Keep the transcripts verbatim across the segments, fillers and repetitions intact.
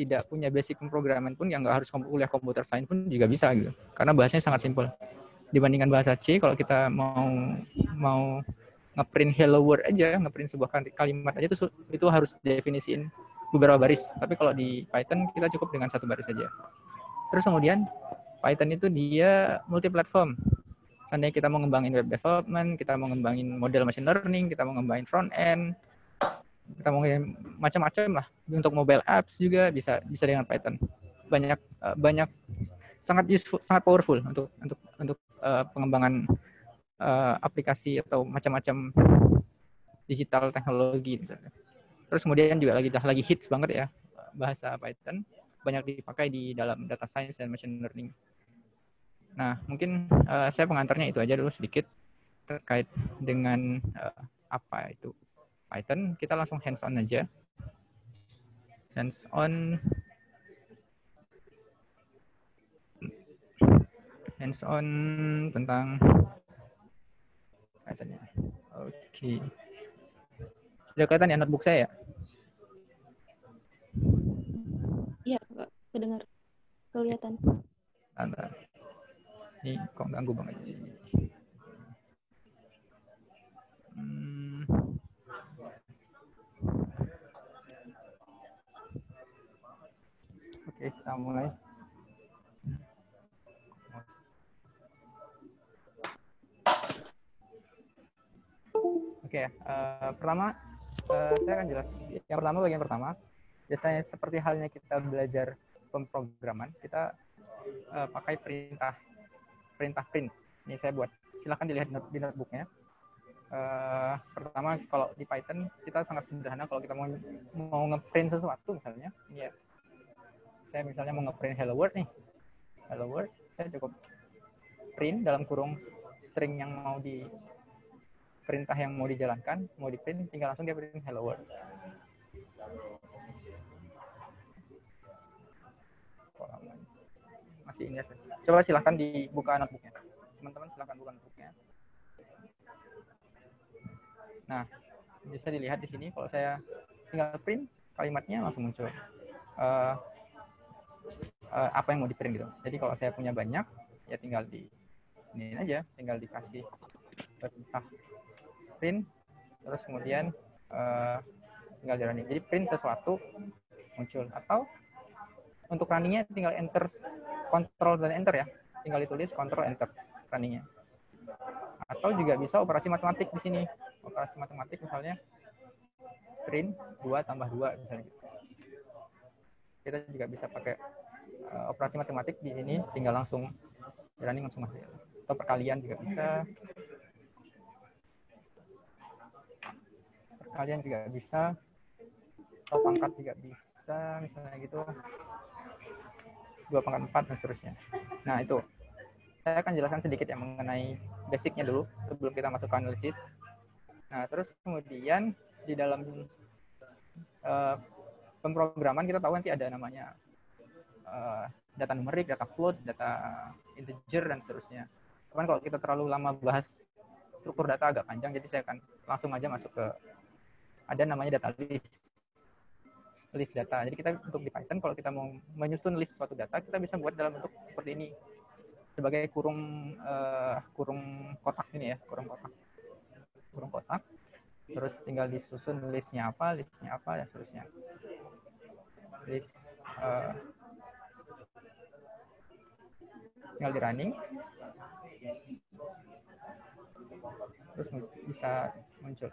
tidak punya basic pemrograman pun, yang nggak harus kuliah computer science pun juga bisa gitu. Karena bahasanya sangat simpel. Dibandingkan bahasa C, kalau kita mau mau ngeprint hello world aja, ngeprint sebuah kalimat aja itu itu harus definisiin beberapa baris. Tapi kalau di Python kita cukup dengan satu baris saja. Terus kemudian Python itu dia multi platform. Seandainya kita mau ngembangin web development, kita mau ngembangin model machine learning, kita mau ngembangin front end, kita mau macam-macam lah. Untuk mobile apps juga bisa bisa dengan Python. Banyak banyak sangat useful, sangat powerful untuk untuk untuk uh, pengembangan uh, aplikasi atau macam-macam digital teknologi. Terus kemudian juga lagi dah lagi hits banget ya bahasa Python, banyak dipakai di dalam data science dan machine learning. Nah, mungkin uh, saya pengantarnya itu aja dulu sedikit terkait dengan uh, apa itu Python. Kita langsung hands on aja. Hands on hands on tentang Python. Oke. Okay. Sudah kelihatan ya notebook saya ya? Iya, kedengar. Kelihatan. Bentar. Ini kok ganggu banget. Hmm. Oke, kita mulai. Oke, uh, pertama uh, saya akan jelas. Yang pertama, bagian pertama, biasanya seperti halnya kita belajar pemrograman, kita uh, pakai perintah perintah print. Ini saya buat. Silahkan dilihat di notebooknya. Uh, pertama, kalau di Python kita sangat sederhana. Kalau kita mau mau ngeprint sesuatu misalnya, ya, saya misalnya mau ngeprint hello world nih, hello world, saya cukup print dalam kurung string yang mau di perintah yang mau dijalankan, mau di print, tinggal langsung dia print hello world. Masih ini ya. Coba silahkan dibuka notebooknya. Teman-teman silahkan buka notebooknya. Nah, bisa dilihat di sini kalau saya tinggal print, kalimatnya langsung muncul. Uh, uh, apa yang mau di print gitu. Jadi kalau saya punya banyak, ya tinggal di ini aja, tinggal dikasih perintah print, terus kemudian uh, tinggal di running. Jadi print sesuatu muncul. Atau untuk runningnya tinggal enter, kontrol dan enter ya. Tinggal ditulis kontrol enter runningnya. Atau juga bisa operasi matematik di sini. Operasi matematik misalnya print dua tambah dua misalnya. Kita juga bisa pakai uh, operasi matematik di sini, tinggal langsung running langsung masuk. Atau perkalian juga bisa. Perkalian juga bisa. Atau pangkat juga bisa, misalnya gitu. Dua pangkat empat dan seterusnya. Nah, itu. Saya akan jelaskan sedikit yang mengenai basicnya dulu sebelum kita masuk ke analisis. Nah, terus kemudian di dalam uh, pemrograman kita tahu nanti ada namanya uh, data numerik, data float, data integer, dan seterusnya. Cuman kalau kita terlalu lama bahas struktur data agak panjang, jadi saya akan langsung aja masuk ke ada namanya data list. List data. Jadi kita untuk di Python kalau kita mau menyusun list suatu data, kita bisa buat dalam bentuk seperti ini. Sebagai kurung uh, kurung kotak ini ya, kurung kotak. Kurung kotak. Terus tinggal disusun listnya apa, listnya apa, dan seterusnya. List uh, tinggal di running. Terus bisa muncul.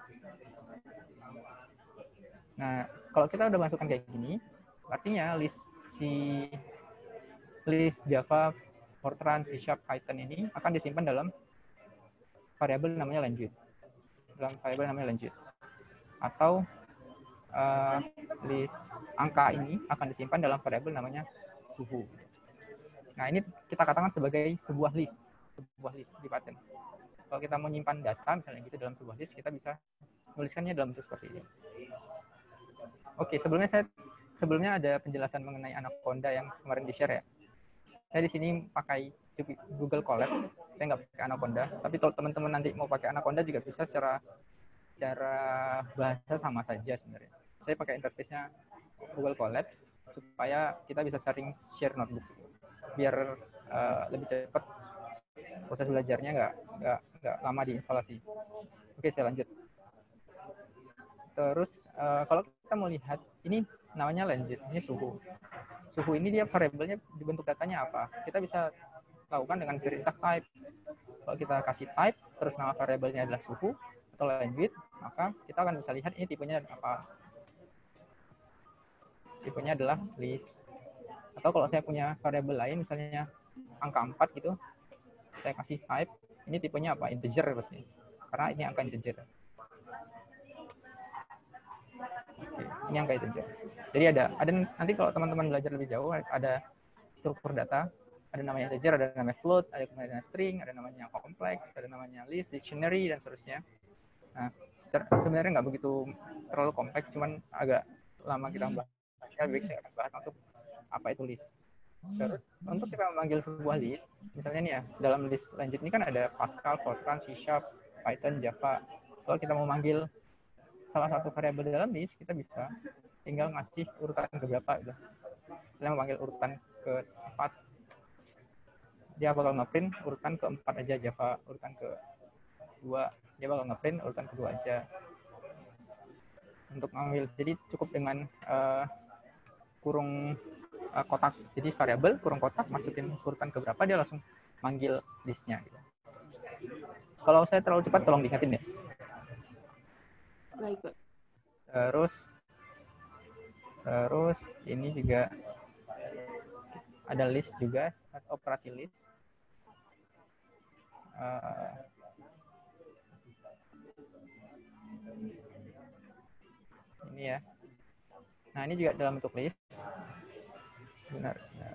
Nah, kalau kita udah masukkan kayak gini, artinya list si list Java, Fortran, C Sharp, Python ini akan disimpan dalam variabel namanya lanjut. Dalam variabel namanya lanjut. Atau uh, list angka ini akan disimpan dalam variabel namanya suhu. Nah, ini kita katakan sebagai sebuah list, sebuah list di Python. Kalau kita mau menyimpan data misalnya gitu dalam sebuah list, kita bisa menuliskannya dalam bentuk seperti ini. Oke, sebelumnya saya sebelumnya ada penjelasan mengenai Anaconda yang kemarin di-share ya. Saya di sini pakai Google Colab, saya nggak pakai Anaconda. Tapi kalau teman-teman nanti mau pakai Anaconda juga bisa secara secara bahasa sama saja sebenarnya. Saya pakai interface-nya Google Colab. supaya kita bisa sering share notebook biar uh, lebih cepat proses belajarnya, nggak nggak nggak lama di instalasi. Oke, saya lanjut. Terus uh, kalau kita mau lihat, ini namanya lanjut, ini suhu. Suhu ini dia variabelnya dibentuk datanya apa? Kita bisa lakukan dengan perintah type. Kalau kita kasih type, terus nama variabelnya adalah suhu atau lanjut, maka kita akan bisa lihat ini tipenya apa. Tipenya adalah list. Atau kalau saya punya variabel lain, misalnya angka empat gitu, saya kasih type, ini tipenya apa? Integer pasti. Karena ini angka integer. Oke, ini angka integer. Jadi ada, ada nanti kalau teman-teman belajar lebih jauh, ada struktur data, ada namanya integer, ada namanya float, ada namanya string, ada namanya kompleks, ada namanya list, dictionary, dan seterusnya. Nah, sebenarnya nggak begitu terlalu kompleks, cuman agak lama kita bahas. Lebih saya akan bahas untuk apa itu list. Terus untuk kita memanggil sebuah list, misalnya nih ya, dalam list lanjut ini kan ada Pascal, Fortran, C Sharp, Python, Java. Kalau kita mau manggil salah satu variabel dalam list, kita bisa tinggal ngasih urutan ke berapa gitu. Kita memanggil urutan ke empat, dia bakal ngeprint urutan keempat aja. Java urutan ke dua, dia bakal ngeprint urutan kedua aja. Untuk mengambil, jadi cukup dengan uh, kurung uh, kotak, jadi variabel kurung kotak, masukin urutan ke berapa, dia langsung manggil listnya gitu. Kalau saya terlalu cepat tolong diingatin ya. Baik, Pak. Terus terus ini juga ada list juga, operasi list. Uh, ini ya. Nah, ini juga dalam bentuk list. Sebentar.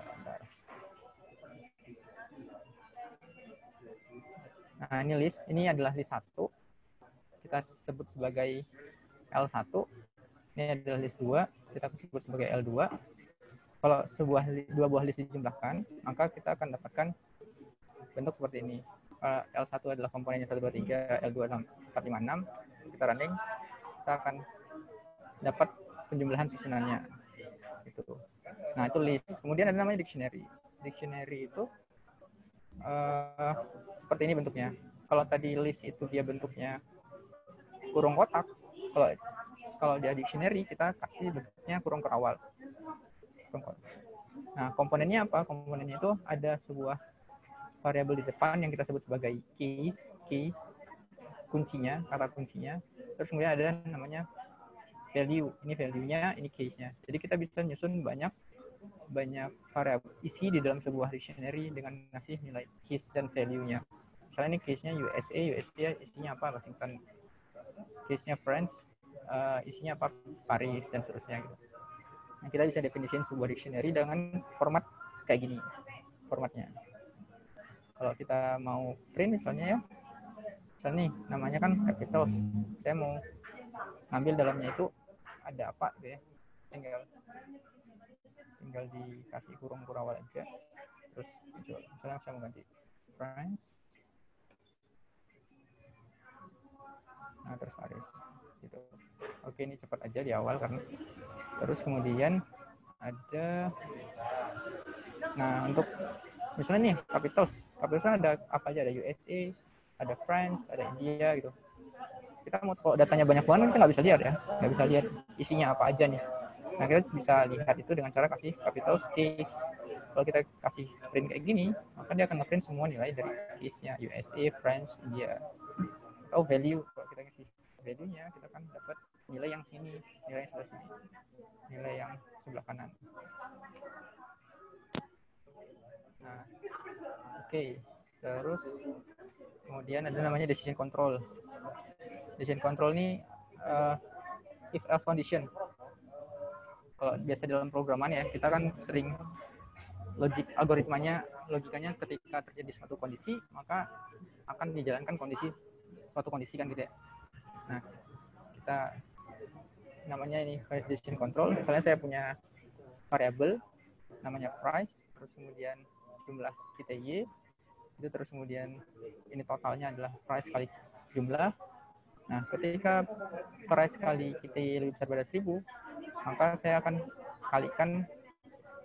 Nah, ini list. Ini adalah list satu. Kita sebut sebagai L satu. Ini adalah list dua. Kita sebut sebagai L dua. Kalau sebuah dua buah list dijumlahkan, maka kita akan dapatkan bentuk seperti ini. L satu adalah komponennya satu, dua, tiga, L dua, empat, lima, enam. Kita running, kita akan dapat penjumlahan susunannya. Gitu. Nah, itu list. Kemudian ada namanya dictionary. Dictionary itu uh, seperti ini bentuknya. Kalau tadi list itu dia bentuknya kurung kotak, kalau kalau dia dictionary kita kasih bentuknya kurung kerawal. Nah, komponennya apa? Komponennya itu ada sebuah variabel di depan yang kita sebut sebagai keys, key, kuncinya, kata kuncinya. Terus kemudian ada namanya value. Ini value-nya, ini case-nya. Jadi kita bisa nyusun banyak banyak variabel isi di dalam sebuah dictionary dengan ngasih nilai keys dan value-nya. Misalnya ini case-nya U S A, U S A isinya apa? Washington. Case-nya France, uh, isinya apa? Paris, dan seterusnya gitu. Nah, kita bisa definisiin sebuah dictionary dengan format kayak gini formatnya. Kalau kita mau print misalnya ya, misalnya nih namanya kan capitals, saya mau ngambil dalamnya itu ada apa gitu ya, tinggal tinggal dikasih kurung kurawal aja, terus misalnya saya mau ganti France, nah terus Paris gitu. Oke, ini cepat aja di awal karena terus kemudian ada, nah untuk misalnya nih capitals, capitals kan ada apa aja, ada U S A, ada France, ada India gitu. Kita mau kalau datanya banyak banget kita nggak bisa lihat ya, nggak bisa lihat isinya apa aja nih. Nah, kita bisa lihat itu dengan cara kasih capitals case. Kalau kita kasih print kayak gini, maka dia akan nge-print semua nilai dari case-nya U S A, France, India. Atau value, kalau kita kasih value-nya, kita akan dapat nilai yang sini, nilai yang sebelah sini, nilai yang sebelah kanan. Nah, oke. Okay. Terus kemudian ada namanya decision control. Decision control ini uh, if else condition. Kalau biasa dalam programan ya, kita kan sering logik algoritmanya, logikanya ketika terjadi suatu kondisi, maka akan dijalankan kondisi suatu kondisi kan gitu ya. Nah, kita namanya ini decision control. Misalnya saya punya variabel namanya price, terus kemudian jumlah kita Y, itu terus kemudian ini totalnya adalah price kali jumlah. Nah, ketika price kali kita Y lebih besar dari seribu, maka saya akan kalikan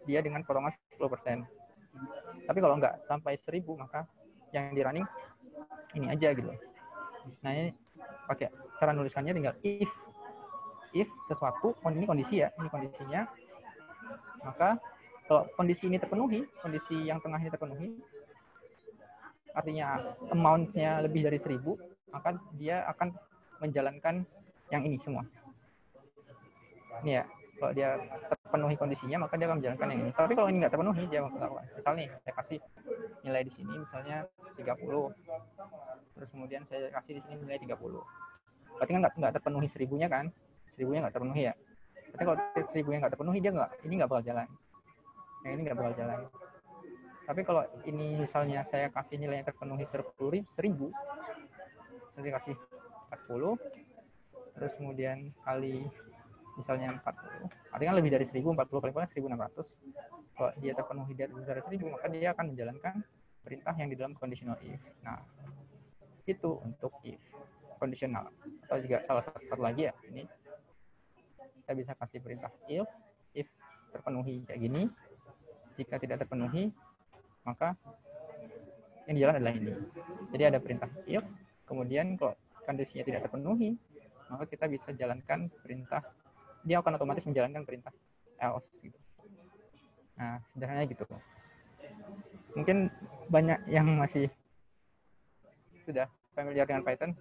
dia dengan potongan sepuluh persen. Tapi kalau nggak sampai seribu, maka yang di running ini aja gitu. Nah, ini pakai cara nuliskannya tinggal if if sesuatu, ini kondisi ya, ini kondisinya, maka kalau kondisi ini terpenuhi, kondisi yang tengah ini terpenuhi, artinya amount-nya lebih dari seribu, maka dia akan menjalankan yang ini semua. Ini ya, kalau dia terpenuhi kondisinya, maka dia akan menjalankan yang ini. Tapi kalau ini nggak terpenuhi, dia akan melakukan. Misal nih, saya kasih nilai di sini misalnya tiga puluh, terus kemudian saya kasih di sini nilai tiga puluh. Berarti kan nggak nggak terpenuhi seribunya kan? Seribunya nggak terpenuhi ya. Tapi kalau seribunya nggak terpenuhi, dia nggak, ini nggak bakal jalan. Yang ini nggak bakal jalan. Tapi kalau ini misalnya saya kasih nilai yang terpenuhi seribu, saya kasih empat puluh, terus kemudian kali misalnya empat puluh, artinya lebih dari seribu, empat puluh kali paling seribu enam ratus. Kalau dia terpenuhi dari seribu, maka dia akan menjalankan perintah yang di dalam conditional if. Nah, itu untuk if kondisional. Atau juga salah satu lagi ya, ini kita bisa kasih perintah if, if terpenuhi kayak gini. Jika tidak terpenuhi, maka yang dijalan adalah ini. Jadi ada perintah if, kemudian kalau kondisinya tidak terpenuhi, maka kita bisa jalankan perintah, dia akan otomatis menjalankan perintah else gitu. Nah, sederhananya gitu. Mungkin banyak yang masih sudah familiar dengan Python.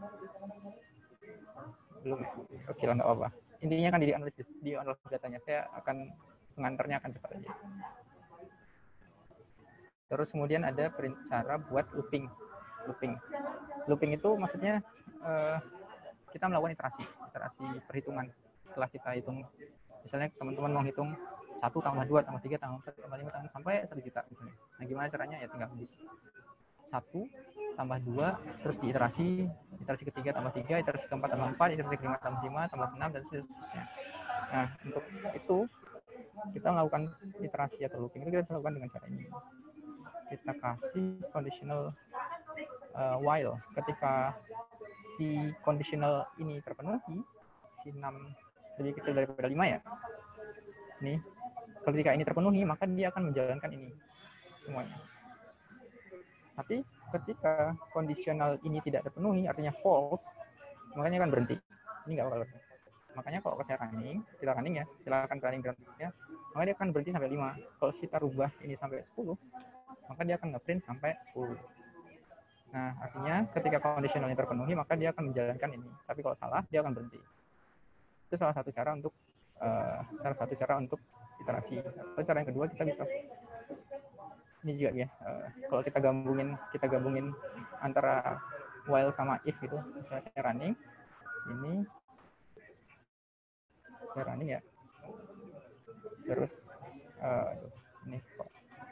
Belum, oke lah, nggak apa-apa. Intinya kan di analisis, di analisis datanya. Saya akan pengantarnya akan cepat aja. Terus kemudian ada cara buat looping. Looping. Looping itu maksudnya uh, kita melakukan iterasi, iterasi perhitungan. Setelah kita hitung, misalnya teman-teman mau hitung satu tambah dua tambah tiga tambah empat tambah lima tambah sampai satu juta misalnya. Nah, gimana caranya? Ya tinggal satu tambah dua, terus diiterasi, iterasi ketiga tambah tiga, iterasi keempat tambah empat, iterasi kelima tambah lima, tambah enam, dan seterusnya. Nah, untuk itu kita melakukan iterasi atau looping itu kita lakukan dengan cara ini. Kita kasih conditional uh, while. Ketika si conditional ini terpenuhi, si enam lebih kecil daripada lima ya. Nih, ketika ini terpenuhi, maka dia akan menjalankan ini semuanya. Tapi ketika conditional ini tidak terpenuhi, artinya false, makanya akan berhenti. Ini nggak bakal berhenti. Makanya kalau kita running, kita running ya, silakan running ya, maka dia akan berhenti sampai lima. Kalau kita rubah ini sampai sepuluh, maka dia akan ngeprint sampai sepuluh. Nah, artinya ketika conditionalnya terpenuhi, maka dia akan menjalankan ini. Tapi kalau salah, dia akan berhenti. Itu salah satu cara untuk uh, salah satu cara untuk iterasi. Atau cara yang kedua, kita bisa ini juga ya. Uh, kalau kita gabungin kita gabungin antara while sama if itu, misalnya saya running, ini saya running ya. Terus uh, ini kok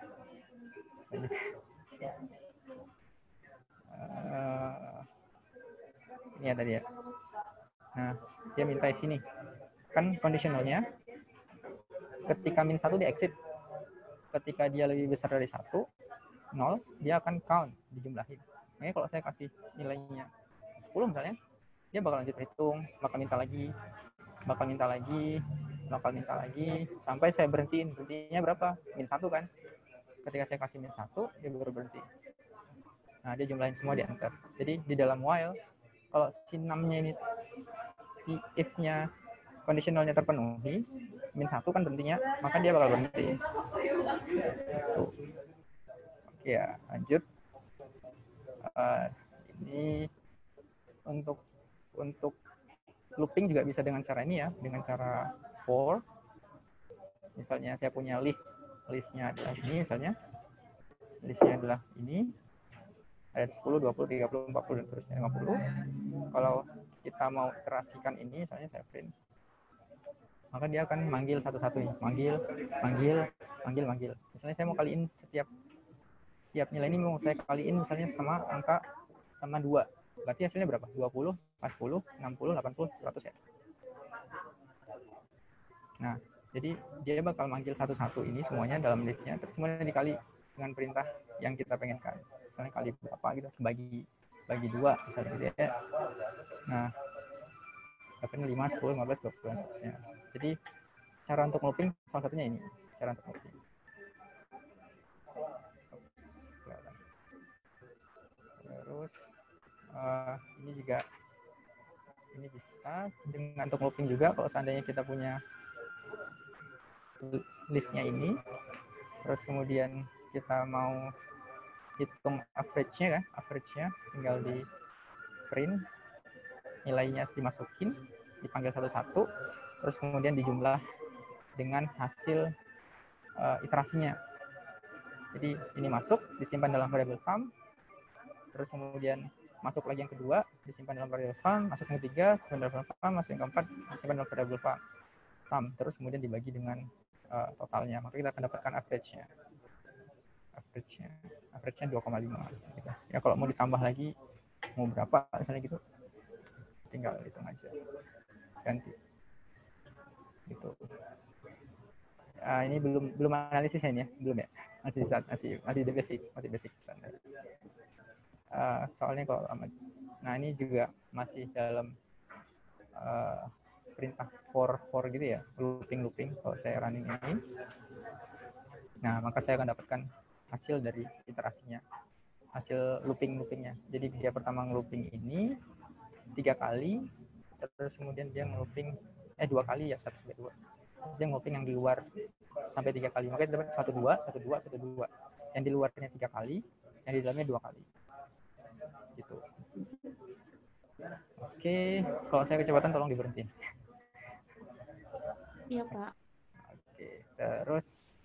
uh, ini ya tadi ya. Nah, dia minta isi nih. Kan conditionalnya ketika min satu di exit. Ketika dia lebih besar dari satu, nol, dia akan count, dijumlahin. Makanya kalau saya kasih nilainya sepuluh misalnya, dia bakal lanjut hitung, bakal minta lagi, bakal minta lagi, bakal minta lagi, sampai saya berhentiin. Berhentinya berapa? min satu kan? Ketika saya kasih min satu, dia baru berhenti. Nah, dia jumlahin semua di enter. Jadi di dalam while, kalau si enam-nya ini, si if-nya, conditionalnya terpenuhi, min satu kan berhentinya, maka dia bakal berhenti. Tuh. Oke ya, lanjut. Uh, ini untuk untuk looping juga bisa dengan cara ini ya, dengan cara for. Misalnya saya punya list, listnya adalah ini misalnya, listnya adalah ini, ada sepuluh, dua puluh, tiga puluh, empat puluh, dan seterusnya lima puluh. Kalau kita mau iterasikan ini, misalnya saya print, maka dia akan manggil satu-satu nih, manggil, manggil, manggil, manggil. Misalnya saya mau kaliin setiap setiap nilai ini mau saya kaliin misalnya sama angka sama dua. Berarti hasilnya berapa? dua puluh, empat puluh, enam puluh, delapan puluh, seratus ya. Nah, jadi dia bakal manggil satu-satu ini semuanya dalam listnya, terus kemudian dikali dengan perintah yang kita pengenkan. Misalnya kali berapa gitu, bagi bagi dua misalnya gitu ya. Nah, dapatnya lima, sepuluh, lima belas, dua puluh, dan seterusnya. Jadi cara untuk looping salah satunya ini. cara untuk looping. Terus uh, ini juga ini bisa dengan untuk looping juga kalau seandainya kita punya listnya ini, terus kemudian kita mau hitung average-nya kan, average-nya tinggal di print, nilainya dimasukin, dipanggil satu-satu, terus kemudian dijumlah dengan hasil uh, iterasinya. Jadi ini masuk, disimpan dalam variable sum, terus kemudian masuk lagi yang kedua, disimpan dalam variable sum, masuk yang ketiga, disimpan dalam variable sum, masuk yang keempat, disimpan dalam variable sum, terus kemudian dibagi dengan uh, totalnya, maka kita akan dapatkan average-nya. Average-nya, average-nya dua koma lima. Gitu. Ya kalau mau ditambah lagi, mau berapa misalnya gitu, tinggal hitung aja, ganti. Gitu. Uh, ini belum belum analisis ini ya, belum ya, masih masih masih basic, masih basic standar. Uh, soalnya kalau nah ini juga masih dalam uh, perintah for for gitu ya, looping looping kalau saya running ini. Nah maka saya akan dapatkan hasil dari iterasinya, hasil looping loopingnya. Jadi dia pertama ngelooping ini tiga kali, terus kemudian dia ngelooping eh dua kali ya, satu sampai dua. Dia ngelooping yang di luar sampai tiga kali, makanya dapat satu dua satu dua satu dua. Yang di luarnya tiga kali, yang di dalamnya dua kali. Gitu. Oke, kalau saya kecepatan tolong diberhentiin. Iya, Pak. Oke, terus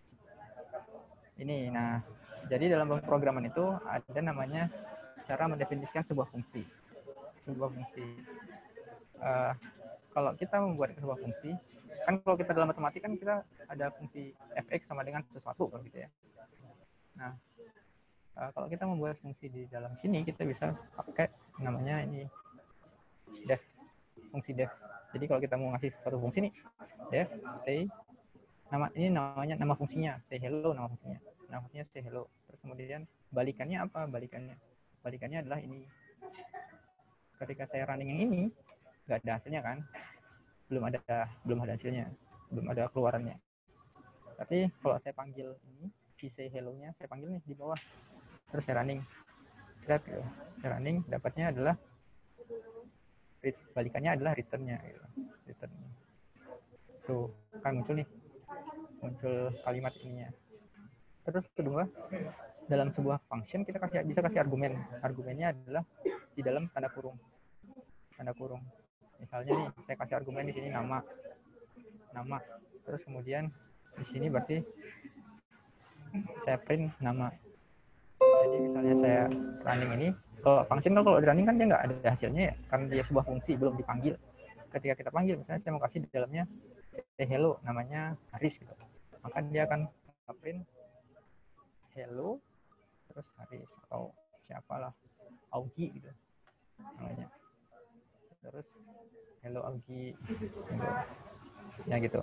ini, nah, jadi dalam pemrograman itu ada namanya cara mendefinisikan sebuah fungsi. Sebuah fungsi. Uh, kalau kita membuat sebuah fungsi, kan kalau kita dalam matematika kan kita ada fungsi f(x) sama dengan sesuatu, kalau gitu ya. Nah, uh, kalau kita membuat fungsi di dalam sini, kita bisa pakai namanya ini def, fungsi def. Jadi kalau kita mau ngasih suatu fungsi nih, def say, nama ini namanya nama fungsinya, say hello nama fungsinya. Nama fungsinya say hello. Terus kemudian balikannya apa? Balikannya balikannya adalah ini. Ketika saya running yang ini, nggak ada hasilnya kan? Belum ada belum ada hasilnya, belum ada keluarannya. Tapi kalau saya panggil ini, si say hello-nya saya panggil nih di bawah. Terus saya running. Saya running, dapatnya adalah balikannya adalah return-nya gitu. Return. Tuh, kan muncul nih. Muncul kalimat ininya. Terus kedua, dalam sebuah function kita kasih, bisa kasih argumen. Argumennya adalah di dalam tanda kurung. Tanda kurung. Misalnya nih, saya kasih argumen di sini nama. Nama. Terus kemudian di sini berarti saya print nama. Jadi misalnya saya running ini, kalau function kalau di running kan dia nggak ada hasilnya ya, karena dia sebuah fungsi belum dipanggil. Ketika kita panggil, misalnya saya mau kasih di dalamnya say hello, namanya Haris gitu, maka dia akan print hello terus Haris atau siapalah, Augie gitu namanya, terus hello Augie gitu. Ya gitu.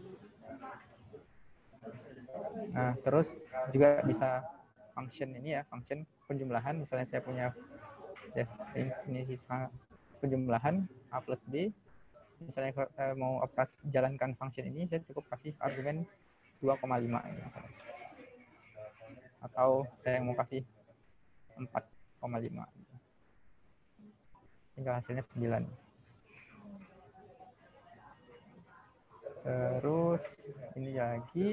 Nah terus juga bisa function ini ya, function penjumlahan. Misalnya saya punya definisi penjumlahan A plus B, misalnya kalau saya mau operasi jalankan function ini, saya cukup kasih argumen dua koma lima misalnya. Atau saya mau kasih empat koma lima, tinggal hasilnya sembilan. Terus ini lagi,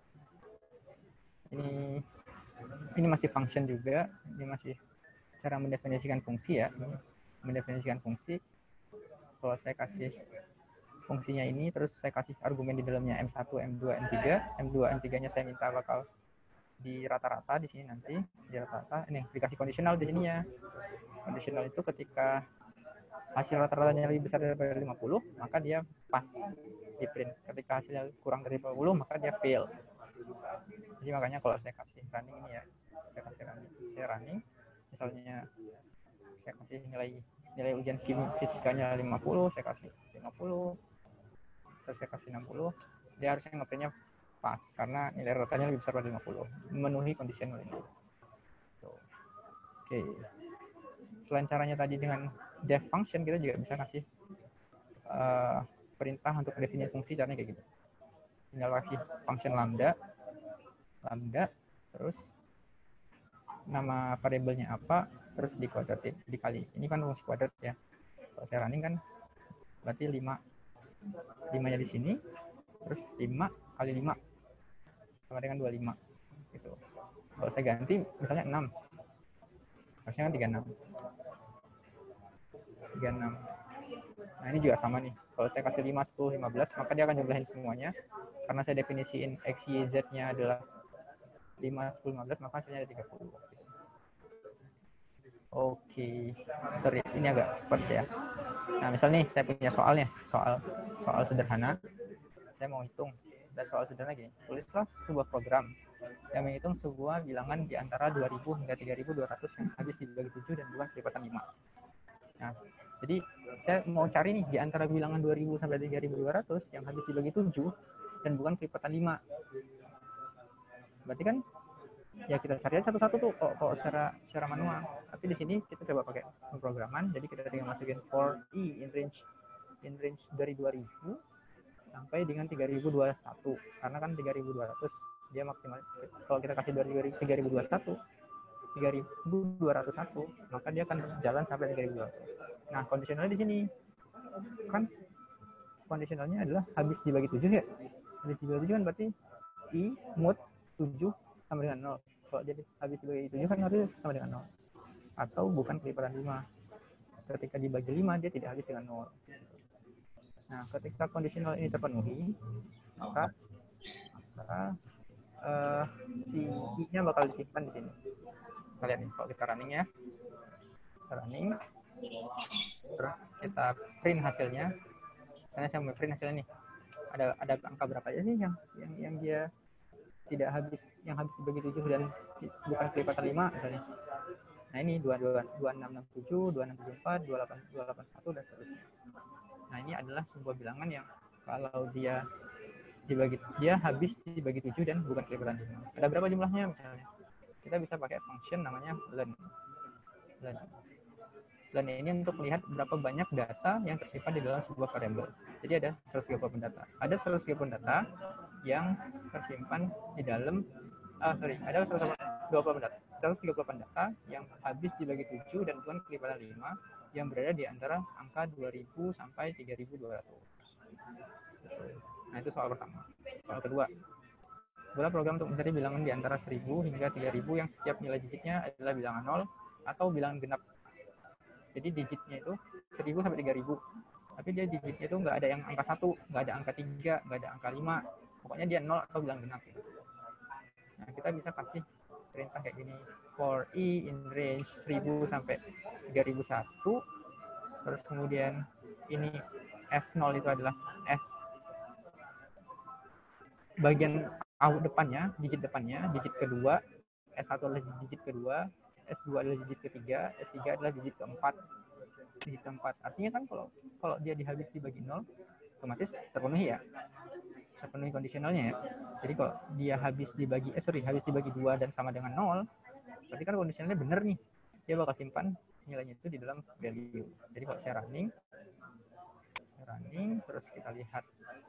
ini ini masih function juga, ini masih cara mendefinisikan fungsi ya, mendefinisikan fungsi. Kalau saya kasih fungsinya ini, terus saya kasih argumen di dalamnya M satu, M dua, M tiga, M dua, M tiga-nya saya minta bakal di rata-rata di sini nanti, di rata-rata, ini dikasih kondisional di sininya. Kondisional itu ketika hasil rata-ratanya lebih besar daripada lima puluh, maka dia pas di print. Ketika hasilnya kurang dari lima puluh, maka dia fail. Jadi makanya kalau saya kasih running ini ya, saya kasih running, saya running, misalnya saya kasih nilai nilai ujian fisikanya lima puluh, saya kasih lima puluh, terus saya kasih enam puluh, dia harusnya ngeprintnya pas karena nilai rotanya lebih besar dari lima puluh, memenuhi conditional ini. So, oke. Okay. Selain caranya tadi dengan def function, kita juga bisa kasih uh, perintah untuk definisi fungsi, caranya kayak gitu. tinggal kasih function lambda, lambda, terus nama variabelnya apa, terus dikuadratin, dikali. Ini kan fungsi kuadrat ya. Kalau saya running kan berarti lima. lima-nya di sini, terus lima kali lima sama dengan dua puluh lima. Gitu. Kalau saya ganti misalnya enam. Harusnya kan tiga puluh enam. tiga puluh enam. Nah, ini juga sama nih. Kalau saya kasih lima, sepuluh, lima belas, maka dia akan jumlahin semuanya. Karena saya definisiin X, Y, Z-nya adalah lima, sepuluh, lima belas, maka hasilnya ada tiga puluh. Oke, sorry, ini agak cepat ya. Nah, misal nih, saya punya soalnya, soal soal sederhana. Saya mau hitung, ada soal sederhana gini. Tulislah sebuah program yang menghitung sebuah bilangan di antara dua ribu hingga tiga ribu dua ratus yang habis dibagi tujuh dan bukan kelipatan lima. Nah, jadi saya mau cari nih di antara bilangan dua ribu sampai tiga ribu dua ratus yang habis dibagi tujuh dan bukan kelipatan lima. Berarti kan ya kita cari aja satu-satu tuh kalau, kalau secara secara manual. Tapi di sini kita coba pakai pemrograman. Jadi kita tinggal masukin for i in range in range dari dua ribu sampai dengan tiga ribu dua ratus satu. Karena kan tiga ribu dua ratus dia maksimal. Kalau kita kasih tiga ribu dua ratus satu, tiga ribu dua ratus satu, maka dia akan jalan sampai tiga ribu dua ratus. Nah, kondisionalnya di sini kan kondisionalnya adalah habis dibagi tujuh ya. Habis dibagi tujuh kan berarti i mod tujuh sama dengan nol. Kalau jadi habis dibagi tujuh kan harus sama dengan nol. Atau bukan kelipatan lima. Ketika dibagi lima dia tidak habis dengan nol. Nah, ketika kondisional ini terpenuhi, maka maka uh, si i-nya bakal disimpan di sini. Kita lihat nih, kalau kita running ya. Kita running. Terus kita print hasilnya. Karena saya mau print hasilnya nih. Ada ada angka berapa aja sih yang yang yang dia tidak habis, yang habis dibagi tujuh dan bukan kelipatan lima misalnya. Nah, ini dua enam enam tujuh, dua enam tujuh empat, dua delapan delapan satu dan seterusnya. Nah, ini adalah sebuah bilangan yang kalau dia dibagi dia habis dibagi tujuh dan bukan kelipatan lima. Ada berapa jumlahnya misalnya? Kita bisa pakai function namanya len. Len. Len ini untuk melihat berapa banyak data yang tersimpan di dalam sebuah variabel. Jadi ada seratus tiga puluh delapan data. Ada seratus tiga puluh data yang tersimpan di dalam ah sorry, ada seratus dua puluh delapan data. seratus tiga puluh delapan data yang habis dibagi tujuh dan bukan kelipatan lima yang berada di antara angka dua ribu sampai tiga ribu dua ratus. Nah, itu soal pertama. Soal kedua, adalah program untuk mencari bilangan di antara seribu hingga tiga ribu yang setiap nilai digitnya adalah bilangan nol atau bilangan genap. Jadi digitnya itu seribu sampai tiga ribu. Tapi dia digitnya itu nggak ada yang angka satu, nggak ada angka tiga, nggak ada angka lima. Pokoknya dia nol atau bilangan genap. Nah, kita bisa kasih perintah kayak gini. For i in range seribu sampai tiga ribu satu. Terus kemudian ini S nol itu adalah S bagian out depannya, digit depannya, digit kedua, S satu adalah digit kedua, S dua adalah digit ketiga, S tiga adalah digit keempat. Digit keempat. Artinya kan kalau kalau dia dihabis dibagi nol, otomatis terpenuhi ya. Terpenuhi kondisionalnya ya. Jadi kalau dia habis dibagi eh sorry, habis dibagi dua dan sama dengan nol, berarti kan kondisionalnya benar nih. Dia bakal simpan nilainya itu di dalam value. Jadi kalau saya running running terus kita lihat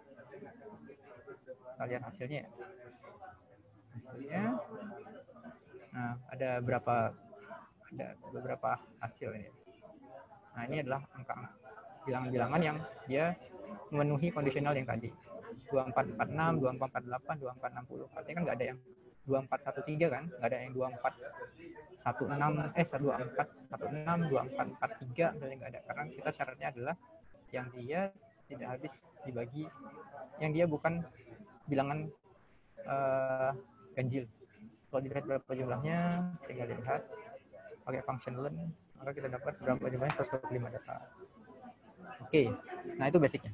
kita lihat hasilnya. Hasilnya, nah ada berapa ada beberapa hasil ini. Nah, ini adalah angka bilangan-bilangan yang dia memenuhi kondisional yang tadi. dua empat empat enam, dua empat empat delapan, dua empat enam nol. Artinya kan nggak ada yang dua empat satu tiga kan? Nggak ada yang dua empat satu enam, eh dua empat satu enam, dua empat empat tiga, misalnya nggak ada. Karena kita syaratnya adalah yang dia tidak habis dibagi, yang dia bukan bilangan uh, ganjil. Kalau dilihat berapa jumlahnya, tinggal dilihat pakai function len, maka kita dapat berapa jumlahnya, seratus dua puluh lima data. Oke, nah itu basicnya.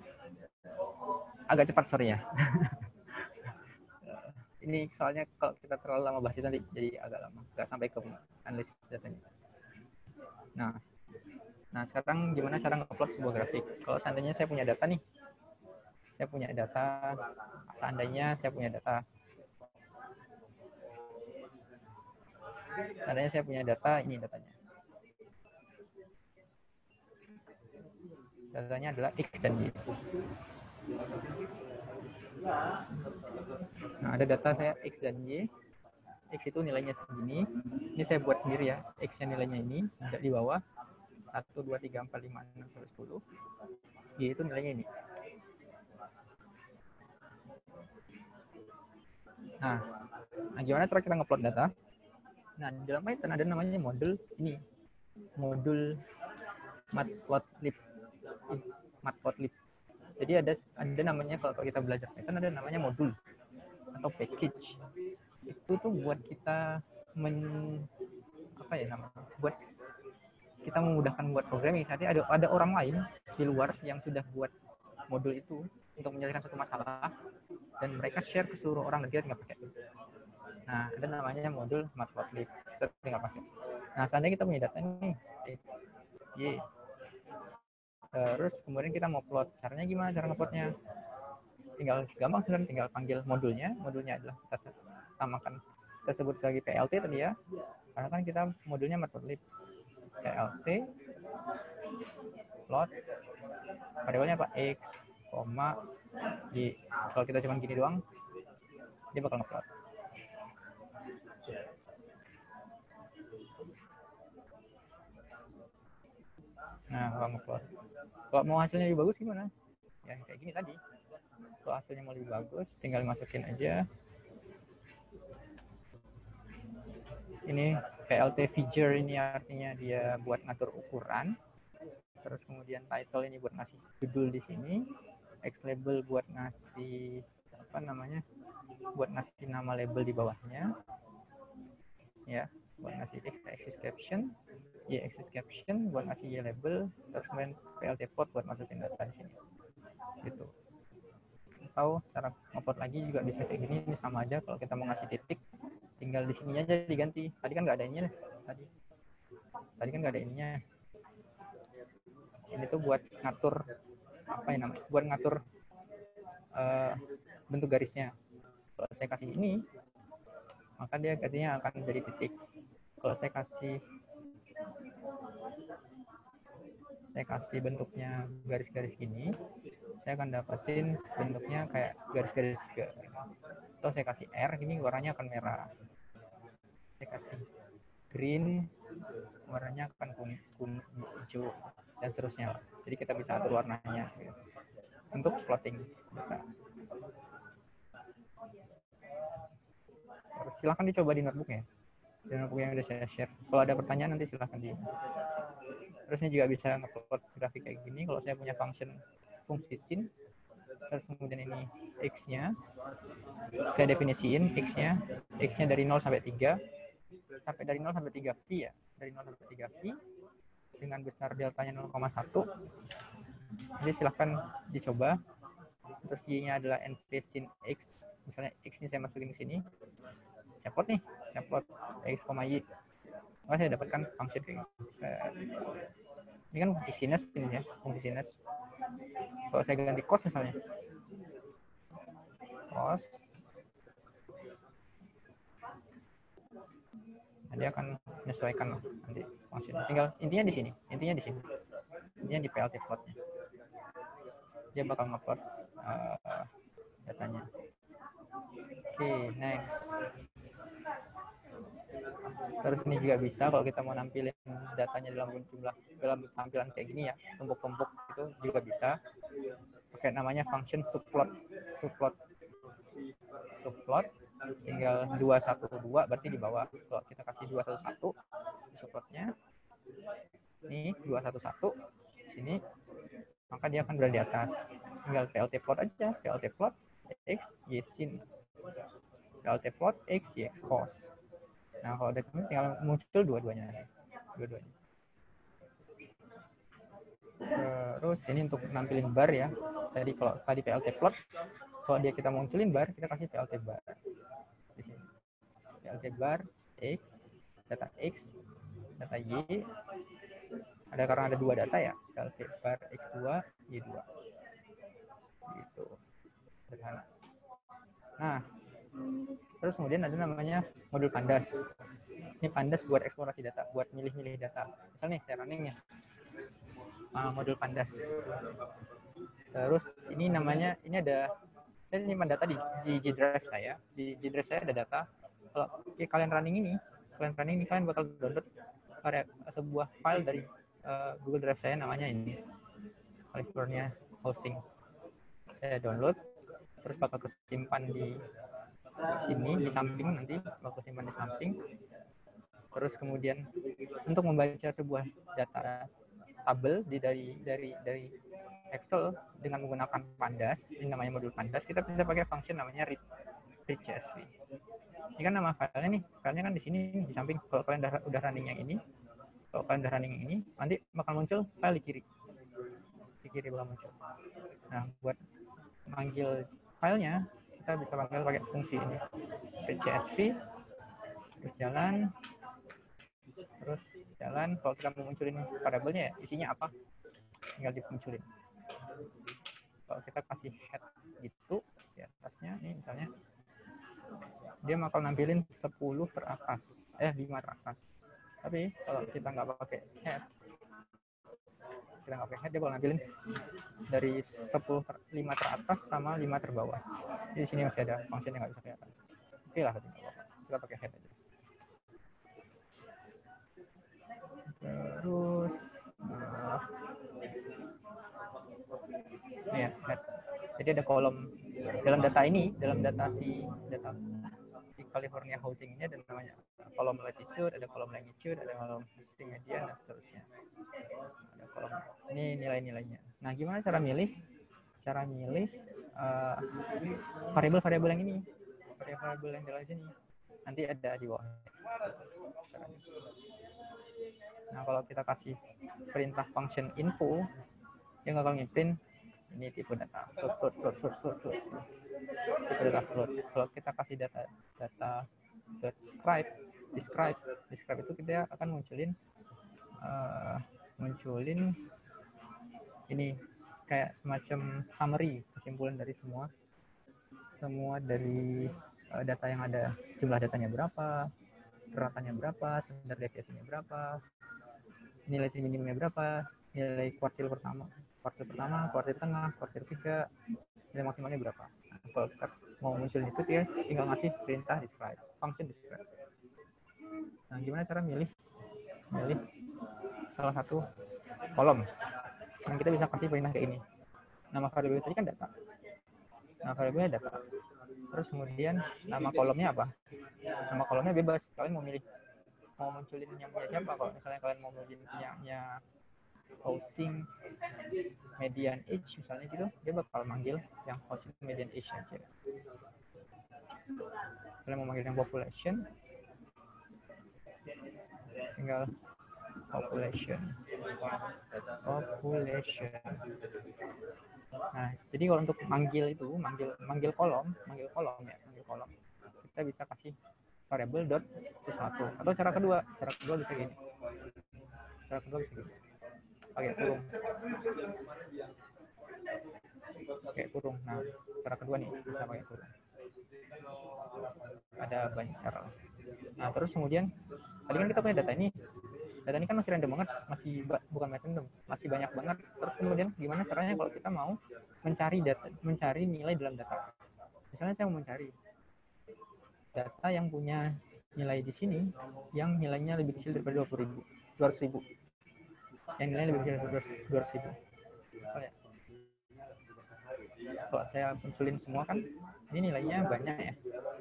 Agak cepat sorry ya. Ini soalnya kalau kita terlalu lama bahas itu nanti jadi agak lama, nggak sampai ke analisis datanya. Nah, nah sekarang gimana cara nge-plot sebuah grafik? Kalau seandainya saya punya data nih, saya punya data, seandainya saya punya data, seandainya saya punya data, ini datanya. Datanya adalah X dan Y. Nah, ada data saya X dan Y. X itu nilainya segini. Ini saya buat sendiri ya. X-nya nilainya ini, ada di bawah. satu, dua, tiga, empat, lima, enam, tujuh, sepuluh. Y itu nilainya ini. Nah, nah gimana cara kita ngeplot data? Nah, di dalam Python ada namanya modul ini. Modul matplotlib. Matplotlib. Jadi ada ada namanya kalau kita belajar Python ada namanya modul atau package. Itu tuh buat kita men apa ya namanya? Buat kita memudahkan buat programming. Jadi ada ada orang lain di luar yang sudah buat modul itu untuk menyelesaikan satu masalah dan mereka share ke seluruh orang dan kita tinggal pakai. Nah, ada namanya modul matplotlib. Kita tinggal pakai. Nah, seandainya kita punya data ini X, Y. Terus kemudian kita mau plot. Caranya gimana cara ngeplotnya? Tinggal gampang sebenarnya, tinggal panggil modulnya. Modulnya adalah kita samakan, kita sebut sebagai P L T tadi ya. Karena kan kita modulnya matplotlib. P L T plot variabelnya apa? X, Y. Kalau kita cuma gini doang, dia bakal ngeplot. Nah, kalau ngeplot. Kalau mau hasilnya lebih bagus gimana? Ya kayak gini tadi. Kalau hasilnya mau lebih bagus, tinggal masukin aja. Ini P L T figure ini artinya dia buat ngatur ukuran. Terus kemudian title ini buat ngasih judul di sini. X label buat ngasih apa namanya? Buat ngasih nama label di bawahnya. Ya, buat ngasih X axis caption, Y axis caption buat ngasih Y label, terus kemudian P L T plot buat masukin data di sini. Gitu. Atau cara ngeplot lagi juga bisa kayak gini, ini sama aja kalau kita mau ngasih titik, tinggal di sini aja diganti. Tadi kan nggak ada ininya tadi. Tadi kan nggak ada ininya. Ini tuh buat ngatur apa ya namanya? Buat ngatur uh, bentuk garisnya. Kalau saya kasih ini, maka dia garisnya akan menjadi titik. Kalau saya kasih saya kasih bentuknya garis-garis gini, saya akan dapetin bentuknya kayak garis-garis juga. Atau saya kasih R, gini warnanya akan merah. Saya kasih green, warnanya akan kuning, kuning, hijau, dan seterusnya. Jadi kita bisa atur warnanya gitu. Untuk plotting data. Silahkan dicoba di notebooknya, di notebook yang udah saya share. Kalau ada pertanyaan nanti silahkan di. Terus ini juga bisa ngeplot grafik kayak gini. Kalau saya punya function fungsi sin, terus kemudian ini x-nya, saya definisiin x-nya, x-nya dari nol sampai tiga, sampai dari nol sampai tiga pi ya, dari nol sampai tiga pi, dengan besar deltanya nol koma satu. Jadi silahkan dicoba. Terus y-nya adalah np sin x, misalnya x-nya saya masukin ke sini, saya plot nih, saya plot x, y. Maka saya dapatkan function kayak gini. Ini kan fungsi sinus ini ya, fungsi sinus. Kalau saya ganti cos misalnya, cos, nah, dia akan menyesuaikan nanti function. Tinggal intinya di sini, intinya di sini, intinya di P L T plotnya. Dia bakal ngeplot uh, datanya. Oke, okay, next. Terus ini juga bisa kalau kita mau nampilin datanya dalam jumlah dalam tampilan kayak gini ya, tumpuk-tumpuk itu juga bisa. Pakai namanya function subplot. Subplot. Subplot tinggal dua satu dua berarti di bawah. Kalau kita kasih dua satu satu di subplotnya. Ini dua satu satu sini, maka dia akan berada di atas. Tinggal P L T plot aja, P L T plot x y sin. P L T plot x y cos. Nah, kalau ada ini tinggal muncul dua-duanya. Dua-duanya. Terus ini untuk nampilin bar ya. Tadi kalau tadi P L T plot, kalau dia kita munculin bar, kita kasih P L T bar. Di sini. P L T bar x, data x, data y. Ada karena ada dua data ya. P L T bar x dua, y dua. Gitu. Sederhana. Nah, terus kemudian ada namanya modul pandas. Ini pandas buat eksplorasi data, buat milih-milih data. Misalnya nih, saya running ya. Uh, modul pandas. Terus ini namanya, ini ada, saya nyimpan data di, di G Drive saya. Di G Drive saya ada data. Kalau ya, kalian running ini, kalian running ini kalian bakal download pada sebuah file dari uh, Google Drive saya, namanya ini California Housing. Saya download, terus bakal kesimpan di sini di samping, nanti bakal simpan di samping. Terus kemudian untuk membaca sebuah data tabel di dari dari dari Excel dengan menggunakan Pandas, ini namanya modul Pandas, kita bisa pakai function namanya read, read C S V. Ini kan nama filenya nih, filenya kan di sini di samping. Kalau kalian udah, udah running yang ini, kalau kalian udah running yang ini, nanti bakal muncul file di kiri, di kiri bakal muncul. Nah, buat manggil filenya, kita bisa panggil pakai fungsi ini, read C S V, terus jalan, terus jalan. Kalau kita mau munculin variabelnya, ya, isinya apa, tinggal dimunculin. Kalau kita kasih head gitu di atasnya, ini misalnya dia bakal nampilin sepuluh teratas, eh lima teratas. Tapi kalau kita nggak pakai head, kita nggak pakai head, dia bakal nampilin dari sepuluh, lima teratas sama lima terbawah. Di sini masih ada function yang nggak bisa kelihatan. Oke lah, kita pakai head aja. Terus uh, ya, head. Jadi ada kolom dalam data ini, dalam data si data si California Housing ini ada namanya kolom latitude, ada kolom longitude, ada kolom housing median, dan seterusnya. Ada kolom ini nilai-nilainya. Nah, gimana cara milih? Cara milih uh, variabel-variabel yang ini, variabel yang di sini. Nanti ada di bawah. Nah, kalau kita kasih perintah function info, dia nggak akan ngeprint ini tipe data float float float float float float tipe data float. Kalau kita kasih data data describe describe describe itu kita akan munculin uh, munculin ini kayak semacam summary, kesimpulan dari semua semua dari uh, data yang ada, jumlah datanya berapa, ratanya berapa, standar deviasinya berapa, nilai minimumnya berapa, nilai kuartil pertama, kuartil pertama, kuartil tengah, kuartil tiga, nilai maksimalnya berapa. Nah, kalau kita mau munculin itu ya tinggal ngasih perintah describe, function describe. Nah, gimana cara milih milih salah satu kolom? Yang kita bisa kasih perintah kayak ini. Nama variabel tadi kan data. Nama variabelnya data. Terus kemudian nama kolomnya apa? Nama kolomnya bebas. Kalian mau milih mau munculin yang punya siapa. Kalau misalnya kalian mau munculin punya housing median age misalnya gitu, dia bakal manggil yang housing median age aja. Kalian mau manggil yang population, tinggal population population. Nah, jadi kalau untuk manggil itu, manggil manggil kolom, manggil kolom ya, manggil kolom, kita bisa kasih variable dot sesuatu. Atau cara kedua, cara kedua bisa gini. Cara kedua bisa gini. Pakai kurung. Pakai kurung. Nah, cara kedua nih bisa pakai kurung. Ada banyak cara. Nah, terus kemudian tadi kan kita punya data ini. Data ini kan masih random banget, masih bukan random, masih banyak banget. Terus kemudian gimana caranya kalau kita mau mencari data, mencari nilai dalam data. Misalnya saya mau mencari data yang punya nilai di sini, yang nilainya lebih kecil daripada dua puluh ribu, dua ratus ribu. Yang nilainya lebih kecil daripada dua ratus ribu. Oh ya. Kalau saya munculin semua kan, ini nilainya banyak ya.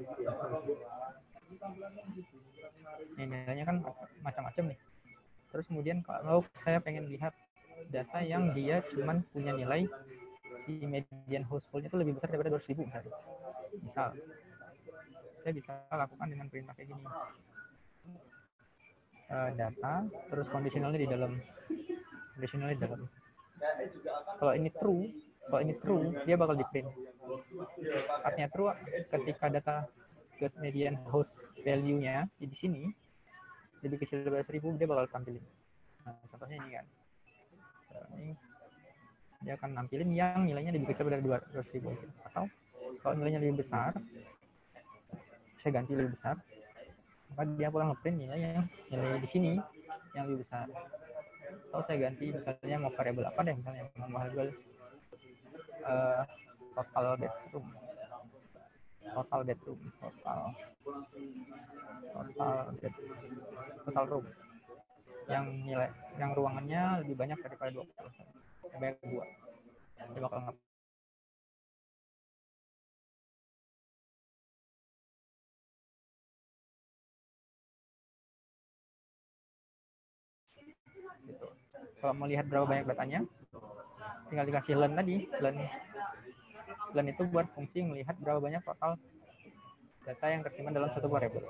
Ini nilainya kan macam-macam nih. Terus kemudian kalau saya pengen lihat data yang dia cuman punya nilai si median household-nya itu lebih besar daripada dua ratus ribu misalnya. Misal, saya bisa lakukan dengan perintah kayak gini. Uh, data, terus conditionalnya di dalam. Conditionalnya di dalam. Kalau ini true, kalau ini true, dia bakal di print. Artinya true ketika data get median host value-nya di sini lebih kecil dari seribu, dia bakal tampilin. Nah, contohnya ini kan. Ini dia akan nampilin yang nilainya lebih kecil dari dua ratus ribu. Atau kalau nilainya lebih besar, saya ganti lebih besar, maka dia bakal ngeprint nilai yang nilai di sini yang lebih besar. Atau saya ganti misalnya mau variabel apa deh, misalnya mau variabel uh, total bedroom. total bedroom, total total bedroom, total room yang nilai yang ruangannya lebih banyak daripada dua puluh, banyak dua, dia bakal nge gitu. Kalau mau lihat berapa banyak datanya, tinggal dikasih len tadi, len len itu buat fungsi melihat berapa banyak total data yang tersimpan dalam satu variabel.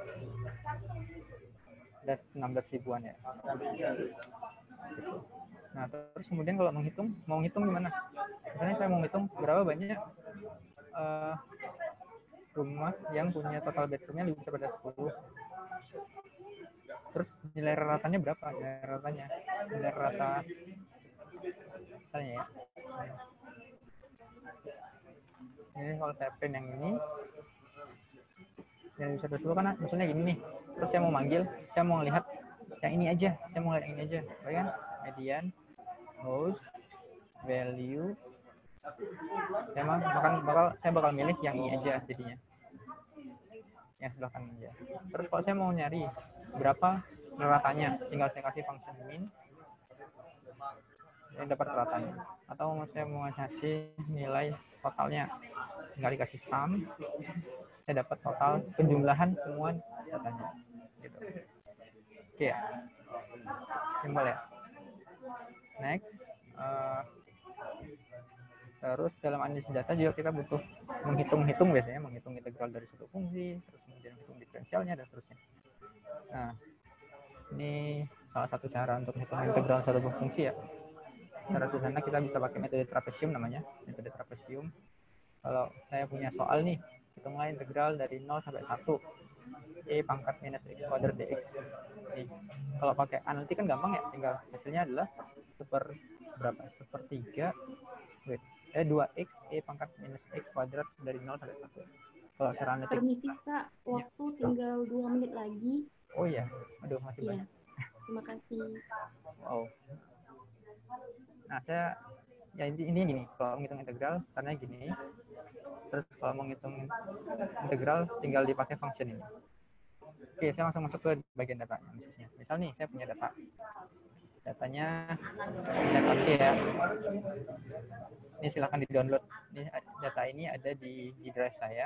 Ada enam belas ribuan ya. Gitu. Nah, terus kemudian kalau menghitung, mau menghitung gimana? Misalnya saya mau menghitung berapa banyak uh, rumah yang punya total bedroomnya lebih daripada sepuluh. Terus nilai ratanya berapa? Nilai ratanya, nilai rata, misalnya ya. Ini kalau saya print yang ini, yang bisa sepuluh kan misalnya gini nih. Terus saya mau manggil, saya mau lihat yang ini aja, saya mau lihat yang ini aja, kan? Median, house, value. Saya makan bakal saya bakal milih yang ini aja jadinya. Yang sebelah kanan aja. Terus kalau saya mau nyari berapa ratanya, tinggal saya kasih function min, saya dapat ratanya. Atau saya mau kasih nilai totalnya, tinggal dikasih sum, saya dapat total penjumlahan semua datanya. Gitu. Oke ya, simpel ya. Next, uh, terus dalam analisis data juga kita butuh menghitung-hitung biasanya, menghitung integral dari suatu fungsi, terus kemudian menghitung diferensialnya dan seterusnya. Nah, ini salah satu cara untuk menghitung integral suatu fungsi ya. Secara sederhana kita bisa pakai metode trapesium namanya, metode trapesium. Kalau saya punya soal nih, hitunglah integral dari nol sampai satu, e pangkat minus x kuadrat dx. Nih, kalau pakai analitik kan gampang ya, tinggal hasilnya adalah super berapa? Sepertiga, wait, eh dua x e pangkat minus x kuadrat dari nol sampai satu. Kalau secara analitik, permisi Kak, waktu ya. Tinggal dua menit lagi. Oh iya, aduh masih ya. banyak. Terima kasih. Wow. Nah, saya ya ini, ini gini, kalau menghitung integral karena gini. Terus kalau mau ngitung integral tinggal dipakai function ini. Oke, saya langsung masuk ke bagian data analisisnya. Misal nih, saya punya data. Datanya data C ya. Ini silahkan di-download. Ini data ini ada di, di drive saya.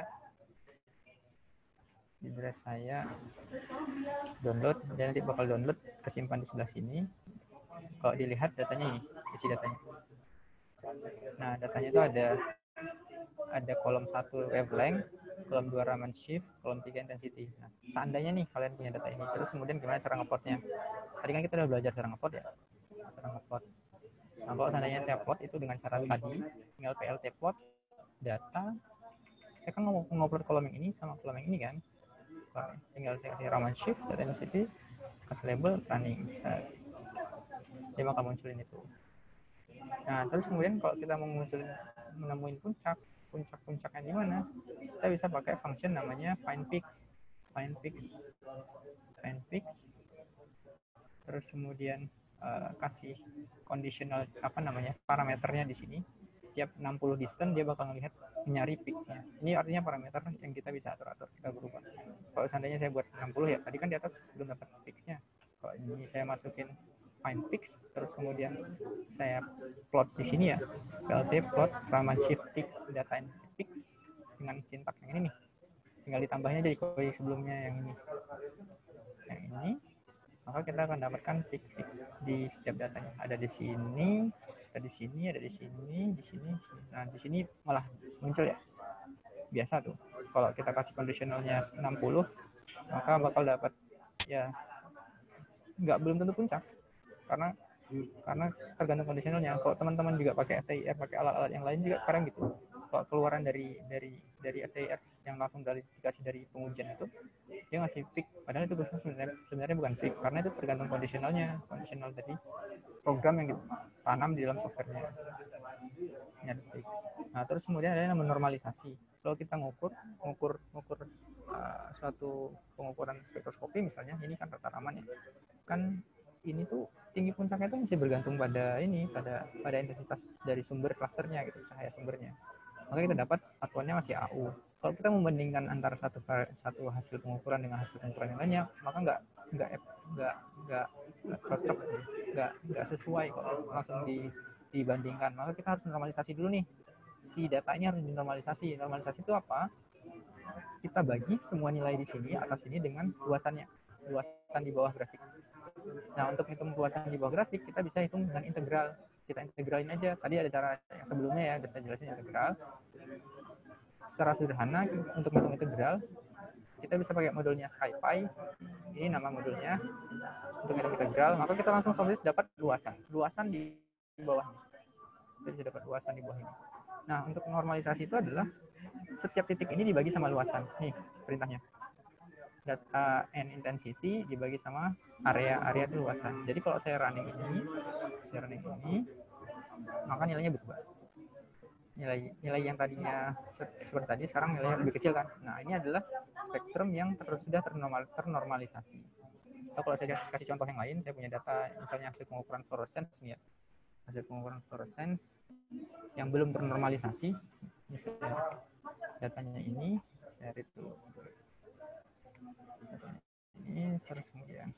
Di drive saya download, dan nanti bakal download kesimpan di sebelah sini. Kalau dilihat datanya ini, isi datanya. Nah, datanya itu ada ada kolom satu wavelength, kolom dua Raman shift, kolom tiga intensity. Nah, seandainya nih kalian punya data ini, terus kemudian gimana cara ngeplotnya? Tadi kan kita udah belajar cara ngeplot ya, cara ngeplot. Nah, kalau seandainya saya plot itu dengan cara tadi, tinggal P L T plot data. Saya kan mau ngupload kolom yang ini sama kolom yang ini kan. Tinggal saya kasih Raman shift, data intensity, kasih label running. Nah, dia bakal munculin itu. Nah, terus kemudian kalau kita mau munculin, menemuin puncak, puncak-puncaknya di mana? Kita bisa pakai function namanya find peak, find peak, find peak. Terus kemudian uh, kasih conditional apa namanya parameternya di sini. Tiap enam puluh distance dia bakal melihat nyari peak-nya. Ini artinya parameter yang kita bisa atur-atur, kita berubah. Kalau seandainya saya buat enam puluh ya, tadi kan di atas belum dapat peak-nya. Kalau ini saya masukin find peaks, terus kemudian saya plot di sini ya, P L T plot Raman shift peaks data peaks dengan sintak yang ini nih, tinggal ditambahnya jadi kode sebelumnya yang ini, yang ini, maka kita akan dapatkan peak-peak di setiap datanya. Ada di sini, ada di sini, ada di sini, di sini. Nah, di sini malah muncul ya. Biasa tuh. Kalau kita kasih conditionalnya enam puluh, maka bakal dapat ya nggak belum tentu puncak. Karena karena tergantung kondisionalnya. Kalau teman-teman juga pakai F T I R, pakai alat-alat yang lain juga kadang gitu. Kalau keluaran dari dari dari F T I R yang langsung dari dikasih dari pengujian itu, dia ngasih peak, padahal itu sebenarnya sebenarnya bukan peak, karena itu tergantung kondisionalnya, kondisional dari program yang ditanam di dalam softwarenya. Nah, terus kemudian ada yang namanya normalisasi. Kalau kita ngukur ngukur ngukur uh, suatu pengukuran spektroskopi misalnya, ini kan rata Raman ya, kan ini tuh tinggi puncaknya itu masih bergantung pada ini, pada pada intensitas dari sumber klasternya gitu, cahaya sumbernya. Maka kita dapat satuannya masih A U. kalau kita membandingkan antara satu satu hasil pengukuran dengan hasil pengukuran yang lainnya, maka nggak nggak nggak nggak nggak cocok, nggak nggak sesuai kalau langsung di, dibandingkan. Maka kita harus normalisasi dulu nih, si datanya harus dinormalisasi. Normalisasi itu apa? Kita bagi semua nilai di sini atas ini dengan luasannya, luasan di bawah grafik. Nah, untuk hitung luasan di bawah grafik, kita bisa hitung dengan integral. Kita integralin aja. Tadi ada cara yang sebelumnya ya, kita jelasin integral. Secara sederhana, untuk hitung integral, kita bisa pakai modulnya SciPy. Ini nama modulnya. Untuk hitung integral, maka kita langsung otomatis dapat luasan. Luasan di bawahnya. Kita bisa dapat luasan di bawah ini. Nah, untuk normalisasi itu adalah setiap titik ini dibagi sama luasan. Nih, perintahnya. Data and intensity dibagi sama area-area itu luasan. Jadi kalau saya running ini, saya running ini, maka nilainya berubah. Nilai nilai yang tadinya seperti tadi, sekarang nilainya lebih kecil kan. Nah, ini adalah spektrum yang terus sudah ternormal, ternormalisasi. So, kalau saya kasih contoh yang lain, saya punya data misalnya hasil pengukuran fluorescence nih ya. Hasil pengukuran fluorescence yang belum ternormalisasi. Misalnya datanya ini dari itu ini terus kemudian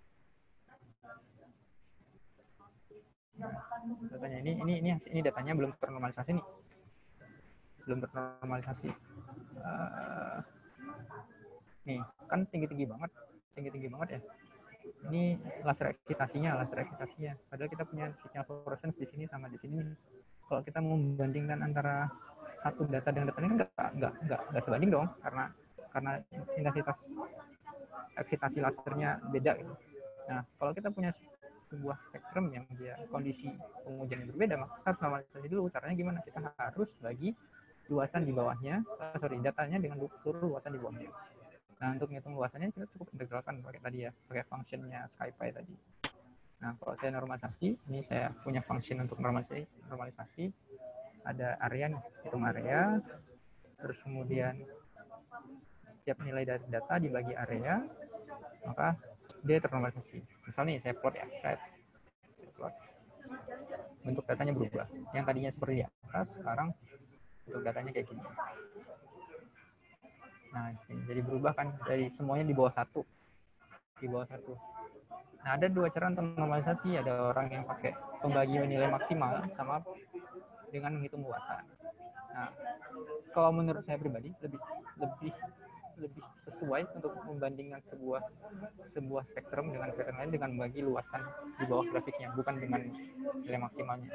nah, datanya ini ini ini ini datanya belum ternormalisasi nih, belum ternormalisasi. Uh, nih kan tinggi tinggi banget, tinggi tinggi banget ya. Ini laser eksitasinya, laser eksitasinya. Padahal kita punya sinyal fluorescence di sini sama di sini. Kalau kita mau membandingkan antara satu data dengan data ini kan nggak nggak nggak nggak sebanding dong, karena karena intensitas eksitasi lasernya beda gitu. Nah, kalau kita punya sebuah spektrum yang dia kondisi pengujian yang berbeda, maka kita harus normalisasi dulu. Caranya gimana? Kita harus bagi luasan di bawahnya, uh, sorry, datanya dengan seluruh luasan di bawahnya. Nah, untuk menghitung luasannya kita cukup integralkan pakai tadi ya, pakai functionnya SciPy tadi. Nah, kalau saya normalisasi, ini saya punya function untuk normalisasi, normalisasi ada area nih, hitung area, terus kemudian setiap nilai dari data dibagi area, maka dia ternormalisasi. Misalnya saya plot ya, saya plot. Bentuk datanya berubah. Yang tadinya seperti di atas, sekarang bentuk datanya kayak gini. Nah, jadi berubah kan dari semuanya di bawah satu, di bawah satu. Nah, ada dua cara untuk normalisasi. Ada orang yang pakai pembagian nilai maksimal sama dengan menghitung luasan. Nah, kalau menurut saya pribadi lebih lebih lebih sesuai untuk membandingkan sebuah sebuah spektrum dengan spektrum lain dengan membagi luasan di bawah grafiknya, bukan dengan nilai maksimalnya.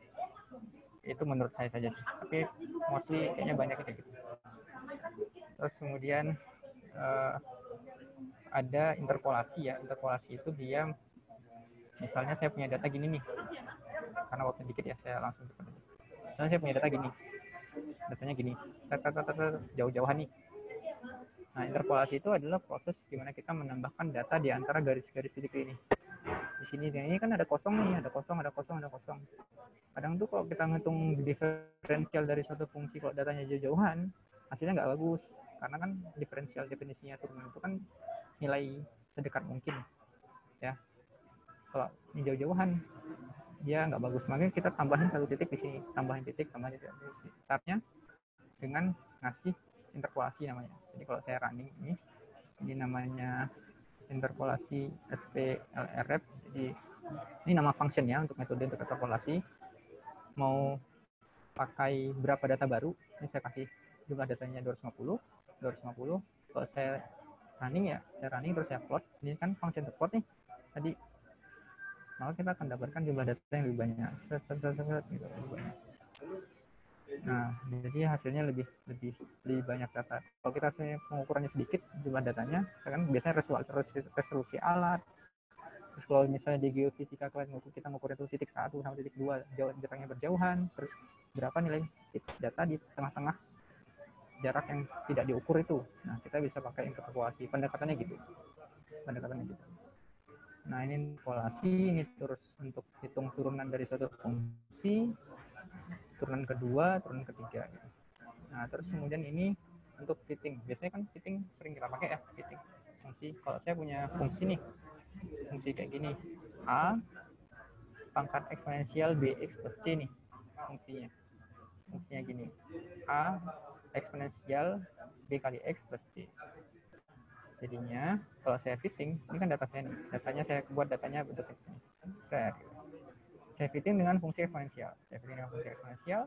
Itu menurut saya saja sih. Tapi mostly kayaknya banyak kayak gitu. Terus kemudian uh, ada interpolasi ya. Interpolasi itu dia, misalnya saya punya data gini nih, karena waktu dikit ya saya langsung ke misalnya saya punya data gini, datanya gini, jauh-jauhan nih. Nah, interpolasi itu adalah proses gimana kita menambahkan data di antara garis-garis titik ini. Di sini, ini kan ada kosong nih, ada kosong, ada kosong, ada kosong. Kadang tuh kalau kita ngitung diferensial dari suatu fungsi, kalau datanya jauh-jauhan, hasilnya nggak bagus. Karena kan diferensial definisinya turun itu kan nilai sedekat mungkin. Ya, kalau ini jauh-jauhan, dia nggak bagus. Makanya kita tambahin satu titik di sini, tambahin titik, tambahin titik. Startnya dengan ngasih interpolasi namanya. Jadi kalau saya running ini, ini namanya interpolasi S P L R F. Jadi ini nama functionnya untuk metode untuk interpolasi. Mau pakai berapa data baru? Ini saya kasih jumlah datanya dua ratus lima puluh, dua ratus lima puluh. Kalau saya running ya, saya running terus saya plot. Ini kan function plot nih. Tadi maka kita akan dapatkan jumlah data yang lebih banyak. Set, set, set, set, gitu, lebih banyak. Nah, jadi hasilnya lebih lebih lebih banyak data. Kalau kita pengukurannya sedikit jumlah datanya, kan biasanya resolusi, resolusi alat. Terus kalau misalnya di geofisika kalian ngukur, kita ngukur itu titik satu sampai titik dua, jauh jaraknya berjauhan. Terus berapa nilai data di tengah-tengah jarak yang tidak diukur itu. Nah, kita bisa pakai interpolasi. Pendekatannya gitu. Pendekatannya gitu. Nah, ini interpolasi, ini terus untuk hitung turunan dari suatu fungsi, turunan kedua, turunan ketiga gitu. Nah, terus kemudian ini untuk fitting. Biasanya kan fitting sering kita pakai ya, fitting. Fungsi, kalau saya punya fungsi nih, fungsi kayak gini, A pangkat eksponensial bx plus c nih fungsinya. Fungsinya gini, A eksponensial B kali X plus C. Jadinya kalau saya fitting, ini kan data saya nih. Datanya saya buat datanya bentuk ini. Saya, saya fitting dengan fungsi eksponensial. Saya fitting dengan fungsi eksponensial,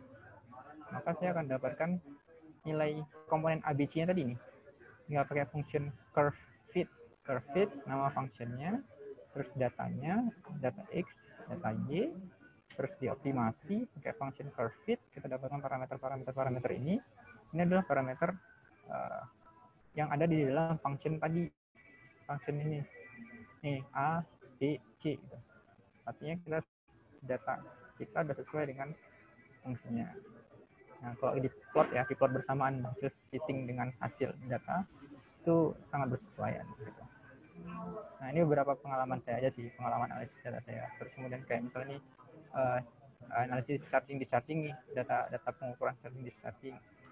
maka saya akan dapatkan nilai komponen A B C-nya tadi nih. Tinggal pakai function curve fit. Curve fit, nama fungsinya, terus datanya, data X, data Y, terus dioptimasi pakai function curve fit, kita dapatkan parameter-parameter-parameter ini. Ini adalah parameter uh, yang ada di dalam function tadi, function ini, nih A, B, C. Gitu. Artinya kita data kita sudah sesuai dengan fungsinya. Nah, kalau di plot ya, di plot bersamaan hasil fitting dengan hasil data itu sangat bersesuaian. Gitu. Nah, ini beberapa pengalaman saya aja sih, pengalaman analisis data saya. Terus kemudian kayak misalnya nih, uh, analisis starting di starting nih, data data pengukuran starting di starting.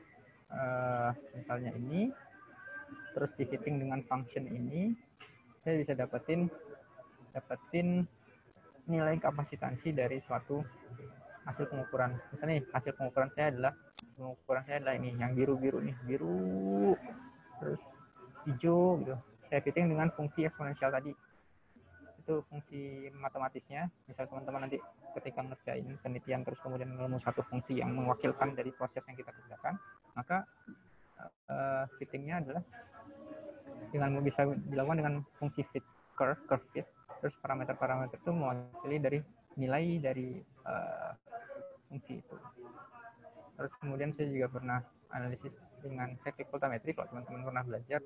Uh, misalnya ini, terus di fitting dengan function ini, saya bisa dapetin dapetin nilai kapasitansi dari suatu hasil pengukuran. Misalnya nih, hasil pengukuran saya adalah pengukuran saya adalah ini, yang biru-biru nih, biru, terus hijau gitu. Saya fitting dengan fungsi eksponensial tadi. Itu fungsi matematisnya. Misal teman-teman nanti ketika ngerjain penelitian terus kemudian menemukan satu fungsi yang mewakilkan dari proses yang kita kerjakan, maka uh, fittingnya adalah dengan bisa dilakukan dengan fungsi fit curve, curve fit. Terus parameter-parameter itu mewakili dari nilai dari uh, fungsi itu. Terus kemudian saya juga pernah analisis dengan cyclic voltammetry, kalau teman-teman pernah belajar.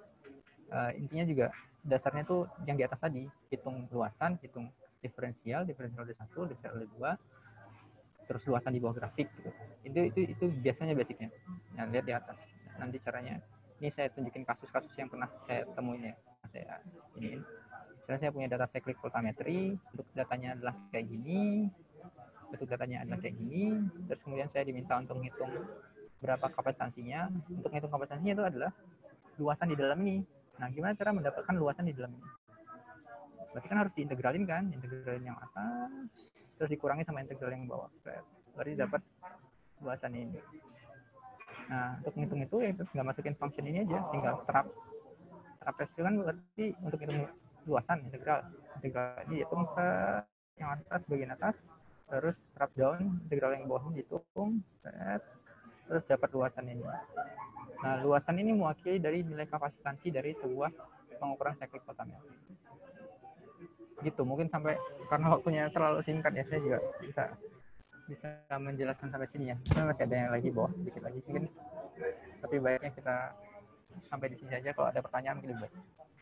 Uh, intinya juga dasarnya tuh yang di atas tadi, hitung luasan, hitung diferensial, diferensial D satu, diferensial D dua, terus luasan di bawah grafik gitu. Itu itu itu biasanya basicnya. Nah, lihat di atas. Nanti caranya, ini saya tunjukin kasus-kasus yang pernah saya temuin ya. Saya ini. Misalnya saya punya data cyclic voltammetry, bentuk datanya adalah kayak gini, bentuk datanya adalah kayak gini, terus kemudian saya diminta untuk menghitung berapa kapasitansinya. Untuk menghitung kapasitansinya itu adalah luasan di dalam ini. Nah, gimana cara mendapatkan luasan di dalam ini? Berarti kan harus diintegralin kan, integralin yang atas, terus dikurangi sama integral yang bawah. Berarti dapat luasan ini. Nah, untuk menghitung itu, ya itu tinggal masukin function ini aja, tinggal traps. Traps itu kan berarti untuk hitung luasan, integral. Integral ini dihitung yang atas, bagian atas, terus drop down, integral yang bawah dihitung, terus dapat luasan ini. Nah, luasan ini mewakili dari nilai kapasitansi dari sebuah pengukuran cyclic voltammetry. Gitu, mungkin sampai karena waktunya terlalu singkat ya, saya juga bisa bisa menjelaskan sampai sini ya. Karena masih ada yang lagi bawah sedikit lagi mungkin. Tapi baiknya kita sampai di sini saja, kalau ada pertanyaan mungkin lebih baik.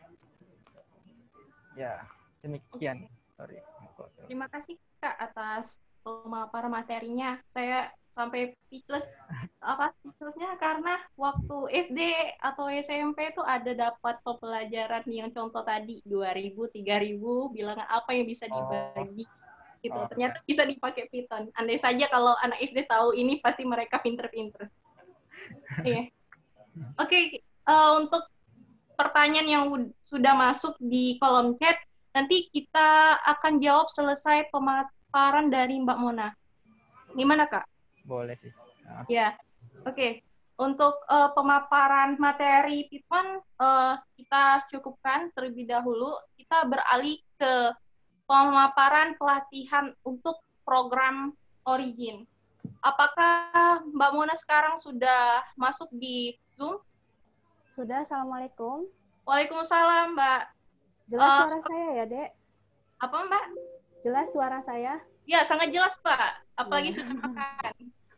Ya, demikian. Sorry. Terima kasih Kak atas pemaparan materinya. Saya sampai speechless. Apa speechlessnya karena waktu S D atau S M P itu ada dapat pelajaran yang contoh tadi dua ribu, tiga ribu, bilangan apa yang bisa dibagi. Oh. Gitu. Oh, ternyata ya. Bisa dipakai Python. Andai saja kalau anak S D tahu ini pasti mereka pinter-pinter. Iya. Oke, okay, uh, untuk pertanyaan yang sudah masuk di kolom chat, nanti kita akan jawab selesai pemaparan dari Mbak Mona. Gimana, Kak? Boleh sih. Nah. Ya, oke. Okay. Untuk uh, pemaparan materi Python, uh, kita cukupkan terlebih dahulu. Kita beralih ke pemaparan pelatihan untuk program Origin. Apakah Mbak Mona sekarang sudah masuk di Zoom? Sudah, Assalamualaikum. Waalaikumsalam, Mbak. Jelas uh, suara saya ya, Dek? Apa, Mbak? Jelas suara saya? Ya, sangat jelas, Pak. Apalagi ya. Sudah makan.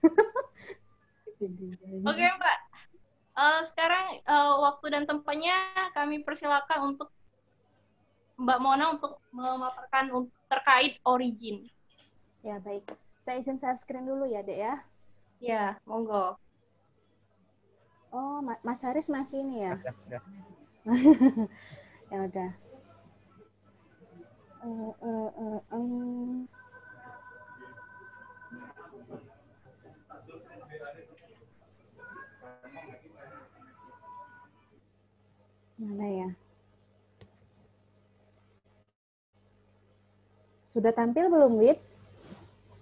Oke, okay, Mbak. Uh, sekarang uh, waktu dan tempatnya kami persilakan untuk Mbak Mona untuk memaparkan terkait Origin. Ya, baik. Saya izin share screen dulu ya, Dek ya. Ya, monggo. Oh, Mas Haris masih ini ya? Ya, ya. Ya udah. Uh, uh, uh, um. Mana ya? Sudah tampil belum, Wid?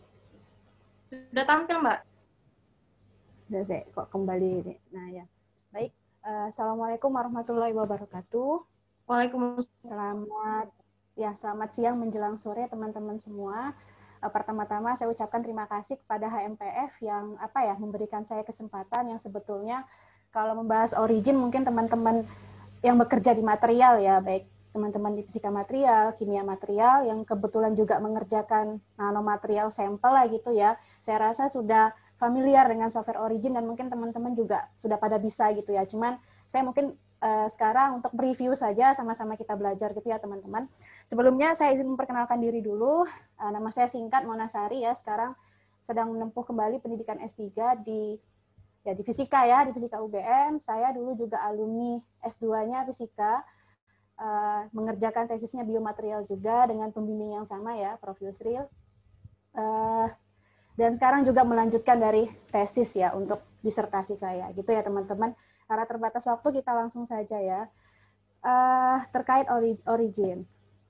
Sudah tampil, Mbak. Sudah, saya kok kembali. Nah, ya. Baik, uh, Assalamualaikum warahmatullahi wabarakatuh. Waalaikumsalam. Selamat, ya selamat siang menjelang sore teman-teman semua. Uh, pertama-tama saya ucapkan terima kasih kepada H M P F yang apa ya memberikan saya kesempatan yang sebetulnya kalau membahas origin mungkin teman-teman yang bekerja di material ya, baik teman-teman di fisika material, kimia material yang kebetulan juga mengerjakan nanomaterial sampel lah gitu ya. Saya rasa sudah familiar dengan software Origin dan mungkin teman-teman juga sudah pada bisa gitu ya. Cuman saya mungkin uh, sekarang untuk review saja sama-sama kita belajar gitu ya teman-teman. Sebelumnya saya izin memperkenalkan diri dulu. Uh, nama saya singkat Monasari ya. Sekarang sedang menempuh kembali pendidikan S tiga di ya di fisika ya, di fisika U G M. Saya dulu juga alumni S dua-nya fisika. Uh, mengerjakan tesisnya biomaterial juga dengan pembimbing yang sama ya, Prof Yusril. Uh, Dan sekarang juga melanjutkan dari tesis ya untuk disertasi saya, gitu ya teman-teman. Karena terbatas waktu kita langsung saja ya. Uh, terkait ori origin.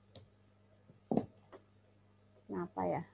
Nah, apa ya?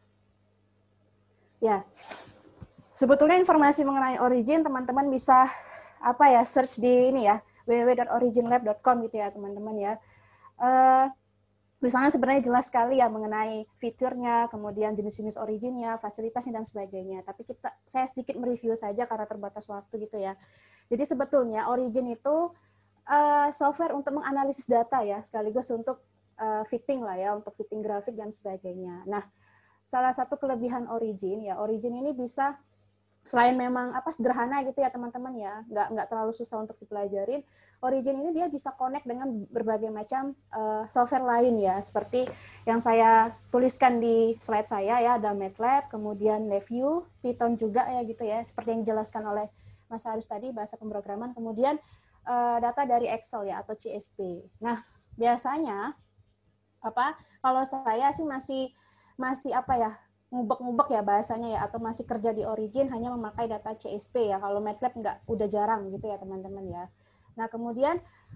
Ya, sebetulnya informasi mengenai origin teman-teman bisa apa ya search di ini ya w w w dot origin lab dot com gitu ya teman-teman ya. Uh, Misalnya sebenarnya jelas sekali ya mengenai fiturnya, kemudian jenis-jenis originnya, fasilitasnya dan sebagainya. Tapi kita, saya sedikit mereview saja karena terbatas waktu gitu ya. Jadi sebetulnya origin itu uh, software untuk menganalisis data ya, sekaligus untuk uh, fitting lah ya, untuk fitting grafik dan sebagainya. Nah, salah satu kelebihan origin ya, origin ini bisa selain memang apa sederhana gitu ya teman-teman ya, nggak nggak terlalu susah untuk dipelajarin. Origin ini dia bisa connect dengan berbagai macam uh, software lain ya, seperti yang saya tuliskan di slide saya ya, ada MATLAB, kemudian LabVIEW, Python juga ya gitu ya, seperti yang dijelaskan oleh Mas Haris tadi, bahasa pemrograman, kemudian uh, data dari Excel ya atau C S V. Nah biasanya apa kalau saya sih masih masih apa ya ngubek-ngubek ya bahasanya ya, atau masih kerja di Origin hanya memakai data C S V ya, kalau MATLAB nggak, udah jarang gitu ya teman-teman ya. Nah kemudian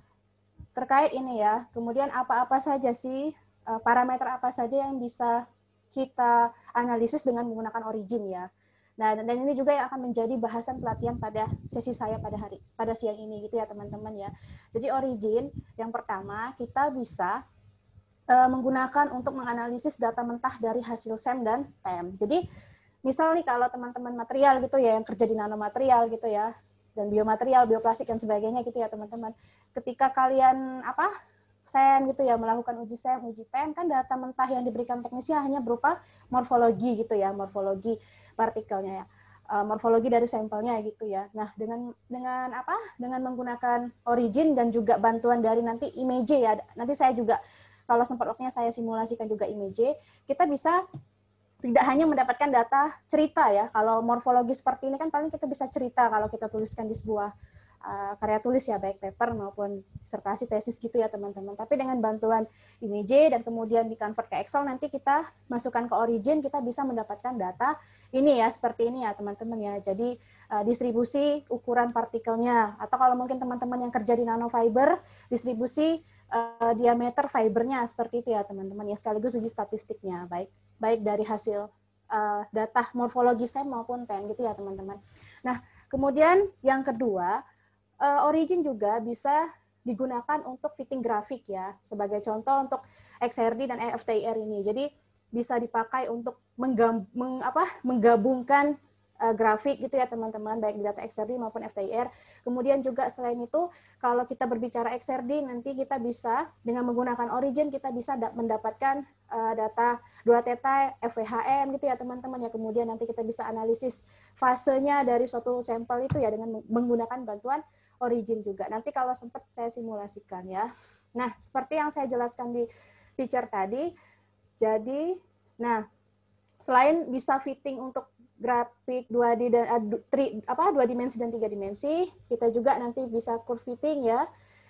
terkait ini ya, kemudian apa-apa saja sih, parameter apa saja yang bisa kita analisis dengan menggunakan Origin ya. Nah dan ini juga yang akan menjadi bahasan pelatihan pada sesi saya pada hari pada siang ini gitu ya teman-teman ya. Jadi Origin yang pertama kita bisa menggunakan untuk menganalisis data mentah dari hasil S E M dan T E M. Jadi, misal nih kalau teman-teman material gitu ya, yang kerja di nanomaterial gitu ya, dan biomaterial, bioplastik dan sebagainya gitu ya teman-teman. Ketika kalian apa S E M gitu ya, melakukan uji S E M, uji T E M, kan data mentah yang diberikan teknisnya hanya berupa morfologi gitu ya, morfologi partikelnya ya. Morfologi dari sampelnya gitu ya. Nah, dengan dengan apa? Dengan menggunakan Origin dan juga bantuan dari nanti image ya. Nanti saya juga kalau sempat waktunya saya simulasikan juga image, kita bisa tidak hanya mendapatkan data cerita ya. Kalau morfologi seperti ini kan paling kita bisa cerita kalau kita tuliskan di sebuah uh, karya tulis ya, baik paper maupun disertasi, tesis gitu ya teman-teman. Tapi dengan bantuan image dan kemudian di-convert ke Excel, nanti kita masukkan ke Origin, kita bisa mendapatkan data ini ya, seperti ini ya teman-teman ya. Jadi uh, distribusi ukuran partikelnya, atau kalau mungkin teman-teman yang kerja di nanofiber, distribusi Uh, diameter fibernya seperti itu ya teman-teman ya, sekaligus uji statistiknya baik baik dari hasil uh, data morfologi S E M maupun T E M gitu ya teman-teman. Nah kemudian yang kedua, uh, Origin juga bisa digunakan untuk fitting grafik ya, sebagai contoh untuk X R D dan F T I R ini. Jadi bisa dipakai untuk menggab, meng, apa, menggabungkan Uh, grafik gitu ya teman-teman, baik di data X R D maupun F T I R. Kemudian juga selain itu, kalau kita berbicara X R D, nanti kita bisa dengan menggunakan Origin, kita bisa mendapatkan uh, data dua theta, F W H M gitu ya teman-teman ya. Kemudian nanti kita bisa analisis fasenya dari suatu sampel itu ya dengan menggunakan bantuan Origin juga. Nanti kalau sempat saya simulasikan ya. Nah, seperti yang saya jelaskan di picture tadi, jadi, nah, selain bisa fitting untuk grafik dua D dan uh, tri, apa dua dimensi dan tiga dimensi, kita juga nanti bisa curve fitting ya.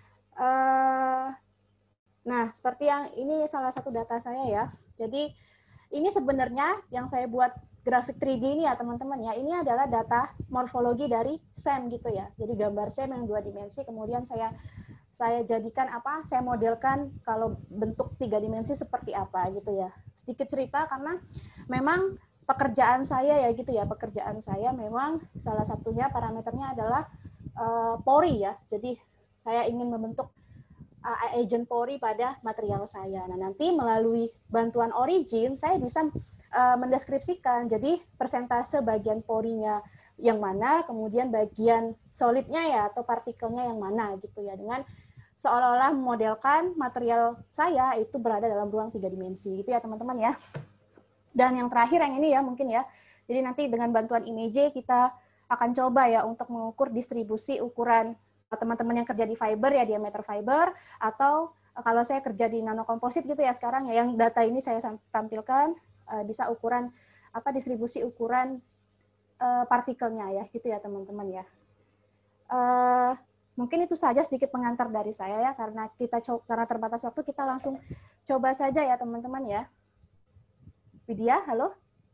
Uh, nah, seperti yang ini salah satu data saya ya. Jadi ini sebenarnya yang saya buat grafik tiga D ini ya teman-teman ya. Ini adalah data morfologi dari S E M gitu ya. Jadi gambar S E M yang dua dimensi, kemudian saya saya jadikan apa? Saya modelkan kalau bentuk tiga dimensi seperti apa gitu ya. Sedikit cerita karena memang pekerjaan saya ya gitu ya, pekerjaan saya memang salah satunya parameternya adalah uh, Pori ya. Jadi saya ingin membentuk uh, agent Pori pada material saya. Nah, nanti melalui bantuan Origin saya bisa uh, mendeskripsikan. Jadi persentase bagian porinya yang mana, kemudian bagian solidnya ya atau partikelnya yang mana gitu ya, dengan seolah-olah memodelkan material saya itu berada dalam ruang tiga dimensi gitu ya teman-teman ya. Dan yang terakhir yang ini ya mungkin ya, jadi nanti dengan bantuan image kita akan coba ya untuk mengukur distribusi ukuran teman-teman yang kerja di fiber ya, diameter fiber, atau kalau saya kerja di nanokomposit gitu ya sekarang ya, yang data ini saya tampilkan bisa ukuran apa distribusi ukuran uh, partikelnya ya gitu ya teman-teman ya. Uh, mungkin itu saja sedikit pengantar dari saya ya, karena kita karena terbatas waktu kita langsung coba saja ya teman-teman ya. Widya, halo?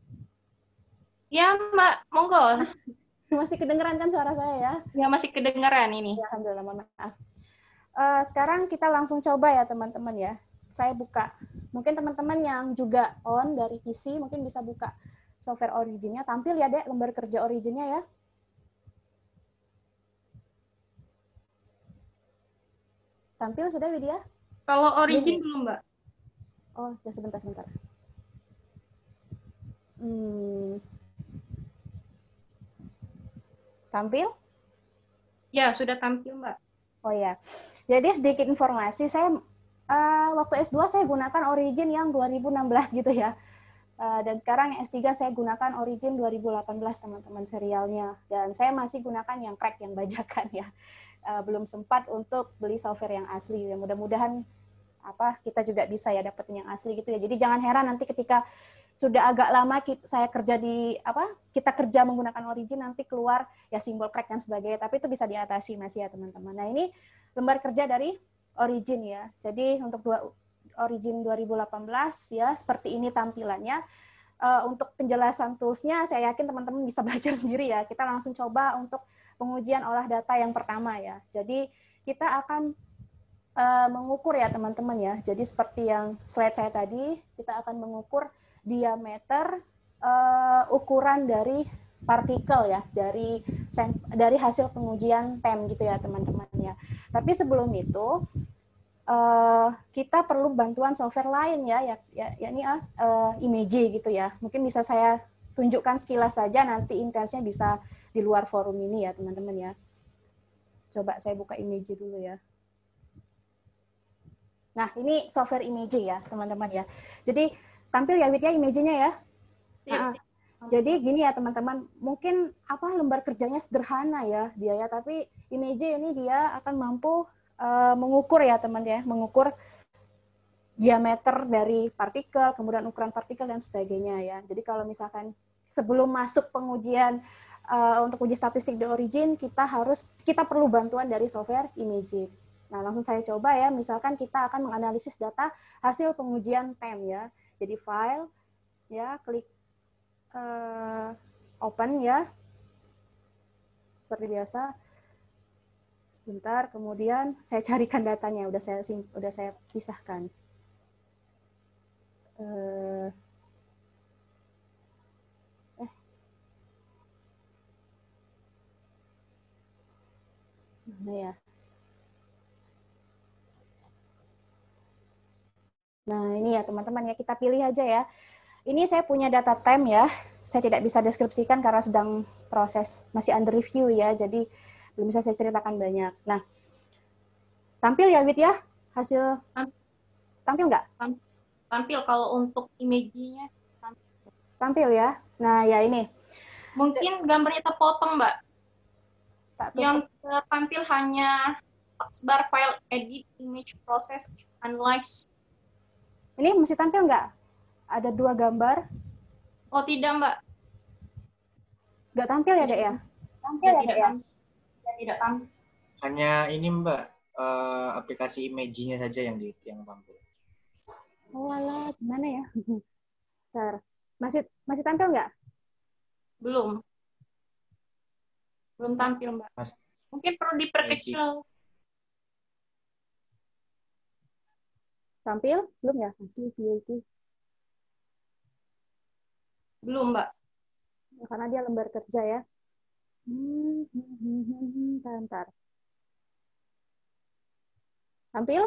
Ya Mbak, monggo. Masih kedengeran kan suara saya ya? Ya masih kedengeran ini. Ya, alhamdulillah, mohon maaf. Uh, sekarang kita langsung coba ya teman-teman ya. Saya buka. Mungkin teman-teman yang juga on dari P C mungkin bisa buka software Origin-nya. Tampil ya Dek, lembar kerja Origin-nya ya. Tampil sudah Widya? Kalau Origin belum Mbak. Oh, ya sebentar sebentar. Hmm. Tampil? Ya, sudah tampil, Mbak. Oh ya. Jadi sedikit informasi, saya uh, waktu S dua saya gunakan Origin yang dua ribu enam belas gitu ya. Uh, dan sekarang yang S tiga saya gunakan Origin dua ribu delapan belas teman-teman serialnya. Dan saya masih gunakan yang crack, yang bajakan ya. Uh, belum sempat untuk beli software yang asli. Ya, mudah-mudahan apa kita juga bisa ya dapetin yang asli gitu ya. Jadi jangan heran nanti ketika sudah agak lama saya kerja di apa kita kerja menggunakan Origin nanti keluar ya simbol crack dan sebagainya, tapi itu bisa diatasi masih ya teman-teman. Nah ini lembar kerja dari Origin ya. Jadi untuk dua, Origin dua ribu delapan belas ya seperti ini tampilannya. Uh, untuk penjelasan toolsnya saya yakin teman-teman bisa belajar sendiri ya. Kita langsung coba untuk pengujian olah data yang pertama ya. Jadi kita akan uh, mengukur ya teman-teman ya. Jadi seperti yang slide saya tadi, kita akan mengukur diameter uh, ukuran dari partikel ya, dari dari hasil pengujian T E M gitu ya teman-teman ya. Tapi sebelum itu uh, kita perlu bantuan software lain ya, ya, ya, ya ini uh, image gitu ya. Mungkin bisa saya tunjukkan sekilas saja, nanti intensnya bisa di luar forum ini ya teman-teman ya. Coba saya buka image dulu ya. Nah ini software image ya teman-teman ya. Jadi tampil ya Widya image-nya ya. Nah, jadi gini ya teman-teman, mungkin apa lembar kerjanya sederhana ya dia ya, tapi image ini dia akan mampu uh, mengukur ya teman ya, mengukur diameter dari partikel, kemudian ukuran partikel dan sebagainya ya. Jadi kalau misalkan sebelum masuk pengujian uh, untuk uji statistik di Origin, kita harus kita perlu bantuan dari software image. Nah langsung saya coba ya, misalkan kita akan menganalisis data hasil pengujian T E M ya. Jadi file, ya klik uh, open ya, seperti biasa. Sebentar, kemudian saya carikan datanya, udah saya udah saya pisahkan. Uh, eh, mana ya? Nah, ini ya teman-teman ya, kita pilih aja ya. Ini saya punya data T E M ya. Saya tidak bisa deskripsikan karena sedang proses, masih under review ya, jadi belum bisa saya ceritakan banyak. Nah, tampil ya, Wid ya? Hasil tampil nggak? Tampil kalau untuk image-nya. Tampil. tampil ya. Nah, ya ini. Mungkin gambarnya terpotong, Mbak. Tak Yang tampil hanya bar file edit, image process, analyze. Ini masih tampil nggak? Ada dua gambar. Oh, tidak, Mbak. Nggak tampil ya, Dek ya? Tampil ya, Dek ya? Tidak tampil. Hanya ini, Mbak, uh, aplikasi image-nya saja yang di yang tampil. Oh, alah, gimana ya? Bentar. Masih masih tampil nggak? Belum. Belum tampil, Mbak. Mas, mungkin perlu diperkecil. Tampil? Belum ya? Belum, Mbak. Karena dia lembar kerja ya. Hmm, hmm, hmm, hmm, hmm. Bentar, bentar. Tampil?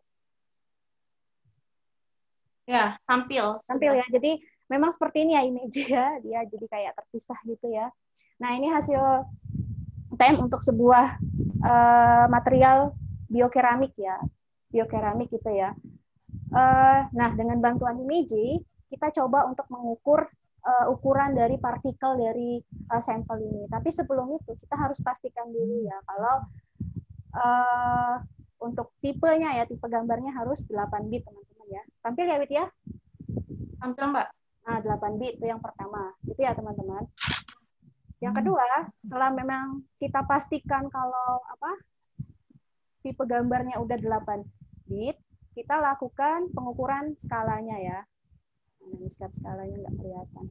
Ya, tampil. Tampil Sudah. ya. Jadi memang seperti ini ya image ya. Dia jadi kayak terpisah gitu ya. Nah, ini hasil tem untuk sebuah uh, material biokeramik ya. Biokeramik gitu ya. Uh, nah, dengan bantuan image, kita coba untuk mengukur uh, ukuran dari partikel dari uh, sampel ini. Tapi sebelum itu, kita harus pastikan dulu ya, kalau uh, untuk tipenya ya, tipe gambarnya harus delapan bit, teman-teman ya. Tampil ya, Wit ya? Tampil, Mbak. Nah, delapan bit itu yang pertama. Itu ya, teman-teman. Yang kedua, setelah memang kita pastikan kalau apa tipe gambarnya udah delapan bit, kita lakukan pengukuran skalanya ya. Nah, ini skalanya nggak kelihatan.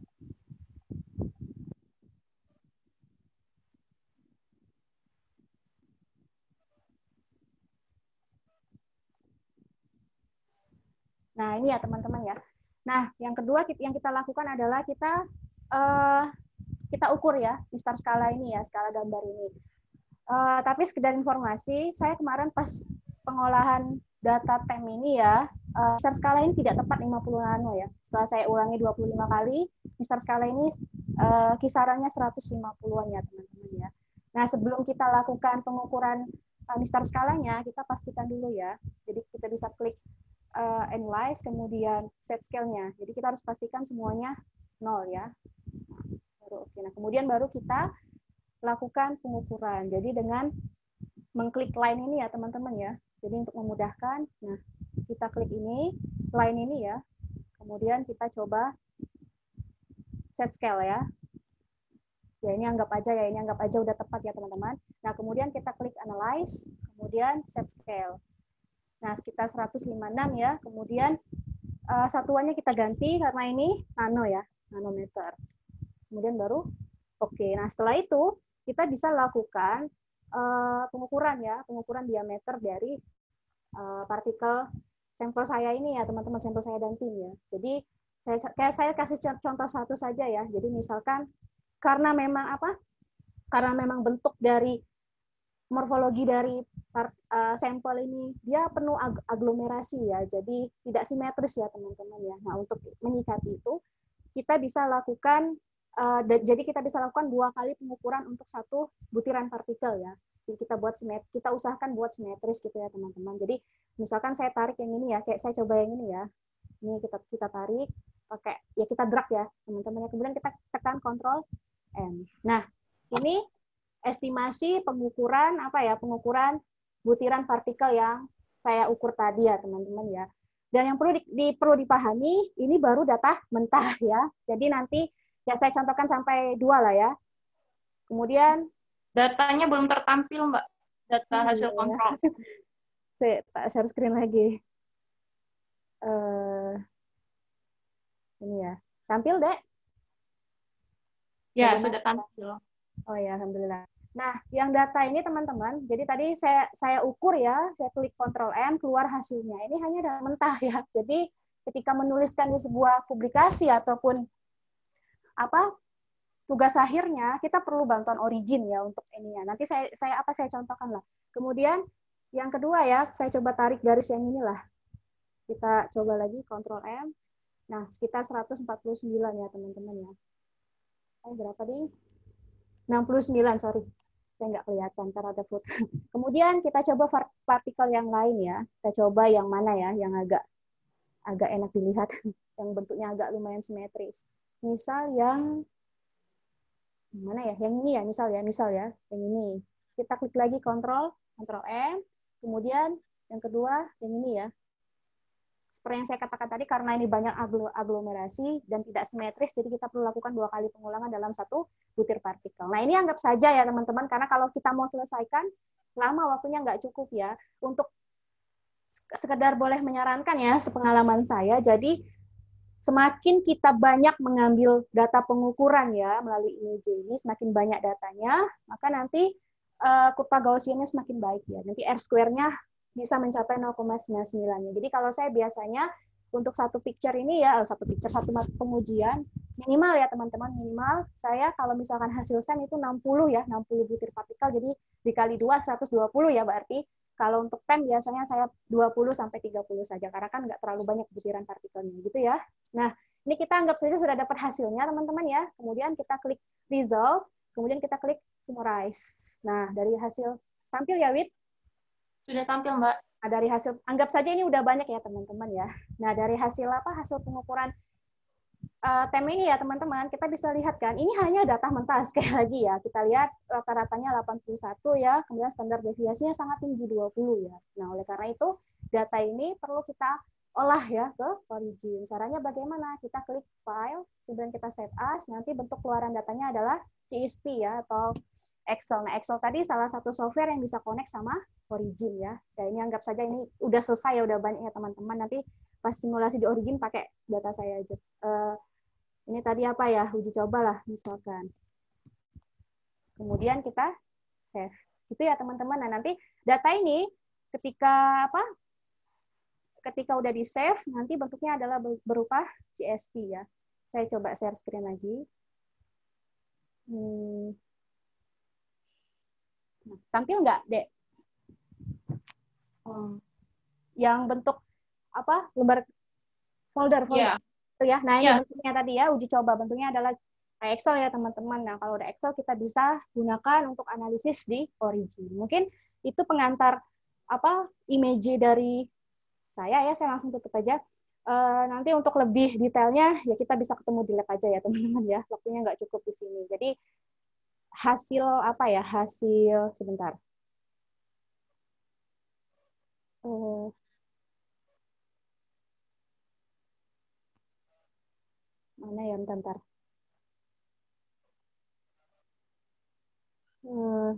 Nah, ini ya teman-teman ya. Nah, yang kedua yang kita lakukan adalah kita uh, kita ukur ya mistar skala ini ya, skala gambar ini. Uh, tapi sekedar informasi, saya kemarin pas pengolahan data tem ini ya, uh, mistar skala ini tidak tepat lima puluh nano ya. Setelah saya ulangi dua puluh lima kali, mistar skala ini uh, kisarannya seratus lima puluhan ya teman-teman ya. Nah, sebelum kita lakukan pengukuran uh, mistar skalanya, kita pastikan dulu ya. Jadi kita bisa klik uh, analyze, kemudian set scale-nya. Jadi kita harus pastikan semuanya nol ya. Baru oke. Nah, kemudian baru kita lakukan pengukuran. Jadi dengan mengklik line ini ya teman-teman ya. Jadi untuk memudahkan, nah kita klik ini, line ini ya. Kemudian kita coba set scale ya. Ya ini anggap aja ya, ini anggap aja udah tepat ya teman-teman. Nah kemudian kita klik analyze, kemudian set scale. Nah sekitar seratus lima puluh enam ya. Kemudian uh, satuannya kita ganti karena ini nano ya, nanometer. Kemudian baru oke. Okay. Nah setelah itu kita bisa lakukan uh, pengukuran ya, pengukuran diameter dari uh, partikel sampel saya ini ya teman-teman, sampel saya dan tim ya. Jadi saya kayak saya kasih contoh satu saja ya. Jadi misalkan karena memang apa? Karena memang bentuk dari morfologi dari uh, sampel ini dia penuh ag aglomerasi ya. Jadi tidak simetris ya teman-teman ya. Nah, untuk menyikapi itu kita bisa lakukan uh, jadi kita bisa lakukan dua kali pengukuran untuk satu butiran partikel ya. Jadi kita buat simetris, kita usahakan buat simetris gitu ya teman-teman. Jadi misalkan saya tarik yang ini ya, kayak saya coba yang ini ya. Ini kita kita tarik pakai ya kita drag ya teman-teman. Kemudian kita tekan Ctrl M. Nah, ini estimasi pengukuran apa ya? Pengukuran butiran partikel yang saya ukur tadi ya, teman-teman ya. Dan yang perlu di, di perlu dipahami, ini baru data mentah ya. Jadi nanti ya saya contohkan sampai dua lah ya. Kemudian datanya belum tertampil, Mbak. Data hmm, hasil ya. kontrol. Saya tak share screen lagi. Uh, ini ya. Tampil, Dek? Ya, bagaimana? sudah tampil. Oh ya, alhamdulillah. Nah, yang data ini teman-teman, jadi tadi saya saya ukur ya, saya klik Ctrl M, keluar hasilnya. Ini hanya data mentah ya. Jadi ketika menuliskan di sebuah publikasi ataupun apa tugas akhirnya, kita perlu bantuan origin ya untuk ininya. Nanti saya saya apa saya contohkan lah. Kemudian yang kedua ya, saya coba tarik garis yang inilah. Kita coba lagi Ctrl M. Nah, sekitar seratus empat puluh sembilan ya teman-teman ya. Oh, berapa deh? enam puluh sembilan, sorry. Saya nggak kelihatan, ntar ada foto. Kemudian kita coba partikel yang lain ya. Kita coba yang mana ya, yang agak agak enak dilihat, yang bentuknya agak lumayan simetris. Misal yang mana ya? Yang ini ya, misal ya, misal ya, yang ini. Kita klik lagi Ctrl, Ctrl M. Kemudian yang kedua, yang ini ya. Seperti yang saya katakan tadi, karena ini banyak aglomerasi dan tidak simetris, jadi kita perlu lakukan dua kali pengulangan dalam satu butir partikel. Nah, ini anggap saja ya teman-teman, karena kalau kita mau selesaikan, lama waktunya nggak cukup ya. Untuk sekedar boleh menyarankan ya, sepengalaman saya, jadi semakin kita banyak mengambil data pengukuran ya, melalui image ini, semakin banyak datanya, maka nanti uh, kurva Gaussian-nya semakin baik ya. Nanti R square-nya bisa mencapai nol koma sembilan sembilan. Jadi kalau saya biasanya untuk satu picture ini ya, satu picture, satu pengujian, minimal ya teman-teman, minimal saya kalau misalkan hasil SEM itu enam puluh ya, enam puluh butir partikel, jadi dikali dua, seratus dua puluh ya berarti. Kalau untuk T E M biasanya saya dua puluh sampai tiga puluh saja, karena kan nggak terlalu banyak butiran partikelnya, gitu ya. Nah, ini kita anggap saja sudah dapat hasilnya, teman-teman ya. Kemudian kita klik result, kemudian kita klik summarize. Nah, dari hasil tampil ya, Wit? Sudah tampil, Mbak. Nah, dari hasil, anggap saja ini udah banyak ya, teman-teman ya. Nah, dari hasil apa? Hasil pengukuran uh, T E M ini ya, teman-teman, kita bisa lihat kan, ini hanya data mentah, sekali lagi ya. Kita lihat rata-ratanya delapan puluh satu ya, kemudian standar deviasinya sangat tinggi dua puluh ya. Nah, oleh karena itu, data ini perlu kita olah ya ke Origin. Caranya bagaimana? Kita klik file, kemudian kita save as, nanti bentuk keluaran datanya adalah C S V ya, atau Excel. Nah, Excel tadi salah satu software yang bisa connect sama Origin ya. Nah, ini anggap saja ini udah selesai ya, udah banyak ya teman-teman. Nanti pas simulasi di Origin pakai data saya aja. Uh, ini tadi apa ya? Uji coba lah misalkan. Kemudian kita save. Itu ya teman-teman. Nah, nanti data ini ketika apa? Ketika udah di save, nanti bentuknya adalah berupa C S V ya. Saya coba share screen lagi. Hmm. Nah, tampil nggak, Dek? Hmm. Yang bentuk apa? Lembar folder, folder. Yeah. Ya. Nah, ini yeah. bentuknya tadi ya, uji coba. Bentuknya adalah Excel ya, teman-teman. Nah, kalau udah Excel kita bisa gunakan untuk analisis di Origin. Mungkin itu pengantar apa? Image dari saya ya, saya langsung tutup aja. Uh, nanti untuk lebih detailnya ya kita bisa ketemu di lab aja ya teman-teman ya. Waktunya nggak cukup di sini. Jadi hasil apa ya? Hasil sebentar. Uh, mana ya bentar. Uh,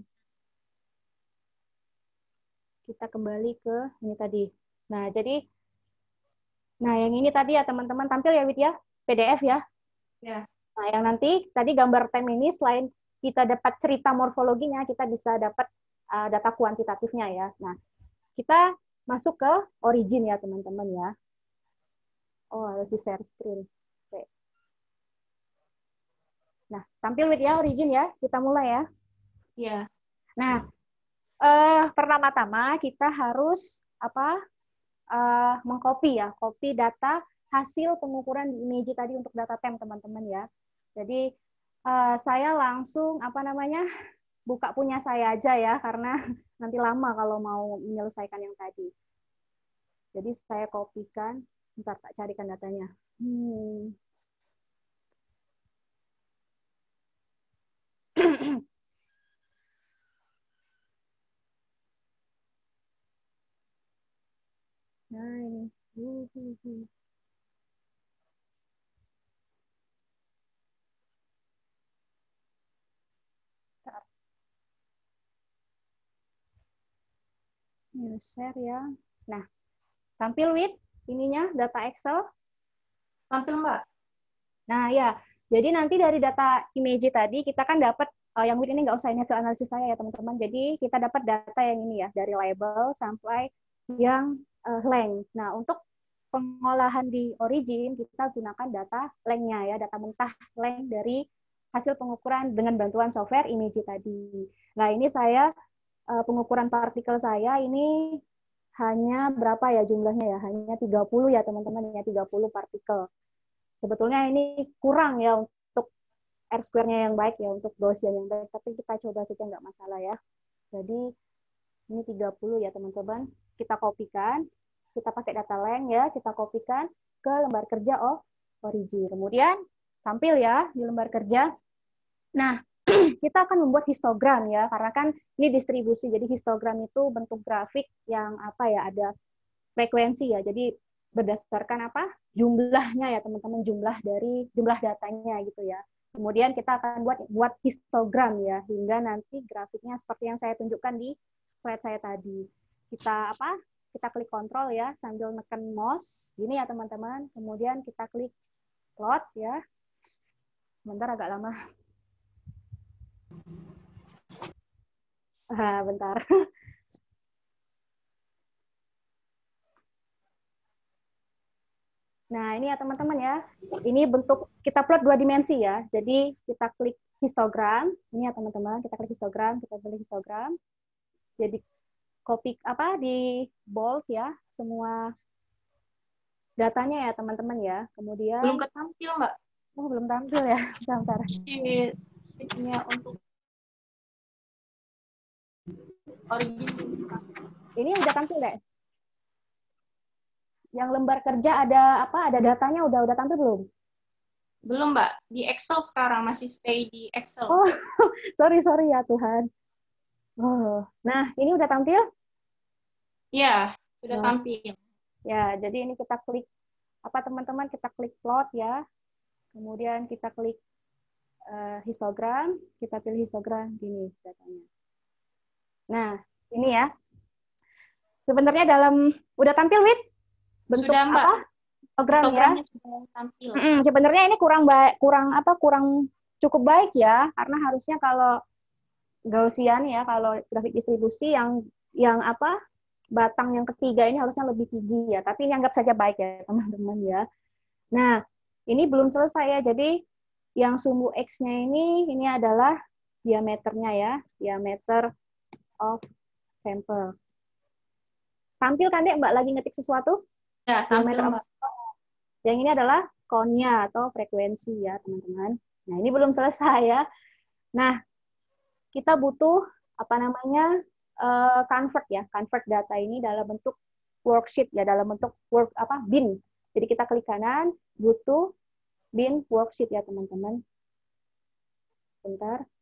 kita kembali ke ini tadi. Nah, jadi nah yang ini tadi ya teman-teman tampil ya Wit ya, P D F ya. Ya. Nah, yang nanti tadi gambar T E M ini selain kita dapat cerita morfologinya, kita bisa dapat uh, data kuantitatifnya ya. Nah, kita masuk ke Origin ya teman-teman ya. Oh, harus di share screen. Oke. Nah, tampil Wit ya Origin ya. Kita mulai ya. Iya. Nah, uh, pertama-tama kita harus apa? Uh, mengcopy ya, copy data hasil pengukuran di image tadi untuk data T E M teman-teman ya. Jadi uh, saya langsung apa namanya buka punya saya aja ya, karena nanti lama kalau mau menyelesaikan yang tadi. Jadi saya kopikan, bentar tak carikan datanya. Hmm. Nah ini. Uh, uh, uh. Ini share ya. Nah, tampil Wit ininya data Excel. Tampil Mbak. Nah ya, jadi nanti dari data image tadi kita kan dapat uh, yang Wit ini nggak usah ini hasil analisis saya ya teman-teman. Jadi kita dapat data yang ini ya dari label sampai yang uh, length. Nah untuk pengolahan di Origin kita gunakan data length-nya ya, data mentah length dari hasil pengukuran dengan bantuan software image tadi. Nah ini saya uh, pengukuran partikel saya ini hanya berapa ya jumlahnya ya? Hanya tiga puluh ya teman-teman ya, tiga puluh partikel. Sebetulnya ini kurang ya untuk R square-nya yang baik ya, untuk Gaussian yang baik, tapi kita coba saja nggak masalah ya. Jadi ini tiga puluh ya teman-teman. Kita kopikan, kita pakai data length ya, kita kopikan ke lembar kerja of Origin. Kemudian tampil ya di lembar kerja. Nah, kita akan membuat histogram ya, karena kan ini distribusi. Jadi histogram itu bentuk grafik yang apa ya, ada frekuensi ya. Jadi berdasarkan apa? Jumlahnya ya teman-teman, jumlah dari jumlah datanya gitu ya. Kemudian kita akan buat buat histogram ya, hingga nanti grafiknya seperti yang saya tunjukkan di slide saya tadi. Kita apa? Kita klik kontrol ya sambil neken mouse. Gini ya teman-teman. Kemudian kita klik plot ya. Bentar agak lama. Ah, bentar. Nah, ini ya teman-teman ya. Ini bentuk kita plot dua dimensi ya. Jadi kita klik histogram. Ini ya teman-teman, kita klik histogram, kita pilih histogram. Jadi copy apa di bold ya semua datanya ya teman-teman ya. Kemudian Belum ketampil, Mbak. oh belum tampil ya. Bentar. Ini ini untuk origin. Ini udah tampil deh. Yang lembar kerja ada apa? Ada datanya udah udah tampil belum? Belum, Mbak. Di Excel sekarang masih stay di Excel. Oh, sorry sorry ya Tuhan. Oh, nah ini udah tampil? Iya, sudah Nah. tampil. Ya, jadi ini kita klik apa teman-teman? Kita klik plot ya. Kemudian kita klik uh, histogram, kita pilih histogram gini datanya. Nah, ini ya. Sebenarnya dalam udah tampil Wit? Bentuk Sudah, Mbak. apa? Histogram ya. Histogramnya sudah tampil. Mm-mm, sebenarnya ini kurang baik, kurang apa? Kurang cukup baik ya, karena harusnya kalau Gaussian ya, kalau grafik distribusi yang yang apa? Batang yang ketiga ini harusnya lebih tinggi ya, tapi ini anggap saja baik ya, teman-teman ya. Nah, ini belum selesai ya. Jadi yang sumbu X-nya ini ini adalah diameternya ya, diameter of sample. Tampil kan Dek, Mbak lagi ngetik sesuatu? Ya, tampil, Diameter Mbak. Yang ini adalah count-nya atau frekuensi ya, teman-teman. Nah, ini belum selesai ya. Nah, kita butuh apa namanya? Uh, convert ya, convert data ini dalam bentuk worksheet ya, dalam bentuk work apa? bin. Jadi kita klik kanan, butuh bin worksheet ya, teman-teman. Bentar.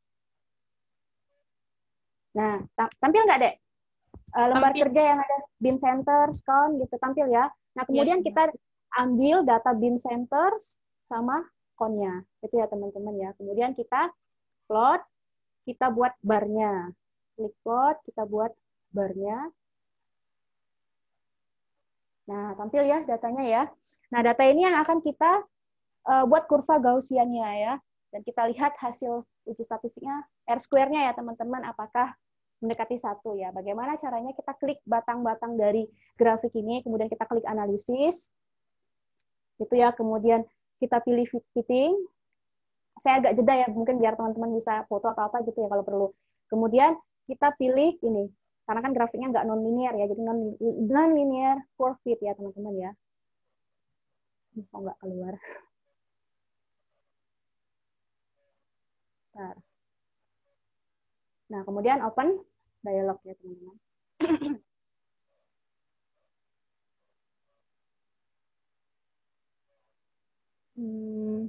Nah, tampil nggak, Dek? Uh, lembar Tampil. kerja yang ada bin centers, count gitu tampil ya. Nah, kemudian Yes, kita ambil data bin centers sama count-nya. Itu ya, teman-teman ya. Kemudian kita plot, kita buat barnya. Klik plot, kita buat barnya. Nah, tampil ya datanya ya. Nah, data ini yang akan kita uh, buat kurva Gaussian-nya ya. Dan kita lihat hasil uji statistiknya, R-square-nya ya, teman-teman, apakah mendekati satu ya. Bagaimana caranya? Kita klik batang-batang dari grafik ini, kemudian kita klik analisis. Gitu ya, kemudian kita pilih fitting. Saya agak jeda ya, mungkin biar teman-teman bisa foto atau apa gitu ya kalau perlu. Kemudian kita pilih ini, karena kan grafiknya nggak non-linear ya, jadi non-linear curve fit ya teman-teman ya. Kok nggak keluar? Bentar. Nah, kemudian open dialog ya teman-teman. hmm.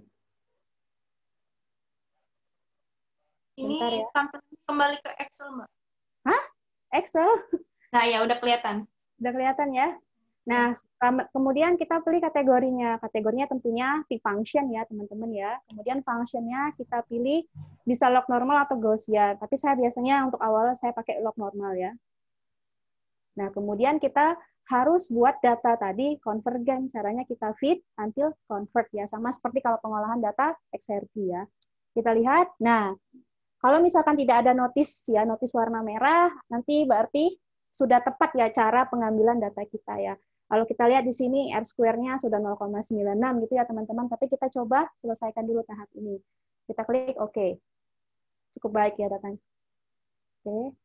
Ini Bentar ya. tampil kembali ke Excel, Mbak. Hah? Excel? Nah, ya udah kelihatan. Udah kelihatan ya. Nah, kemudian kita pilih kategorinya. Kategorinya tentunya peak function ya, teman-teman ya. Kemudian functionnya kita pilih bisa log normal atau Gaussian. Tapi saya biasanya untuk awal saya pakai log normal ya. Nah, kemudian kita harus buat data tadi convergen. Caranya kita fit until convert ya. Sama seperti kalau pengolahan data X R T ya. Kita lihat. Nah, kalau misalkan tidak ada notis ya, notis warna merah, nanti berarti sudah tepat ya cara pengambilan data kita ya. Kalau kita lihat di sini R-square-nya sudah nol koma sembilan enam gitu ya teman-teman, tapi kita coba selesaikan dulu tahap ini. Kita klik OK. Cukup baik ya datanya. Oke.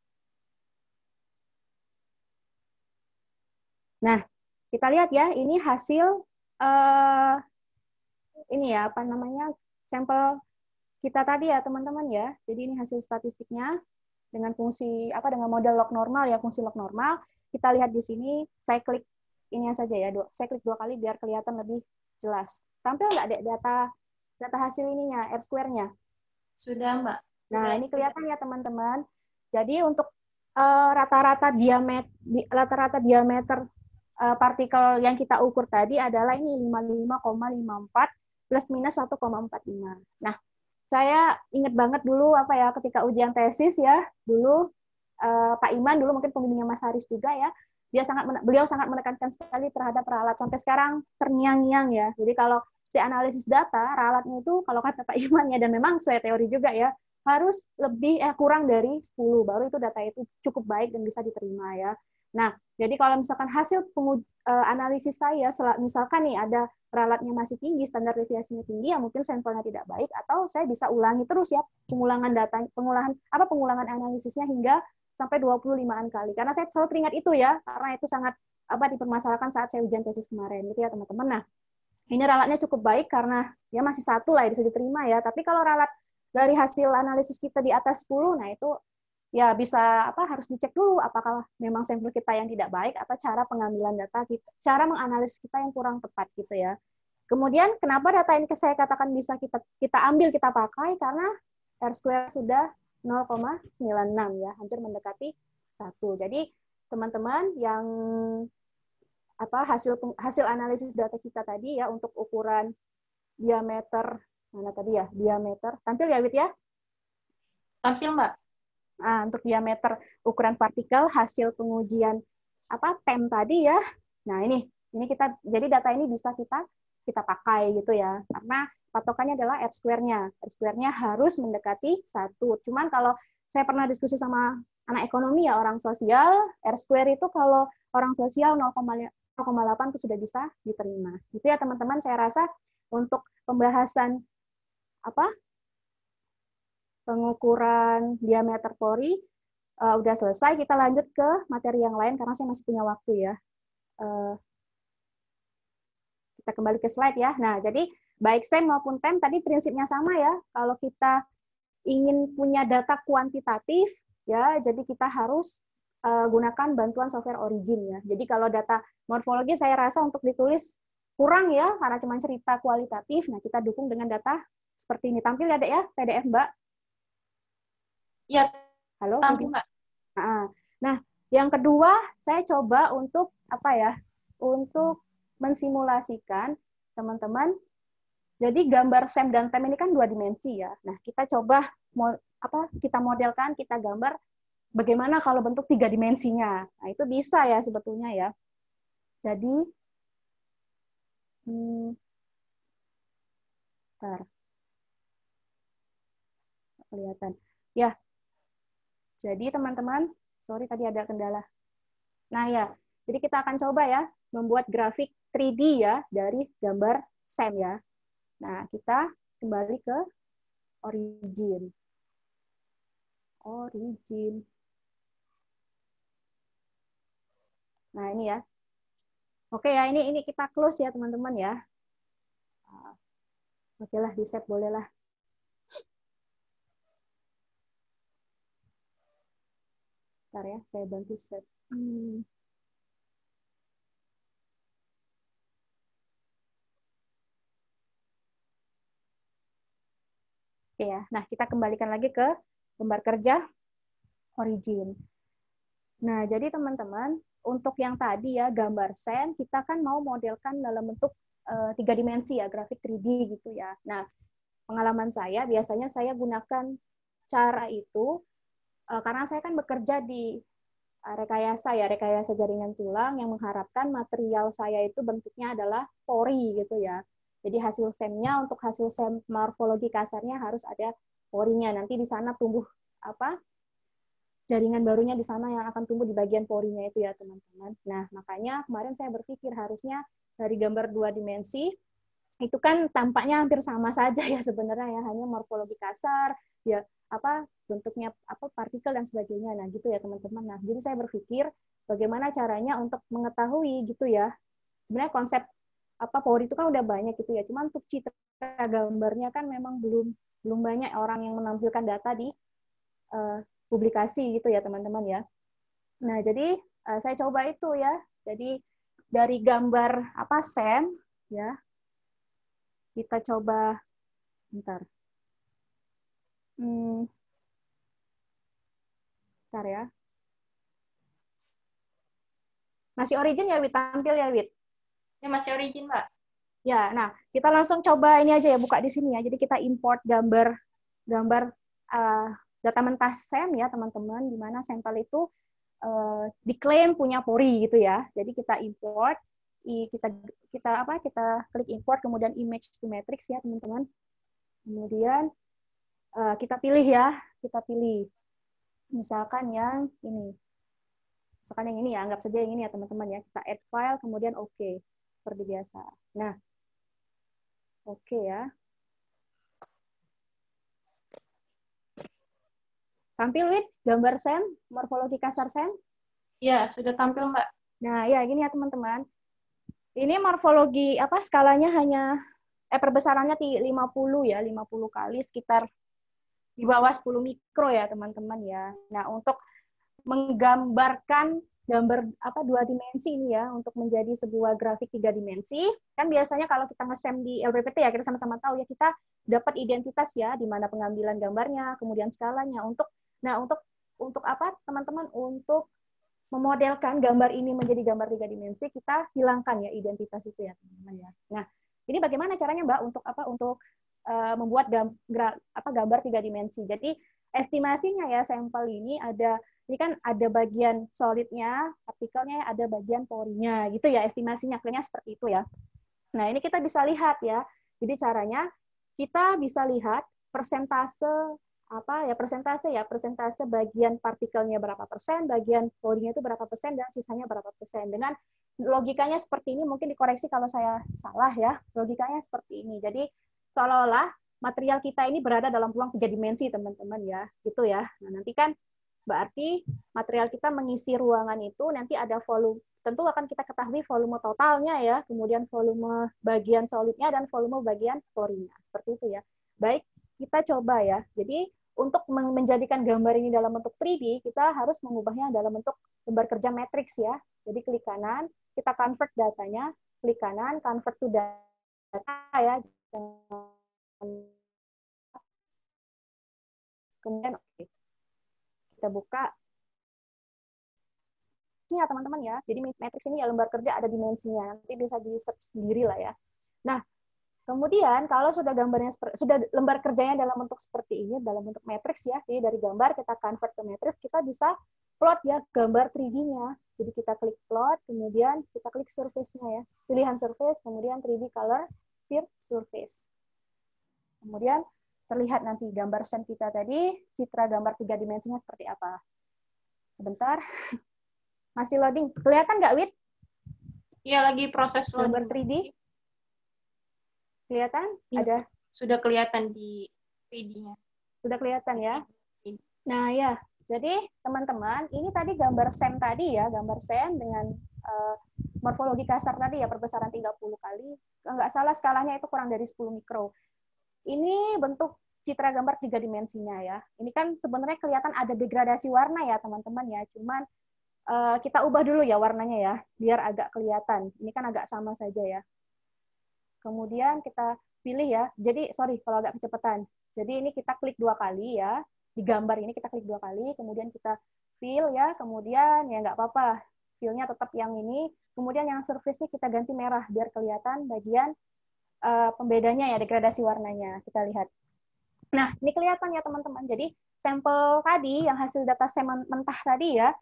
Nah, kita lihat ya, ini hasil uh, ini ya, apa namanya? Sampel kita tadi ya teman-teman ya. Jadi ini hasil statistiknya dengan fungsi apa dengan model log normal ya, fungsi log normal. Kita lihat di sini, saya klik ini saja ya, dua, saya klik dua kali biar kelihatan lebih jelas. Tampil nggak dek data data hasil ininya, R-square-nya? Sudah, Mbak. Nah, Sudah. ini kelihatan ya teman-teman. Jadi untuk uh, rata-rata diameter rata-rata diameter uh, partikel yang kita ukur tadi adalah ini lima puluh lima koma lima empat plus minus satu koma empat lima. Nah, saya ingat banget dulu apa ya ketika ujian tesis ya dulu eh, Pak Iman dulu mungkin pembimbingnya Mas Haris juga ya dia sangat beliau sangat menekankan sekali terhadap ralat sampai sekarang terngiang-ngiang ya. Jadi kalau si analisis data ralatnya itu kalau kata Pak Iman ya dan memang sesuai teori juga ya harus lebih eh kurang dari sepuluh baru itu data itu cukup baik dan bisa diterima ya. Nah Jadi kalau misalkan hasil pengu- uh, analisis saya, misalkan nih ada ralatnya masih tinggi, standar deviasinya tinggi, ya mungkin sampelnya tidak baik, atau saya bisa ulangi terus ya pengulangan data, pengulahan apa pengulangan analisisnya hingga sampai dua puluh limaan kali. Karena saya selalu teringat itu ya, karena itu sangat apa dipermasalahkan saat saya ujian tesis kemarin, gitu ya teman-teman. Nah, ini ralatnya cukup baik karena ya masih satu lah, bisa diterima ya. Tapi kalau ralat dari hasil analisis kita di atas sepuluh, nah itu ya bisa apa harus dicek dulu apakah memang sampel kita yang tidak baik atau cara pengambilan data kita, cara menganalisis kita yang kurang tepat gitu ya. Kemudian kenapa data ini saya katakan bisa kita kita ambil kita pakai karena R square sudah nol koma sembilan enam ya, hampir mendekati satu. Jadi teman-teman yang apa hasil hasil analisis data kita tadi ya untuk ukuran diameter mana tadi ya, diameter tampil ya Wit ya? Tampil Mbak. Nah, untuk diameter ukuran partikel hasil pengujian apa T E M tadi ya. Nah, ini ini kita jadi data ini bisa kita kita pakai gitu ya. Karena patokannya adalah R square-nya. R square-nya harus mendekati satu. Cuman kalau saya pernah diskusi sama anak ekonomi ya orang sosial, R square itu kalau orang sosial nol koma delapan itu sudah bisa diterima. Gitu ya teman-teman, saya rasa untuk pembahasan apa pengukuran diameter pori uh, udah selesai. Kita lanjut ke materi yang lain karena saya masih punya waktu ya. Uh, kita kembali ke slide ya. Nah, jadi baik S E M maupun T E M tadi prinsipnya sama ya. Kalau kita ingin punya data kuantitatif ya, jadi kita harus uh, gunakan bantuan software Origin ya. Jadi kalau data morfologi saya rasa untuk ditulis kurang ya karena cuma cerita kualitatif. Nah, kita dukung dengan data seperti ini. Tampil ya, Dek ya, P D F Mbak. Ya, halo. tampil Mbak. Nah, yang kedua saya coba untuk apa ya? Untuk mensimulasikan teman-teman. Jadi gambar S E M dan T E M ini kan dua dimensi ya. Nah, kita coba apa? Kita modelkan, kita gambar bagaimana kalau bentuk tiga dimensinya. Nah, itu bisa ya sebetulnya ya. Jadi hmm, bentar. Kelihatan. Ya. Jadi teman-teman, sorry tadi ada kendala. Nah ya, jadi kita akan coba ya membuat grafik tiga D ya dari gambar S E M ya. Nah, kita kembali ke Origin. Origin. Nah, ini ya. Oke ya, ini ini kita close ya teman-teman ya. Oke lah, di set boleh lah. Bentar ya, saya bantu set. Hmm. Oke ya, nah kita kembalikan lagi ke gambar kerja Origin. Nah, jadi teman-teman, untuk yang tadi ya, gambar S E M, kita kan mau modelkan dalam bentuk uh, tiga dimensi ya, grafik tiga D gitu ya. Nah, pengalaman saya, biasanya saya gunakan cara itu, uh, karena saya kan bekerja di uh, rekayasa ya, rekayasa jaringan tulang, yang mengharapkan material saya itu bentuknya adalah pori gitu ya. Jadi hasil S E M-nya untuk hasil S E M morfologi kasarnya harus ada porinya. Nanti di sana tumbuh apa? Jaringan barunya di sana yang akan tumbuh di bagian porinya itu ya teman-teman. Nah, makanya kemarin saya berpikir harusnya dari gambar dua dimensi itu kan tampaknya hampir sama saja ya sebenarnya ya, hanya morfologi kasar, ya apa bentuknya apa partikel dan sebagainya. Nah, gitu ya teman-teman. Nah, jadi saya berpikir bagaimana caranya untuk mengetahui gitu ya. Sebenarnya konsep apa pori itu kan udah banyak gitu ya. Cuma untuk citra gambarnya kan memang belum belum banyak orang yang menampilkan data di uh, publikasi gitu ya teman-teman ya. Nah, jadi uh, saya coba itu ya. Jadi dari gambar apa S E M ya. Kita coba sebentar. Hmm. Bentar ya. Masih Origin ya, Wit? Tampil ya, Wit? Ya, masih Origin, Mbak. Ya, nah, kita langsung coba ini aja ya, buka di sini ya. Jadi kita import gambar gambar uh, data mentah S E M ya, teman-teman, di mana sampel itu uh, diklaim punya pori gitu ya. Jadi kita import, kita kita apa? Kita klik import, kemudian image to matrix ya, teman-teman. Kemudian uh, kita pilih ya, kita pilih misalkan yang ini. Misalkan yang ini ya, anggap saja yang ini ya teman-teman ya. Kita add file, kemudian oke. Okay, seperti biasa. Nah, oke okay ya. Tampil, Wid, gambar sen, morfologi kasar sen? Ya, sudah tampil, Mbak. Nah, ya gini ya teman-teman. Ini morfologi, apa, skalanya hanya, eh perbesarannya lima puluh ya, lima puluh kali, sekitar di bawah sepuluh mikro ya teman-teman ya. Nah, untuk menggambarkan gambar apa dua dimensi ini ya, untuk menjadi sebuah grafik tiga dimensi, kan biasanya kalau kita nge-sem di L P P T ya, kita sama-sama tahu ya, kita dapat identitas ya, di mana pengambilan gambarnya, kemudian skalanya. Untuk Nah, untuk untuk apa, teman-teman? Untuk memodelkan gambar ini menjadi gambar tiga dimensi, kita hilangkan ya identitas itu ya, teman-teman ya. Nah, ini bagaimana caranya, Mbak, untuk apa? Untuk uh, membuat gam, gra, apa, gambar tiga dimensi. Jadi, estimasinya ya, sampel ini ada, ini kan ada bagian solidnya, partikelnya, ada bagian porinya, gitu ya, estimasinya, kayaknya seperti itu ya. Nah, ini kita bisa lihat ya. Jadi, caranya, kita bisa lihat persentase apa ya persentase ya persentase bagian partikelnya berapa persen, bagian porinya itu berapa persen, dan sisanya berapa persen. Dengan logikanya seperti ini, mungkin dikoreksi kalau saya salah ya, logikanya seperti ini. Jadi seolah-olah material kita ini berada dalam ruang tiga dimensi, teman-teman ya, gitu ya. Nah, nanti kan berarti material kita mengisi ruangan itu, nanti ada volume, tentu akan kita ketahui volume totalnya ya, kemudian volume bagian solidnya, dan volume bagian porinya, seperti itu ya. Baik, kita coba ya. Jadi untuk menjadikan gambar ini dalam bentuk tiga D, kita harus mengubahnya dalam bentuk gambar kerja matriks ya. Jadi klik kanan, kita convert datanya, klik kanan, convert to data ya. Kemudian oke. Kita buka. Ini ya teman-teman ya. Jadi matriks ini ya lembar kerja ada dimensinya. Nanti bisa di-search sendiri lah ya. Nah, kemudian kalau sudah gambarnya sudah lembar kerjanya dalam bentuk seperti ini, dalam bentuk matriks ya, jadi dari gambar kita convert ke matriks, kita bisa plot ya gambar tiga D-nya. Jadi kita klik plot, kemudian kita klik surface-nya ya, pilihan surface, kemudian tiga D color field surface. Kemudian terlihat nanti gambar sen kita tadi, citra gambar tiga dimensinya seperti apa. Sebentar, masih loading. Kelihatan nggak, Wid? Iya, lagi proses loading. Gambar tiga D. Kelihatan? Ya, ada. Sudah kelihatan di tiga D-nya. Sudah kelihatan ya? Nah ya, jadi teman-teman, ini tadi gambar sen tadi ya, gambar sen dengan uh, morfologi kasar tadi ya, perbesaran tiga puluh kali. Nggak salah skalanya itu kurang dari sepuluh mikro. Ini bentuk citra gambar tiga dimensinya ya. Ini kan sebenarnya kelihatan ada degradasi warna ya teman-teman ya, cuman uh, kita ubah dulu ya warnanya ya, biar agak kelihatan. Ini kan agak sama saja ya. Kemudian kita pilih ya, jadi sorry kalau agak kecepatan. Jadi ini kita klik dua kali ya, di gambar ini kita klik dua kali, kemudian kita fill ya, kemudian ya nggak apa-apa, fill-nya tetap yang ini, kemudian yang surface-nya kita ganti merah, biar kelihatan bagian uh, pembedanya ya, degradasi warnanya, kita lihat. Nah, ini kelihatan ya teman-teman, jadi sampel tadi, yang hasil data sem mentah tadi ya,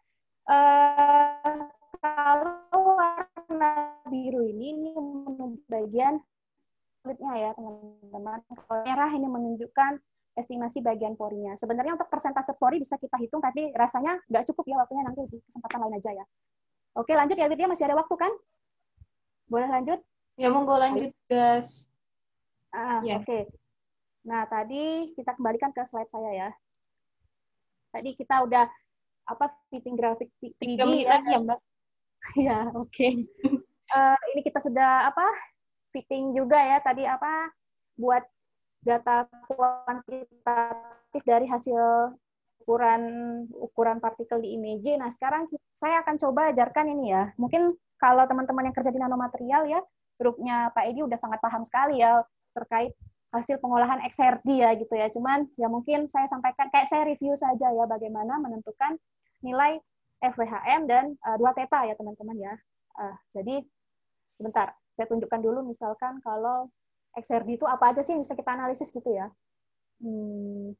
uh, kalau warna biru ini, ini menunjuk bagian kulitnya ya teman-teman. Kalau merah ini menunjukkan estimasi bagian porinya. Sebenarnya untuk persentase pori bisa kita hitung, tapi rasanya nggak cukup ya waktunya, nanti di kesempatan lain aja ya. Oke, lanjut ya, Lydia, masih ada waktu kan? Boleh lanjut? Ya, monggo lanjut, guys. Ah, ya. Oke. Nah, tadi kita kembalikan ke slide saya ya. Tadi kita udah apa fitting grafik tiga D ya, ya, Mbak. Ya, oke. Okay. uh, ini kita sudah apa? Fitting juga ya tadi apa buat data kuantitatif dari hasil ukuran ukuran partikel di image. Nah, sekarang saya akan coba ajarkan ini ya. Mungkin kalau teman-teman yang kerja di nanomaterial ya, grupnya Pak Edi udah sangat paham sekali ya terkait hasil pengolahan X R D ya gitu ya. Cuman ya mungkin saya sampaikan kayak saya review saja ya bagaimana menentukan nilai F W H M dan uh, dua theta ya teman-teman ya. Uh, jadi sebentar. Saya tunjukkan dulu misalkan kalau X R D itu apa aja sih yang bisa kita analisis gitu ya. Hmm.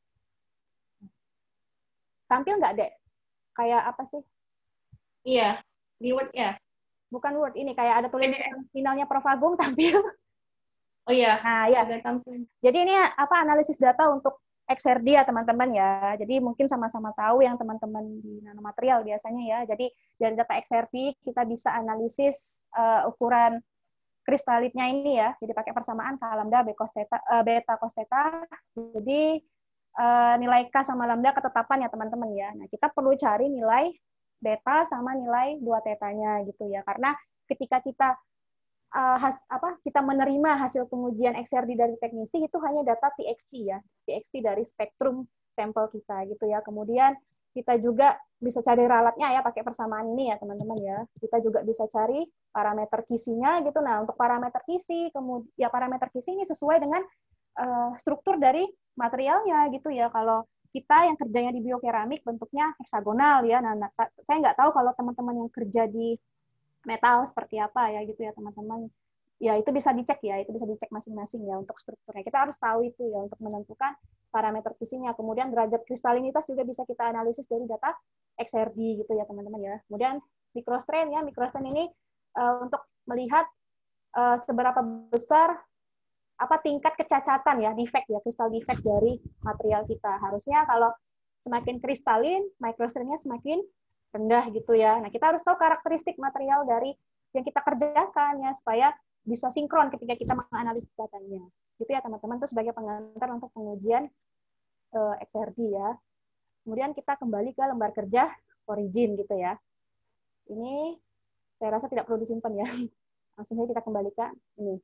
Tampil nggak, Dek? Kayak apa sih? Iya, di Word ya. Bukan Word, ini kayak ada tulisan finalnya Prof Agung tampil. Oh iya. Nah, ya. Jadi ini apa analisis data untuk X R D ya teman-teman ya. Jadi mungkin sama-sama tahu yang teman-teman di nanomaterial biasanya ya. Jadi dari data X R D kita bisa analisis uh, ukuran kristalitnya ini ya. Jadi pakai persamaan K lambda B cos theta, uh, beta cos theta. Jadi uh, nilai K sama lambda ketetapan ya teman-teman ya. Nah, kita perlu cari nilai beta sama nilai dua tetanya gitu ya. Karena ketika kita Uh, has, apa kita menerima hasil pengujian X R D dari teknisi itu hanya data T X T ya, T X T dari spektrum sampel kita gitu ya. Kemudian kita juga bisa cari ralatnya ya pakai persamaan ini ya teman-teman ya. Kita juga bisa cari parameter kisinya gitu. Nah, untuk parameter kisi kemudian ya parameter kisi ini sesuai dengan uh, struktur dari materialnya gitu ya. Kalau kita yang kerjanya di biokeramik bentuknya heksagonal ya. Nah, nah saya nggak tahu kalau teman-teman yang kerja di metal seperti apa ya gitu ya teman-teman. Ya itu bisa dicek ya, itu bisa dicek masing-masing ya untuk strukturnya. Kita harus tahu itu ya untuk menentukan parameter kisinya. Kemudian derajat kristalinitas juga bisa kita analisis dari data X R D gitu ya teman-teman ya. Kemudian microstrain ya, microstrain ini uh, untuk melihat uh, seberapa besar apa tingkat kecacatan ya, defect ya, kristal defect dari material kita. Harusnya kalau semakin kristalin, microstrainnya semakin rendah gitu ya. Nah, kita harus tahu karakteristik material dari yang kita kerjakan ya supaya bisa sinkron ketika kita menganalisis datanya. Gitu ya teman-teman, itu sebagai pengantar untuk pengujian uh, X R D ya. Kemudian kita kembali ke lembar kerja origin gitu ya. Ini saya rasa tidak perlu disimpan ya. Langsung saja kita kembalikan ini.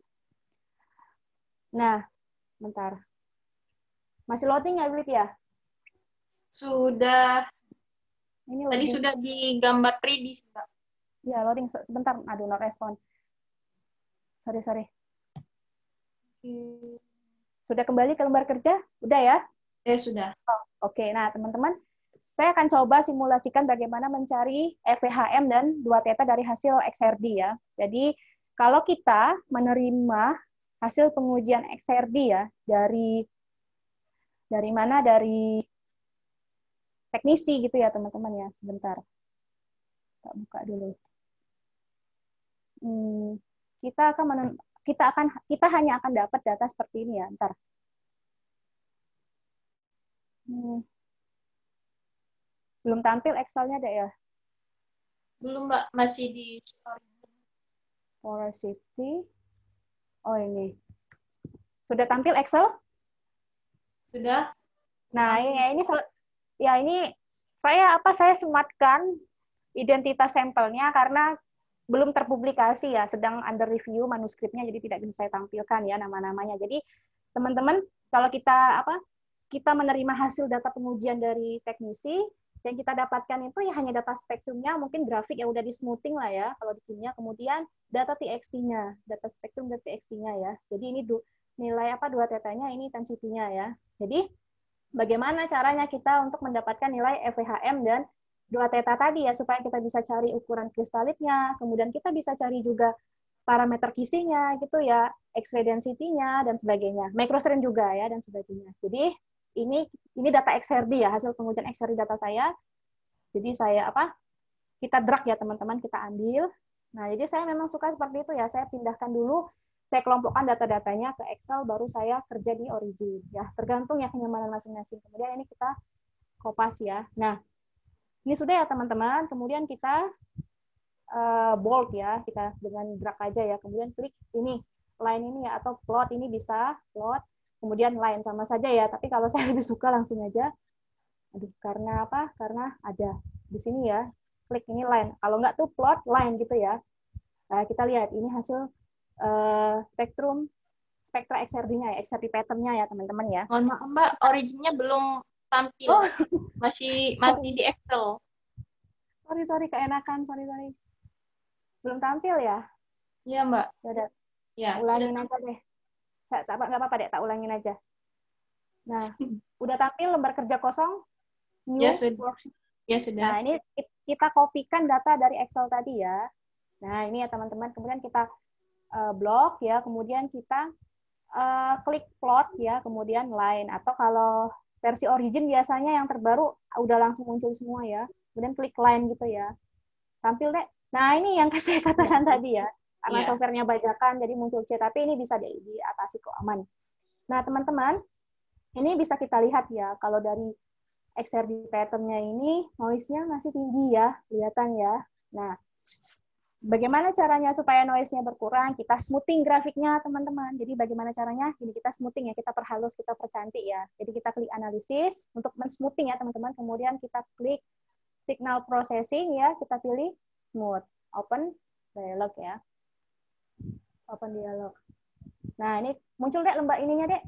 Nah, bentar. Masih loading ya, Blit ya? Sudah. Ini Tadi loading. sudah digambar tiga D, Mbak. Ya, loading sebentar. Aduh, no respon. Sorry, sorry. Sudah kembali ke lembar kerja? Udah ya? Ya, sudah. Oh, Oke, okay. Nah teman-teman, saya akan coba simulasikan bagaimana mencari E V H M dan dua theta dari hasil X R D ya. Jadi, kalau kita menerima hasil pengujian X R D ya, dari dari mana? Dari teknisi gitu ya teman-teman ya. Sebentar, kita buka dulu. Hmm, kita akan men kita akan kita hanya akan dapat data seperti ini ya. Ntar. Hmm. Belum tampil Excel-nya deh ya. Belum, Mbak, masih di Porosity. Oh ini. Sudah tampil Excel? Sudah. Nah, ini ini ya ini saya apa saya sematkan identitas sampelnya karena belum terpublikasi ya, sedang under review manuskripnya jadi tidak bisa saya tampilkan ya nama-namanya. Jadi teman-teman kalau kita apa kita menerima hasil data pengujian dari teknisi yang kita dapatkan itu ya hanya data spektrumnya, mungkin grafik yang udah di smoothing lah ya kalau di kimia, kemudian data T X T-nya, data spektrum dan T X T-nya ya. Jadi ini nilai apa dua tetanya, ini intensity-nya ya. Jadi bagaimana caranya kita untuk mendapatkan nilai E V H M dan dua theta tadi ya, supaya kita bisa cari ukuran kristalitnya, kemudian kita bisa cari juga parameter kisinya gitu ya, X-ray density-nya dan sebagainya, microstrain juga ya dan sebagainya. Jadi ini ini data X R D ya, hasil pengujian X R D data saya. Jadi saya apa? Kita drag ya teman-teman, kita ambil. Nah, jadi saya memang suka seperti itu ya, saya pindahkan dulu, saya kelompokkan data-datanya ke Excel, baru saya kerja di Origin ya, tergantung ya kenyamanan masing-masing. Kemudian ini kita kopas ya. Nah, ini sudah ya teman-teman, kemudian kita uh, bold ya, kita dengan drag aja ya, kemudian klik ini, line ini ya, atau plot ini bisa, plot, kemudian line sama saja ya, tapi kalau saya lebih suka langsung aja, aduh, karena apa? Karena ada di sini ya, klik ini line, kalau nggak tuh plot, line gitu ya. Nah, kita lihat, ini hasil uh, spektrum, spektra X R D-nya ya, X R D pattern-nya ya teman-teman ya. Mohon maaf Mbak, originnya belum tampil. Oh. Masih masih di Excel. Sorry, sorry, keenakan, sorry, sorry. Belum tampil ya? Iya, Mbak. Ya udah, ya, ulangin sudah. aja deh. Saya tak nggak apa-apa deh, tak ulangin aja. Nah, udah tampil lembar kerja kosong. New Ya sudah. worksheet. Ya sudah. Nah, ini kita kopikan data dari Excel tadi ya. Nah, ini ya teman-teman. Kemudian kita uh, blok ya, kemudian kita uh, klik plot ya, kemudian line. Atau kalau versi Origin biasanya yang terbaru udah langsung muncul semua ya. Kemudian klik line gitu ya. Tampil deh. Nah, ini yang saya katakan ya. tadi ya. Karena yeah. softwarenya bajakan, jadi muncul C. Tapi ini bisa di, diatasi kok, aman. Nah, teman-teman, Ini bisa kita lihat ya, kalau dari X R D pattern-nya ini noise-nya masih tinggi ya, kelihatan ya. Nah, bagaimana caranya supaya noise-nya berkurang? Kita smoothing grafiknya, teman-teman. Jadi bagaimana caranya? Jadi kita smoothing ya, kita perhalus, kita percantik ya. Jadi kita klik analisis untuk men-smoothing ya, teman-teman. Kemudian kita klik signal processing ya, kita pilih smooth. Open dialog ya. Open dialog. Nah, ini muncul deh lembah ininya deh.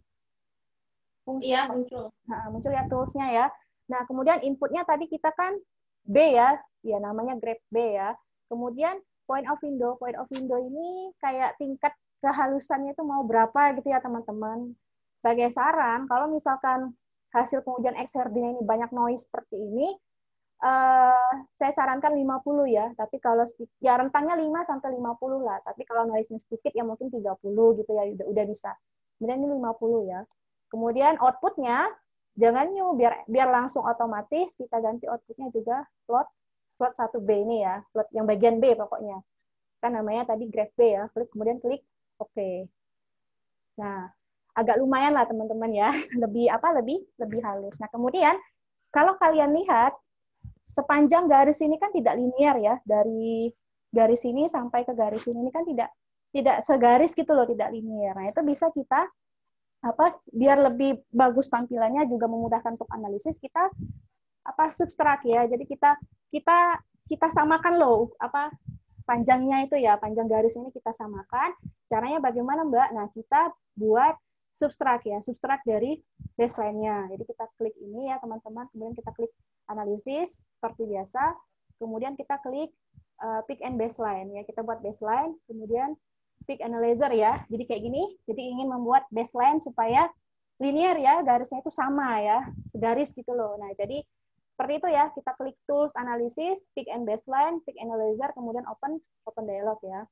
Fungsi. Iya, muncul. Nah, muncul ya tools-nya ya. Nah, kemudian inputnya tadi kita kan B ya, ya namanya grab B ya. Kemudian point of window, point of window ini kayak tingkat kehalusannya itu mau berapa gitu ya teman-teman. Sebagai saran, kalau misalkan hasil pengujian X R D-nya ini banyak noise seperti ini, uh, saya sarankan lima puluh ya. Tapi kalau ya rentangnya lima sampai lima puluh lah. Tapi kalau noise-nya sedikit ya mungkin tiga puluh gitu ya, udah, udah bisa. Kemudian ini lima puluh ya. Kemudian output-nya jangan new, biar biar langsung otomatis kita ganti output-nya juga plot plot satu B ini ya, plot yang bagian B pokoknya. Kan namanya tadi graph B ya. Klik kemudian klik oke. Okay. Nah, agak lumayan lah teman-teman ya. Lebih apa? Lebih lebih halus. Nah, kemudian kalau kalian lihat sepanjang garis ini kan tidak linear ya, dari garis ini sampai ke garis ini, ini kan tidak tidak segaris gitu loh, tidak linear. Nah, itu bisa kita apa biar lebih bagus tampilannya juga memudahkan untuk analisis, kita apa subtract ya. Jadi kita kita kita samakan loh apa panjangnya itu ya, panjang garis ini kita samakan. Caranya bagaimana, Mbak? Nah, kita buat subtract ya, subtract dari baseline-nya. Jadi kita klik ini ya, teman-teman, kemudian kita klik analisis seperti biasa. Kemudian kita klik uh, pick and baseline ya. Kita buat baseline, kemudian pick analyzer ya. Jadi kayak gini. Jadi ingin membuat baseline supaya linear ya, garisnya itu sama ya, segaris gitu loh. Nah, jadi seperti itu ya. Kita klik tools analysis, pick and baseline, pick analyzer, kemudian open open dialog ya.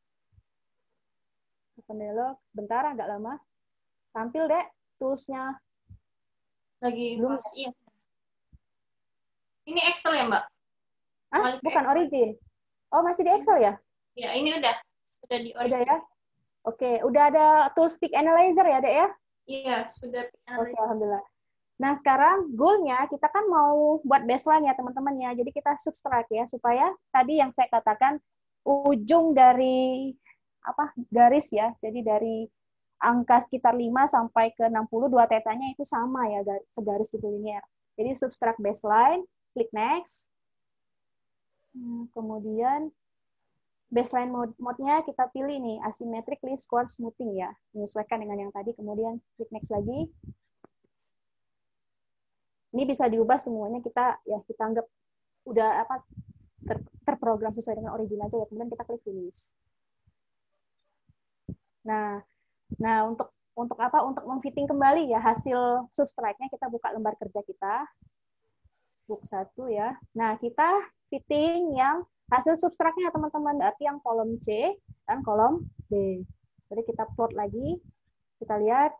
Open dialog. Sebentar, agak lama. Tampil deh tools-nya. Lagi belum. Iya. Ini Excel ya, Mbak? Ah, bukan Origin. Oh, masih di Excel ya? Ya, ini udah. Sudah di Udah ya? Oke, udah ada tools pick analyzer ya, Dek ya? Iya, sudah pick analyzer. Oke, alhamdulillah. Nah, sekarang goal-nya kita kan mau buat baseline ya, teman-teman ya. Jadi kita subtract ya, supaya tadi yang saya katakan ujung dari apa garis ya. Jadi dari angka sekitar lima sampai ke enam puluh, dua tetanya itu sama ya, segaris gitu linear. Jadi subtract baseline, klik next. Kemudian baseline mode-nya kita pilih nih, asymmetric least square smoothing ya. Menyesuaikan dengan yang tadi, kemudian klik next lagi. Ini bisa diubah semuanya, kita ya kita anggap udah apa ter, terprogram sesuai dengan origin aja ya. Kemudian kita klik finish. Nah, nah untuk untuk apa? Untuk memfitting kembali ya hasil subtract-nya, kita buka lembar kerja kita. Book satu ya. Nah, kita fitting yang hasil subtract-nya teman-teman, berarti yang kolom C dan kolom D. Jadi kita plot lagi, kita lihat.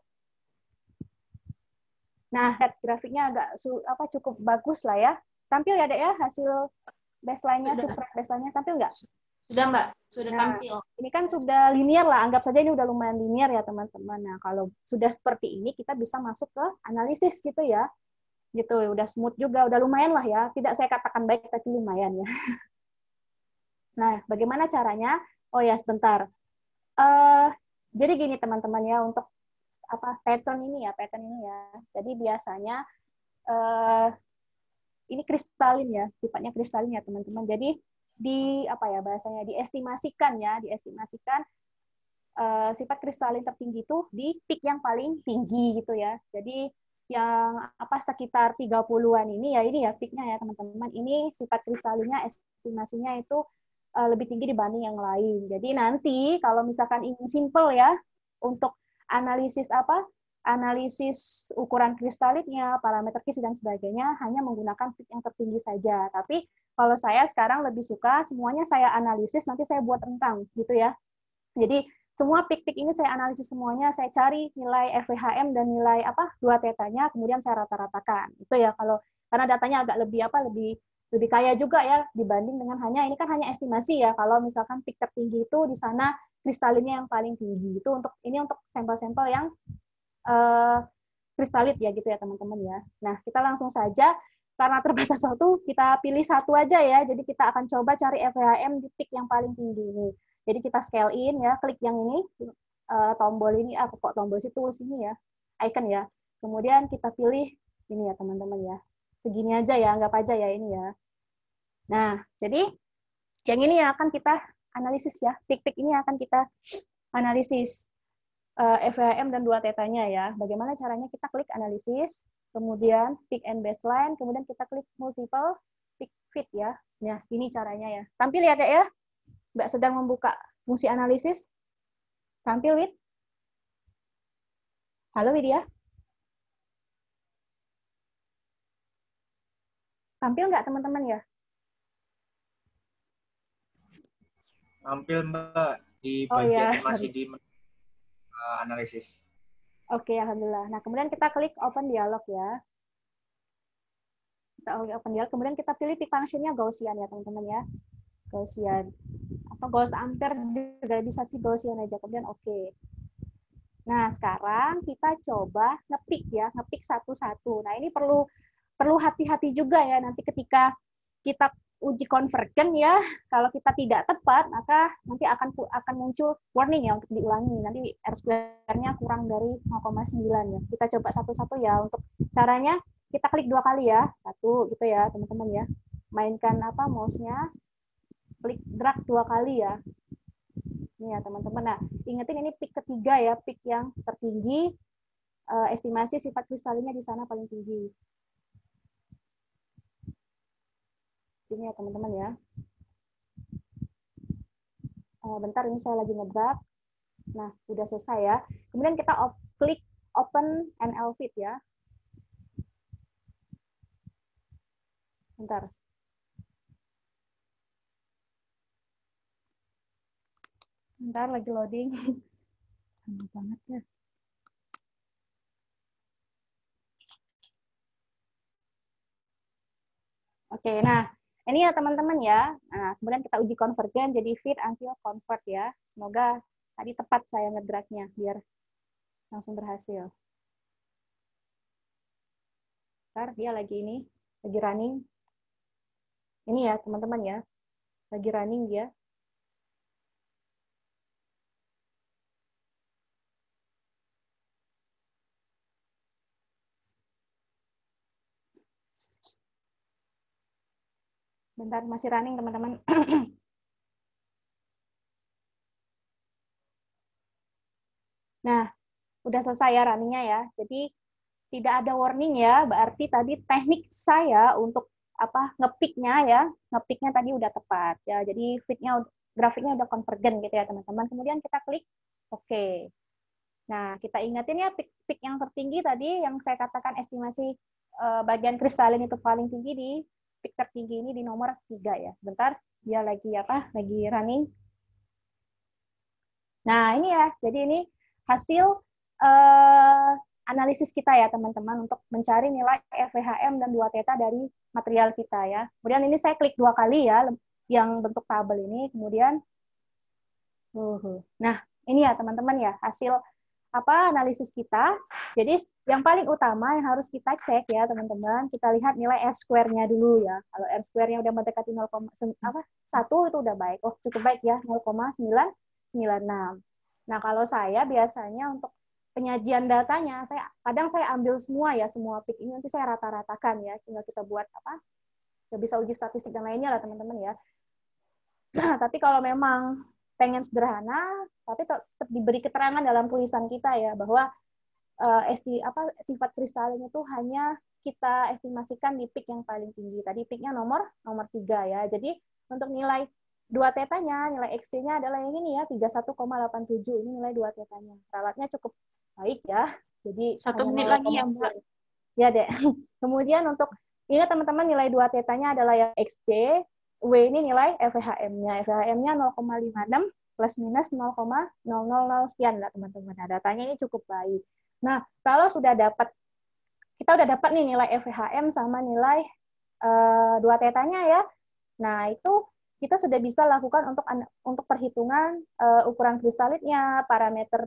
Nah, head grafiknya agak apa cukup bagus lah ya. Tampil ya, Dek ya, hasil baseline-nya, subtract baseline-nya tampil nggak? Sudah, Mbak. Sudah nah, tampil. Ini kan sudah linear lah, anggap saja ini udah lumayan linear ya, teman-teman. Nah, kalau sudah seperti ini, kita bisa masuk ke analisis gitu ya. Gitu, udah smooth juga, udah lumayan lah ya. Tidak saya katakan baik, tapi lumayan ya. Nah, bagaimana caranya? Oh ya, sebentar. Uh, jadi gini teman-teman ya, untuk apa pattern ini ya, pattern ini ya. Jadi biasanya uh, ini kristalin ya, sifatnya kristalin ya teman-teman. Jadi di apa ya bahasanya, diestimasikan ya, diestimasikan uh, sifat kristalin tertinggi itu di peak yang paling tinggi gitu ya. Jadi yang apa sekitar tiga puluhan ini ya, ini ya peaknya ya teman-teman. Ini sifat kristalinnya, estimasinya itu uh, lebih tinggi dibanding yang lain. Jadi nanti kalau misalkan ingin simple ya untuk analisis apa analisis ukuran kristalinnya, parameter kisi dan sebagainya, hanya menggunakan peak yang tertinggi saja. Tapi kalau saya sekarang lebih suka semuanya saya analisis, nanti saya buat rentang gitu ya. Jadi semua peak-peak ini saya analisis semuanya, saya cari nilai F W H M dan nilai apa dua tetanya, kemudian saya rata-ratakan. Itu ya kalau karena datanya agak lebih apa lebih lebih kaya juga ya dibanding dengan hanya ini kan hanya estimasi ya. Kalau misalkan peak tertinggi itu di sana kristalinnya yang paling tinggi. Itu untuk ini untuk sampel-sampel yang uh, kristalit ya gitu ya teman-teman ya. Nah, kita langsung saja karena terbatas waktu, kita pilih satu aja ya. Jadi kita akan coba cari F W H M di peak yang paling tinggi ini. Jadi kita scale in ya, klik yang ini, uh, tombol ini, ah kok tombol sih tools ini ya, icon ya. Kemudian kita pilih ini ya teman-teman ya. Segini aja ya, anggap aja ya ini ya. Nah, jadi yang ini yang akan kita analisis ya. Peak-peak ini akan kita analisis uh, F W H M dan dua tetanya ya. Bagaimana caranya? Kita klik analisis, kemudian peak and baseline, kemudian kita klik multiple peak fit ya. Nah, ini caranya ya. Tampil ya, Dek ya. Mbak sedang membuka fungsi analisis. Tampil, Wid. Halo, Widya. Tampil nggak, teman-teman ya? Tampil, Mbak, di Oh, bagian ya, masih sorry. di uh, analisis. Oke, alhamdulillah. Nah, kemudian kita klik open dialog ya. Kita open dialog, kemudian kita pilih peak function-nya Gaussian ya, teman-teman ya. Gaussian. Atau Gauss ampere juga bisa sih Gaussian aja. Kemudian oke. Okay. Nah, sekarang kita coba ngepick ya, ngepick satu-satu. Nah, ini perlu perlu hati-hati juga ya nanti ketika kita uji konvergen ya, kalau kita tidak tepat, maka nanti akan akan muncul warning ya untuk diulangi. Nanti R square-nya kurang dari nol koma sembilan ya. Kita coba satu-satu ya. Untuk caranya kita klik dua kali ya. Satu gitu ya, teman-teman ya. Mainkan apa mouse-nya. Klik drag dua kali ya. Ini ya teman-teman. Nah, ingetin ini peak ketiga ya, peak yang tertinggi. Uh, estimasi sifat kristalinnya di sana paling tinggi. Ini ya teman-teman ya. Uh, bentar, ini saya lagi ngedrag. Nah, udah selesai ya. Kemudian kita op klik open N L fit ya. Bentar. Bentar, lagi loading. Lama banget ya. Oke, nah ini ya teman-teman ya. Nah, kemudian kita uji konvergen jadi fit until convert ya. Semoga tadi tepat saya ngedragnya biar langsung berhasil. Bentar, dia lagi ini, lagi running. Ini ya teman-teman ya, lagi running dia. Bentar, masih running teman-teman. Nah, udah selesai ya runningnya ya. Jadi tidak ada warning ya, berarti tadi teknik saya untuk apa ngepicknya ya, ngepicknya tadi udah tepat ya. Jadi fitnya, grafiknya udah konvergen gitu ya teman-teman. Kemudian kita klik oke. Okay. Nah, kita ingatin ya peak, peak yang tertinggi tadi yang saya katakan estimasi uh, bagian kristalin itu paling tinggi di peak tertinggi ini di nomor tiga ya. Sebentar, dia lagi apa? Lagi running. Nah, ini ya. Jadi ini hasil uh, analisis kita ya, teman-teman, untuk mencari nilai F W H M dan dua theta dari material kita ya. Kemudian ini saya klik dua kali ya yang bentuk tabel ini. Kemudian uh, nah, ini ya teman-teman ya, hasil apa analisis kita. Jadi yang paling utama yang harus kita cek ya teman-teman, kita lihat nilai R square-nya dulu ya. Kalau R square-nya udah mendekati nol koma satu itu udah baik. Oh, cukup baik ya, nol koma sembilan sembilan enam. Nah, kalau saya biasanya untuk penyajian datanya, saya kadang saya ambil semua ya, semua peak ini nanti saya rata-ratakan ya. Tinggal kita buat apa? Ya bisa uji statistik dan lainnya lah teman-teman ya. Tapi kalau memang pengen sederhana, tapi tetap diberi keterangan dalam tulisan kita ya bahwa uh, esti apa sifat kristalin itu hanya kita estimasikan di peak yang paling tinggi. Tadi peaknya nomor nomor tiga ya. Jadi untuk nilai dua tetanya, nilai X T-nya adalah yang ini ya, tiga puluh satu koma delapan tujuh. Ini nilai dua tetanya. Ralatnya cukup baik ya. Jadi satu menit lagi ya, Mbak. Ya, Dek. Kemudian untuk ingat teman-teman nilai dua tetanya adalah yang X T. W ini nilai F W H M-nya. F W H M-nya nol koma lima enam plus minus nol koma nol nol nol sekian lah teman-teman. Nah, datanya ini cukup baik. Nah, kalau sudah dapat, kita udah dapat nih nilai F W H M sama nilai uh, dua tetanya ya. Nah, itu kita sudah bisa lakukan untuk untuk perhitungan uh, ukuran kristalitnya, parameter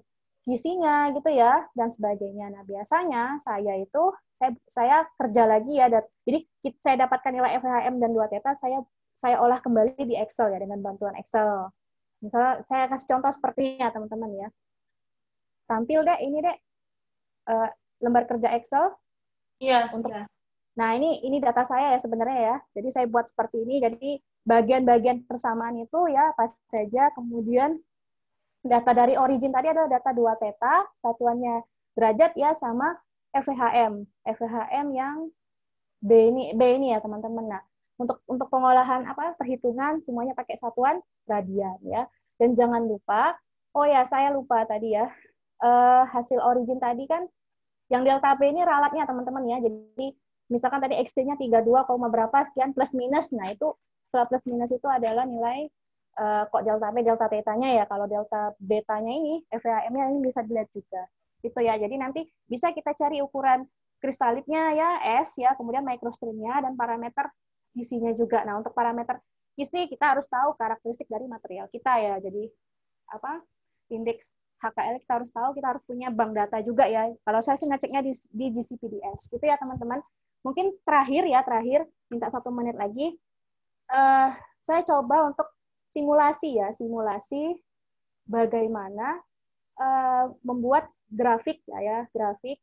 gizinya gitu ya dan sebagainya. Nah, biasanya saya itu saya saya kerja lagi ya dan jadi saya dapatkan nilai F H M dan dua theta saya saya olah kembali di Excel ya dengan bantuan Excel. Misalnya saya kasih contoh seperti ini ya teman-teman ya. Tampil deh ini deh uh, lembar kerja Excel. Iya, untuk sudah. Nah, ini ini data saya ya sebenarnya ya. Jadi saya buat seperti ini. Jadi bagian-bagian persamaan itu ya pas saja. Kemudian data dari origin tadi adalah data dua theta, satuannya derajat ya sama F H M. F H M yang B ini B ini ya teman-teman. Nah, untuk untuk pengolahan apa perhitungan semuanya pakai satuan radian ya. Dan jangan lupa, oh ya saya lupa tadi ya. Uh, hasil origin tadi kan yang delta P ini ralatnya teman-teman ya. Jadi misalkan tadi X T-nya tiga puluh dua, berapa sekian plus minus. Nah, itu setelah plus minus itu adalah nilai uh, kok delta P, delta theta-nya ya. Kalau delta beta-nya ini, F H M-nya ini bisa dilihat juga. Gitu ya. Jadi nanti bisa kita cari ukuran kristalitnya ya, S ya, kemudian microstream-nya dan parameter isinya juga. Nah, untuk parameter isi kita harus tahu karakteristik dari material kita ya. Jadi apa? Indeks H K L kita harus tahu, kita harus punya bank data juga ya. Kalau saya sih ngeceknya di, di G C P D S. Gitu ya teman-teman. Mungkin terakhir ya, terakhir, minta satu menit lagi. Uh, saya coba untuk simulasi ya, simulasi bagaimana uh, membuat grafik ya, ya, grafik,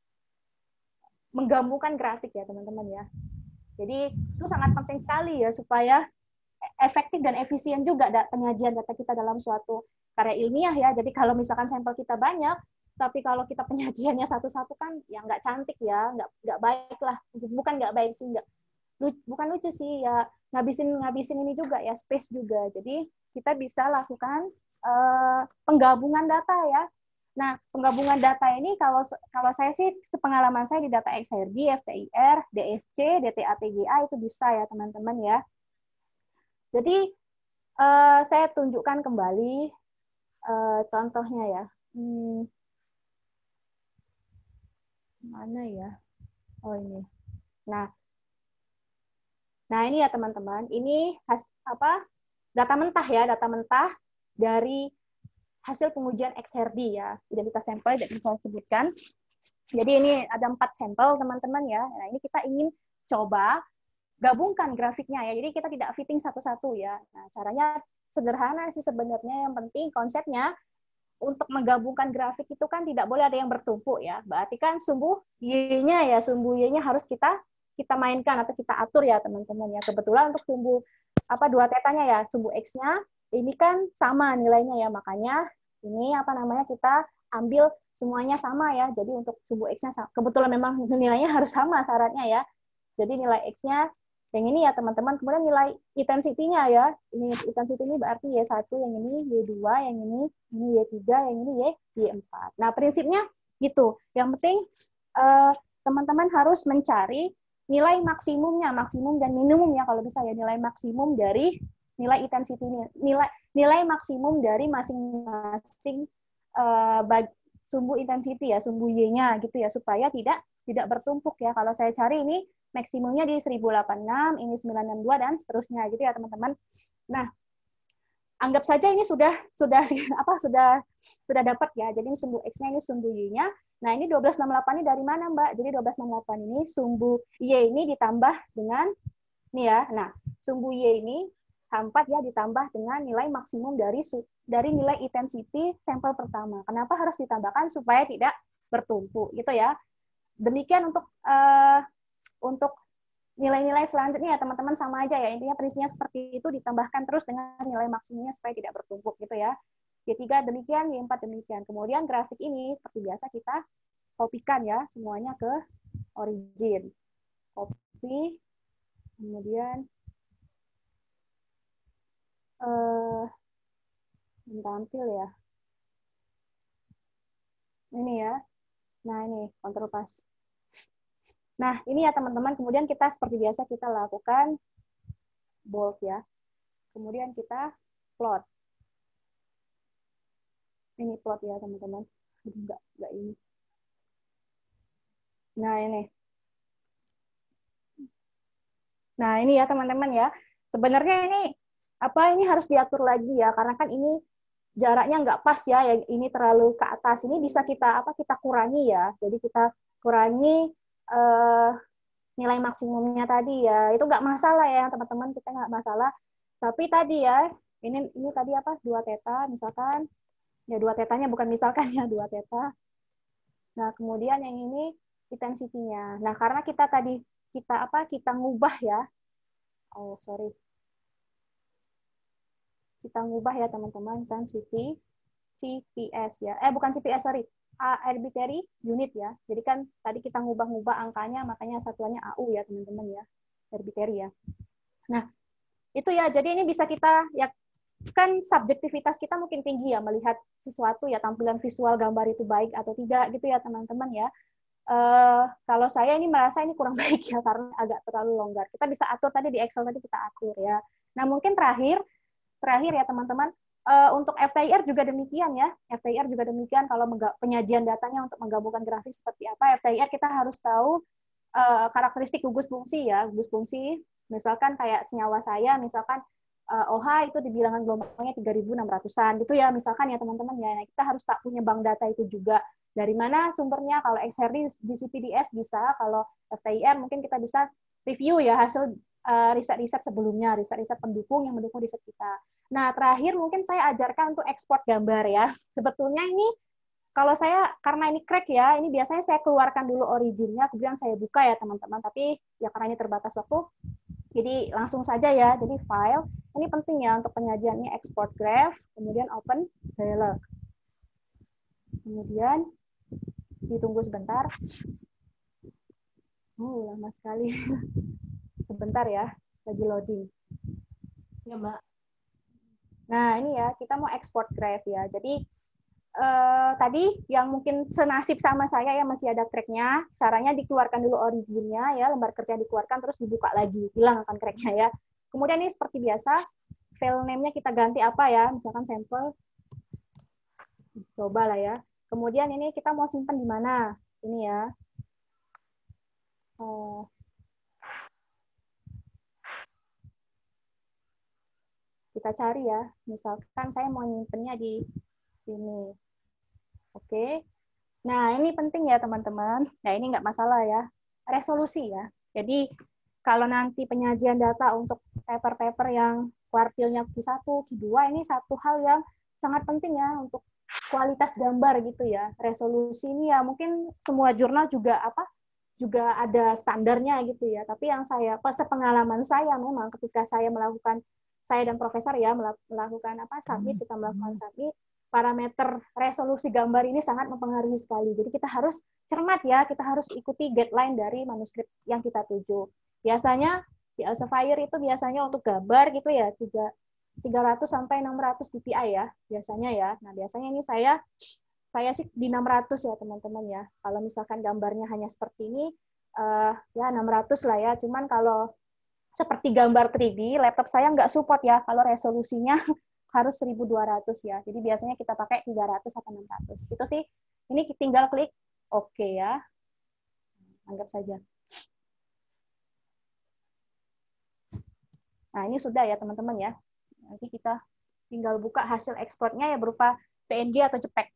menggabungkan grafik ya teman-teman ya. Jadi itu sangat penting sekali ya, supaya efektif dan efisien juga penyajian data kita dalam suatu karya ilmiah ya. Jadi kalau misalkan sampel kita banyak, tapi kalau kita penyajiannya satu-satu kan ya nggak cantik ya, nggak nggak baik lah. Bukan nggak baik sih, nggak bukan lucu sih ya, ngabisin ngabisin ini juga ya, space juga. Jadi kita bisa lakukan uh, penggabungan data ya. Nah, penggabungan data ini kalau kalau saya sih pengalaman saya di data X R D, F T I R, D S C, D T A T G A itu bisa ya teman-teman ya. Jadi uh, saya tunjukkan kembali uh, contohnya ya. Hmm, mana ya? Oh ini. Nah, nah ini ya teman-teman. Ini has, apa? Data mentah ya, data mentah dari hasil pengujian X R D ya. Identitas sampel tidak bisa saya sebutkan. Jadi ini ada empat sampel teman-teman ya. Nah ini kita ingin coba gabungkan grafiknya ya. Jadi kita tidak fitting satu-satu ya. Nah caranya sederhana sih sebenarnya. Yang penting konsepnya untuk menggabungkan grafik itu kan tidak boleh ada yang bertumpuk ya. Berarti kan sumbu Y-nya ya, sumbu Y-nya harus kita kita mainkan atau kita atur ya teman-teman ya. Kebetulan untuk sumbu apa dua tetanya ya, sumbu X-nya ini kan sama nilainya ya. Makanya ini apa namanya kita ambil semuanya sama ya. Jadi untuk sumbu X-nya kebetulan memang nilainya harus sama syaratnya ya. Jadi nilai X-nya yang ini ya teman-teman, kemudian nilai intensity-nya ya, ini intensity ini berarti Y satu, yang ini Y dua, yang ini ini Y tiga, yang ini Y, Y empat. Nah, prinsipnya gitu. Yang penting eh, teman-teman harus mencari nilai maksimumnya, maksimum dan minimumnya kalau bisa ya, nilai maksimum dari nilai intensity-nya, nilai nilai maksimum dari masing-masing eh, sumbu intensity ya, sumbu Y-nya gitu ya, supaya tidak tidak bertumpuk ya. Kalau saya cari ini maksimumnya di seribu delapan puluh enam, ini sembilan ratus enam puluh dua dan seterusnya gitu ya teman-teman. Nah, anggap saja ini sudah sudah apa sudah sudah dapat ya. Jadi ini sumbu X-nya, ini sumbu Y-nya. Nah, ini satu dua enam delapan ini dari mana, Mbak? Jadi satu dua enam delapan ini sumbu Y ini ditambah dengan nih ya. Nah, sumbu Y ini empat ya ditambah dengan nilai maksimum dari dari nilai intensity sampel pertama. Kenapa harus ditambahkan? Supaya tidak bertumpuk gitu ya. Demikian untuk uh, untuk nilai-nilai selanjutnya ya teman-teman sama aja ya, intinya prinsipnya seperti itu, ditambahkan terus dengan nilai maksimumnya supaya tidak bertumpuk gitu ya. Y tiga demikian, Y empat demikian. Kemudian grafik ini seperti biasa kita kopikan ya semuanya ke origin. Copy, kemudian eh tampil ya. Ini ya. Nah, ini kontrol pas. Nah, ini ya teman-teman, kemudian kita seperti biasa kita lakukan bold ya. Kemudian kita plot. Ini plot ya teman-teman. Enggak, enggak ini. Nah, ini. Nah, ini ya teman-teman ya. Sebenarnya ini apa ini harus diatur lagi ya, karena kan ini jaraknya nggak pas ya, yang ini terlalu ke atas, ini bisa kita apa kita kurangi ya. Jadi kita kurangi uh, nilai maksimumnya tadi ya. Itu nggak masalah ya teman-teman, kita nggak masalah. Tapi tadi ya, ini ini tadi apa dua theta misalkan, ya dua tetanya bukan misalkan ya dua theta. Nah kemudian yang ini intensity-nya. Nah karena kita tadi kita apa kita ngubah ya. Oh sorry. Kita ngubah ya teman-teman, intensity C P S ya. Eh bukan C P S, sorry. Arbitrary unit ya. Jadi kan tadi kita ngubah-ngubah angkanya, makanya satuannya A U ya teman-teman ya. Arbitrary ya. Nah, itu ya. Jadi ini bisa kita ya kan subjektivitas kita mungkin tinggi ya melihat sesuatu ya, tampilan visual gambar itu baik atau tidak gitu ya teman-teman ya. Uh, kalau saya ini merasa ini kurang baik ya karena agak terlalu longgar. Kita bisa atur tadi di Excel tadi kita atur ya. Nah, mungkin terakhir Terakhir ya teman-teman, uh, untuk F T I R juga demikian ya. F T I R juga demikian kalau penyajian datanya untuk menggabungkan grafik seperti apa. F T I R kita harus tahu uh, karakteristik gugus fungsi ya. Gugus fungsi, misalkan kayak senyawa saya, misalkan uh, O H itu di bilangan gelombangnya tiga ribu enam ratusan gitu ya, misalkan ya teman-teman ya. Nah, kita harus tak punya bank data itu juga. Dari mana sumbernya? Kalau X R D di C P D S bisa, kalau F T I R mungkin kita bisa review ya hasil riset-riset sebelumnya, riset-riset pendukung yang mendukung riset kita. Nah, terakhir mungkin saya ajarkan untuk ekspor gambar ya. Sebetulnya ini, kalau saya, karena ini crack ya, ini biasanya saya keluarkan dulu originnya, kemudian saya buka ya teman-teman, tapi ya karena ini terbatas waktu, jadi langsung saja ya, jadi file, ini penting ya untuk penyajiannya export graph, kemudian open dialog. Kemudian, ditunggu sebentar. Oh, lama sekali. Sebentar ya, lagi loading. Ya, Mbak. Nah, ini ya, kita mau export graph ya. Jadi, eh, tadi yang mungkin senasib sama saya ya, masih ada crack-nya. Caranya dikeluarkan dulu originnya ya, lembar kerja dikeluarkan, terus dibuka lagi. Hilang akan crack-nya ya. Kemudian ini seperti biasa, file name-nya kita ganti apa ya, misalkan sampel. Coba lah ya. Kemudian ini kita mau simpan di mana? Ini ya. Oh. Kita cari ya, misalkan saya mau nyimpennya di sini. Oke. Nah, ini penting ya teman-teman. Nah, ini nggak masalah ya. Resolusi ya. Jadi, kalau nanti penyajian data untuk paper-paper yang kuartilnya Q satu, Q dua, ini satu hal yang sangat penting ya untuk kualitas gambar gitu ya. Resolusi ini ya mungkin semua jurnal juga apa juga ada standarnya gitu ya. Tapi yang saya, sepengalaman saya memang ketika saya melakukan saya dan profesor ya melakukan apa submit, kita melakukan submit, parameter resolusi gambar ini sangat mempengaruhi sekali. Jadi kita harus cermat ya, kita harus ikuti guideline dari manuskrip yang kita tuju. Biasanya di Elsevier itu biasanya untuk gambar gitu ya, tiga ratus sampai enam ratus D P I ya, biasanya ya. Nah, biasanya ini saya saya sih di enam ratus ya, teman-teman ya. Kalau misalkan gambarnya hanya seperti ini uh, ya enam ratus lah ya. Cuman kalau seperti gambar tiga D, laptop saya nggak support ya, kalau resolusinya harus seribu dua ratus ya. Jadi biasanya kita pakai tiga ratus atau enam ratus. Itu sih, ini tinggal klik oke okay ya. Anggap saja. Nah, ini sudah ya teman-teman ya. Nanti kita tinggal buka hasil ekspornya ya berupa P N G atau JPEG.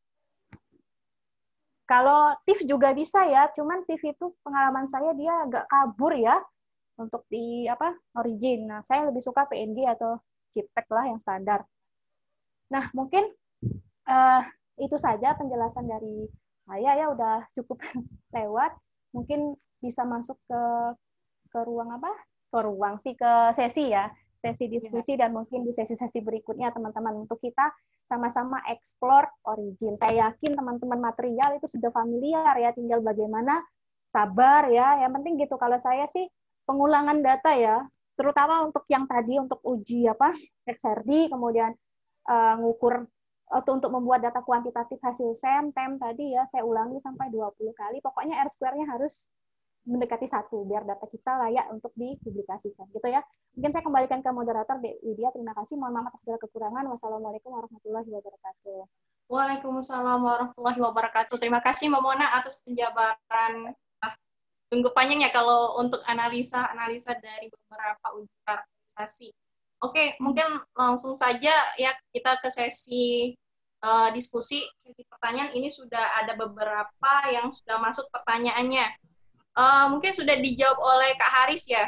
Kalau T I F F juga bisa ya, cuman T I F F itu pengalaman saya dia agak kabur ya. Untuk di apa origin. Nah, saya lebih suka P N G atau JPEG lah yang standar. Nah, mungkin uh, itu saja penjelasan dari saya ya, udah cukup lewat. Mungkin bisa masuk ke ke ruang apa? Ke ruang sih ke sesi ya, sesi diskusi ya. Dan mungkin di sesi-sesi berikutnya teman-teman untuk kita sama-sama explore origin. Saya yakin teman-teman material itu sudah familiar ya, tinggal bagaimana sabar ya. Yang penting gitu kalau saya sih pengulangan data ya, terutama untuk yang tadi untuk uji apa X R D, kemudian uh, ngukur atau untuk membuat data kuantitatif hasil S E M, T E M tadi ya, saya ulangi sampai dua puluh kali. Pokoknya R square-nya harus mendekati satu biar data kita layak untuk dipublikasikan gitu ya. Mungkin saya kembalikan ke moderator Widya. Terima kasih. Mohon maaf atas segala kekurangan. Wassalamualaikum warahmatullahi wabarakatuh. Waalaikumsalam warahmatullahi wabarakatuh. Terima kasih Mbak Mona atas penjabaran. Tunggu panjang ya kalau untuk analisa-analisa dari beberapa uji karakterisasi. Oke, mungkin langsung saja ya kita ke sesi uh, diskusi sesi pertanyaan. Ini sudah ada beberapa yang sudah masuk pertanyaannya. Uh, mungkin sudah dijawab oleh Kak Haris ya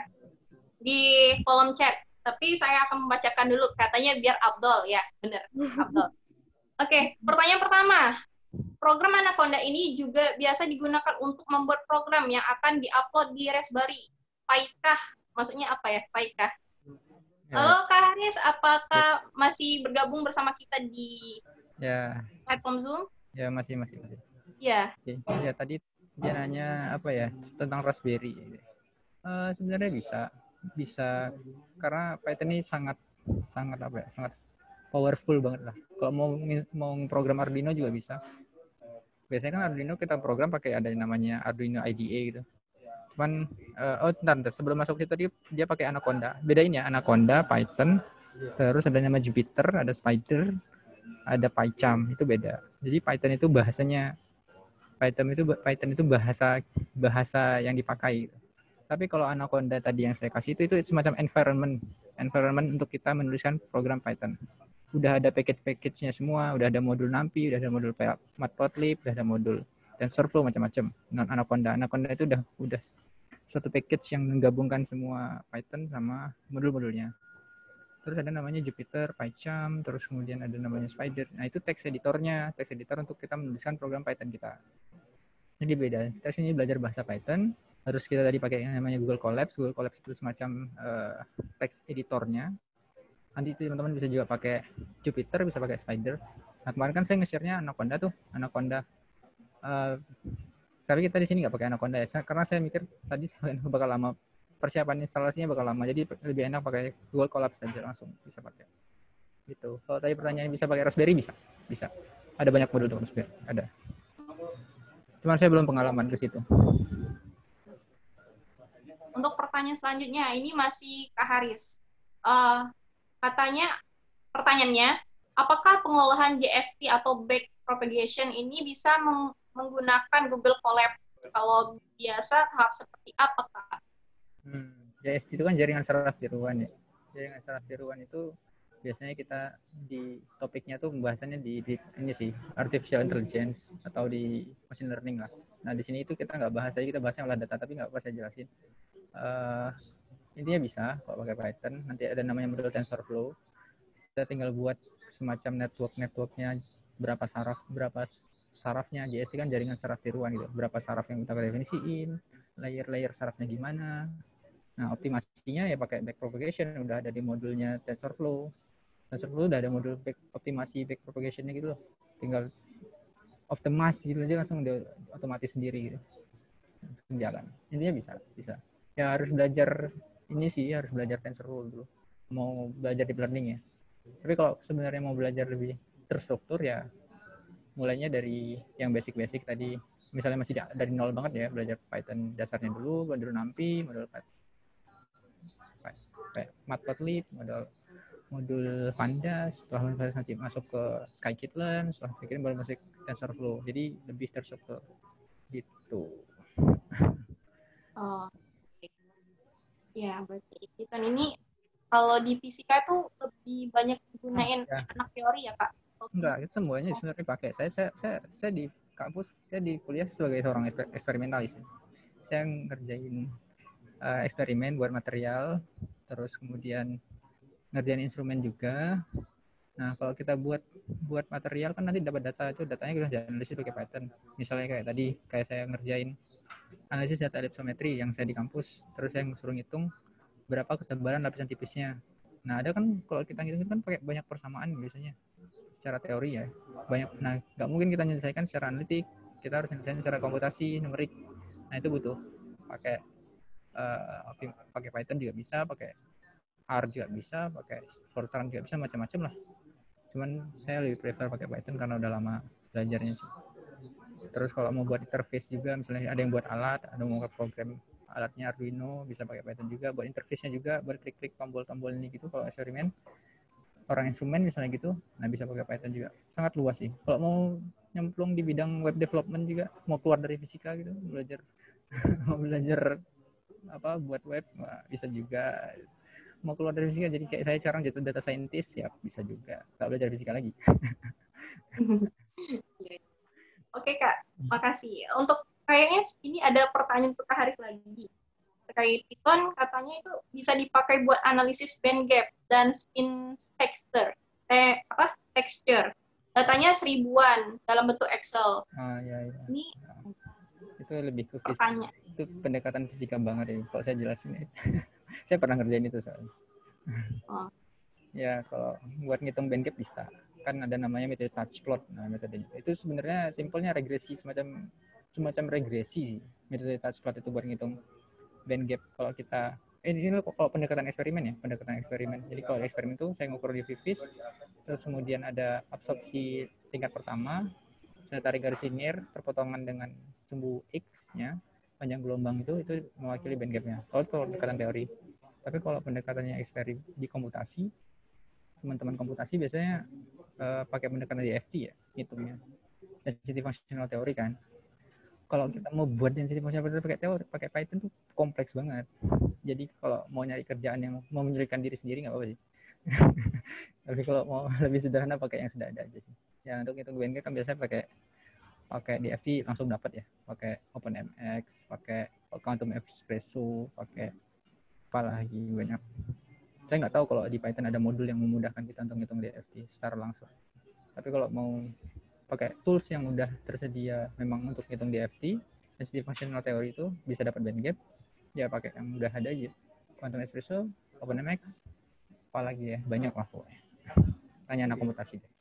di kolom chat. Tapi saya akan membacakan dulu, katanya biar Abdul ya, benar Abdul. Oke, pertanyaan pertama. Program Anaconda ini juga biasa digunakan untuk membuat program yang akan diupload di Raspberry Pi-kah? Maksudnya apa ya, Pi-kah? Ya. Halo Kak Haris, apakah ya. masih bergabung bersama kita di ya. platform Zoom? Ya, masih, masih. masih. Ya. Oke. Ya, tadi dia nanya apa ya, tentang Raspberry. Uh, sebenarnya bisa. Bisa, karena Python ini sangat, sangat apa ya, sangat powerful banget lah. Kalau mau mau program Arduino juga bisa. Biasanya kan Arduino kita program pakai ada yang namanya Arduino I D E gitu. Cuman uh, oh bentar, bentar, sebelum masuk situ dia, dia pakai Anaconda. Bedain ya, Anaconda, Python, terus ada nama Jupyter, ada Spider, ada PyCharm, itu beda. Jadi Python itu bahasanya Python itu Python itu bahasa bahasa yang dipakai. Tapi kalau Anaconda tadi yang saya kasih itu itu semacam environment environment untuk kita menuliskan program Python. Udah ada package-package-nya semua, udah ada modul NumPy, udah ada modul Matplotlib, udah ada modul TensorFlow macam-macam. Non Anaconda, Anaconda itu udah udah satu package yang menggabungkan semua Python sama modul-modulnya. Terus ada namanya Jupyter, PyCharm, terus kemudian ada namanya Spider. Nah itu text editornya, text editor untuk kita menuliskan program Python kita. Jadi beda. Kita sini belajar bahasa Python. Harus kita tadi pakai yang namanya Google Colabs. Google Colabs itu semacam uh, text editornya. Nanti teman-teman bisa juga pakai Jupyter, bisa pakai Spider. Nah kemarin kan saya nge-share-nya Anaconda tuh, Anaconda. Uh, tapi kita di sini nggak pakai Anaconda ya, karena saya mikir tadi bakal lama, persiapan instalasinya bakal lama. Jadi lebih enak pakai Google Colabs saja, langsung bisa pakai. Gitu. Kalau tadi pertanyaannya bisa pakai Raspberry, bisa, bisa. Ada banyak modul untuk Raspberry, ada. Cuman saya belum pengalaman ke situ. Untuk pertanyaan selanjutnya, ini masih Kak Haris. Uh, katanya, pertanyaannya, apakah pengolahan J S P atau backpropagation ini bisa meng menggunakan Google Colab? Kalau biasa, tahap seperti apa, Kak? Hmm, J S P itu kan jaringan saraf tiruan ya. Jaringan saraf tiruan itu biasanya kita di topiknya tuh pembahasannya di, di ini sih, artificial intelligence atau di machine learning lah. Nah di sini itu kita nggak bahas aja, kita bahasnya olah data, tapi nggak apa saya jelasin. Uh, intinya bisa kalau pakai Python. Nanti ada namanya model TensorFlow. Kita tinggal buat semacam network-networknya, berapa saraf, berapa sarafnya. J S P kan jaringan saraf tiruan gitu. Berapa saraf yang kita definisiin, layer-layer sarafnya gimana. Nah optimasinya ya pakai backpropagation, udah ada di modulnya TensorFlow. TensorFlow udah ada modul back, optimasi backpropagation-nya gitu loh. Tinggal optimize gitu aja langsung udah otomatis sendiri gitu. Jalan. Intinya bisa, bisa. Ya harus belajar ini sih, harus belajar TensorFlow dulu. Mau belajar deep learning ya. Tapi kalau sebenarnya mau belajar lebih terstruktur ya mulainya dari yang basic-basic tadi. Misalnya masih dari nol banget ya, belajar Python dasarnya dulu, modul NumPy, modul Matplotlib, modul modul Pandas, setelah Pandas nanti masuk ke Scikit-learn, setelah Scikit-learn baru masuk TensorFlow. Jadi lebih terstruktur gitu. Oh. Ya, berarti Python ini kalau di fisika tuh lebih banyak digunain ya. anak teori ya, Kak? Enggak, itu semuanya sebenarnya pakai. Saya, saya saya saya di kampus, saya di kuliah sebagai seorang eksperimentalis. Saya ngerjain uh, eksperimen buat material, terus kemudian ngerjain instrumen juga. Nah, kalau kita buat buat material kan nanti dapat data, itu datanya kita analisis pakai Python. Misalnya kayak tadi, kayak saya ngerjain analisis data ellipsometri yang saya di kampus, terus saya suruh ngitung berapa ketebalan lapisan tipisnya. Nah ada kan kalau kita ngitung kan pakai banyak persamaan biasanya secara teori ya banyak. Nah nggak mungkin kita menyelesaikan secara analitik, kita harus menyelesaikan secara komputasi numerik. Nah itu butuh pakai uh, pakai Python juga bisa, pakai R juga bisa, pakai Fortran juga bisa, macam-macam lah. Cuman saya lebih prefer pakai Python karena udah lama belajarnya sih. Terus kalau mau buat interface juga, misalnya ada yang buat alat, ada yang mau program alatnya Arduino, bisa pakai Python juga. Buat interface-nya juga, buat klik-klik tombol-tombol ini gitu, kalau eksperimen, orang instrumen misalnya gitu, nah bisa pakai Python juga. Sangat luas sih. Kalau mau nyemplung di bidang web development juga, mau keluar dari fisika gitu, belajar mau belajar apa buat web, nah, bisa juga. Mau keluar dari fisika, jadi kayak saya sekarang jadi data scientist, ya bisa juga. Nggak belajar fisika lagi. Oke Kak, makasih. Untuk kayaknya ini ada pertanyaan untuk Kak Haris lagi. Terkait Python, katanya itu bisa dipakai buat analisis band gap dan spin texture. Eh, apa? Texture. Datanya seribuan dalam bentuk Excel. Ah, ya, ya. Ini Itu lebih ke fisika. pertanyaan. Itu pendekatan fisika banget ini. Kalau saya jelasin ya. Saya pernah ngerjain itu soalnya. Oh. Ya, kalau buat ngitung band gap bisa. Kan ada namanya metode touch plot. Nah, metodenya itu sebenarnya simpelnya regresi, semacam semacam regresi. Metode touch plot itu buat ngitung band gap. Kalau kita eh, ini loh kalau pendekatan eksperimen ya, pendekatan eksperimen. Jadi kalau eksperimen itu saya ngukur di vivis, terus kemudian ada absorpsi tingkat pertama, saya tarik garis linear perpotongan dengan sumbu x-nya, panjang gelombang itu itu mewakili band gap-nya. Kalau itu pendekatan teori. Tapi kalau pendekatannya eksperimen di komputasi, teman-teman komputasi biasanya uh, pakai pendekatan D F T ya, hitungnya density functional theory kan. Kalau kita mau buat density functional theory pakai teori, pakai Python tuh kompleks banget. Jadi kalau mau nyari kerjaan yang mau menyulitkan diri sendiri nggak apa-apa sih. Tapi kalau mau lebih sederhana pakai yang sudah ada aja sih. Ya untuk hitung band gap kan biasanya pakai pakai D F T langsung dapat ya, pakai OpenMX, pakai Quantum Espresso, pakai apa lagi banyak. Saya nggak tahu kalau di Python ada modul yang memudahkan kita untuk ngitung D F T secara langsung. Tapi kalau mau pakai tools yang udah tersedia memang untuk ngitung D F T, density functional theory itu bisa dapat band gap, ya pakai yang udah ada aja. Quantum Espresso, OpenMX, apalagi ya, banyak lah pokoknya. Tanya anak komputasi deh.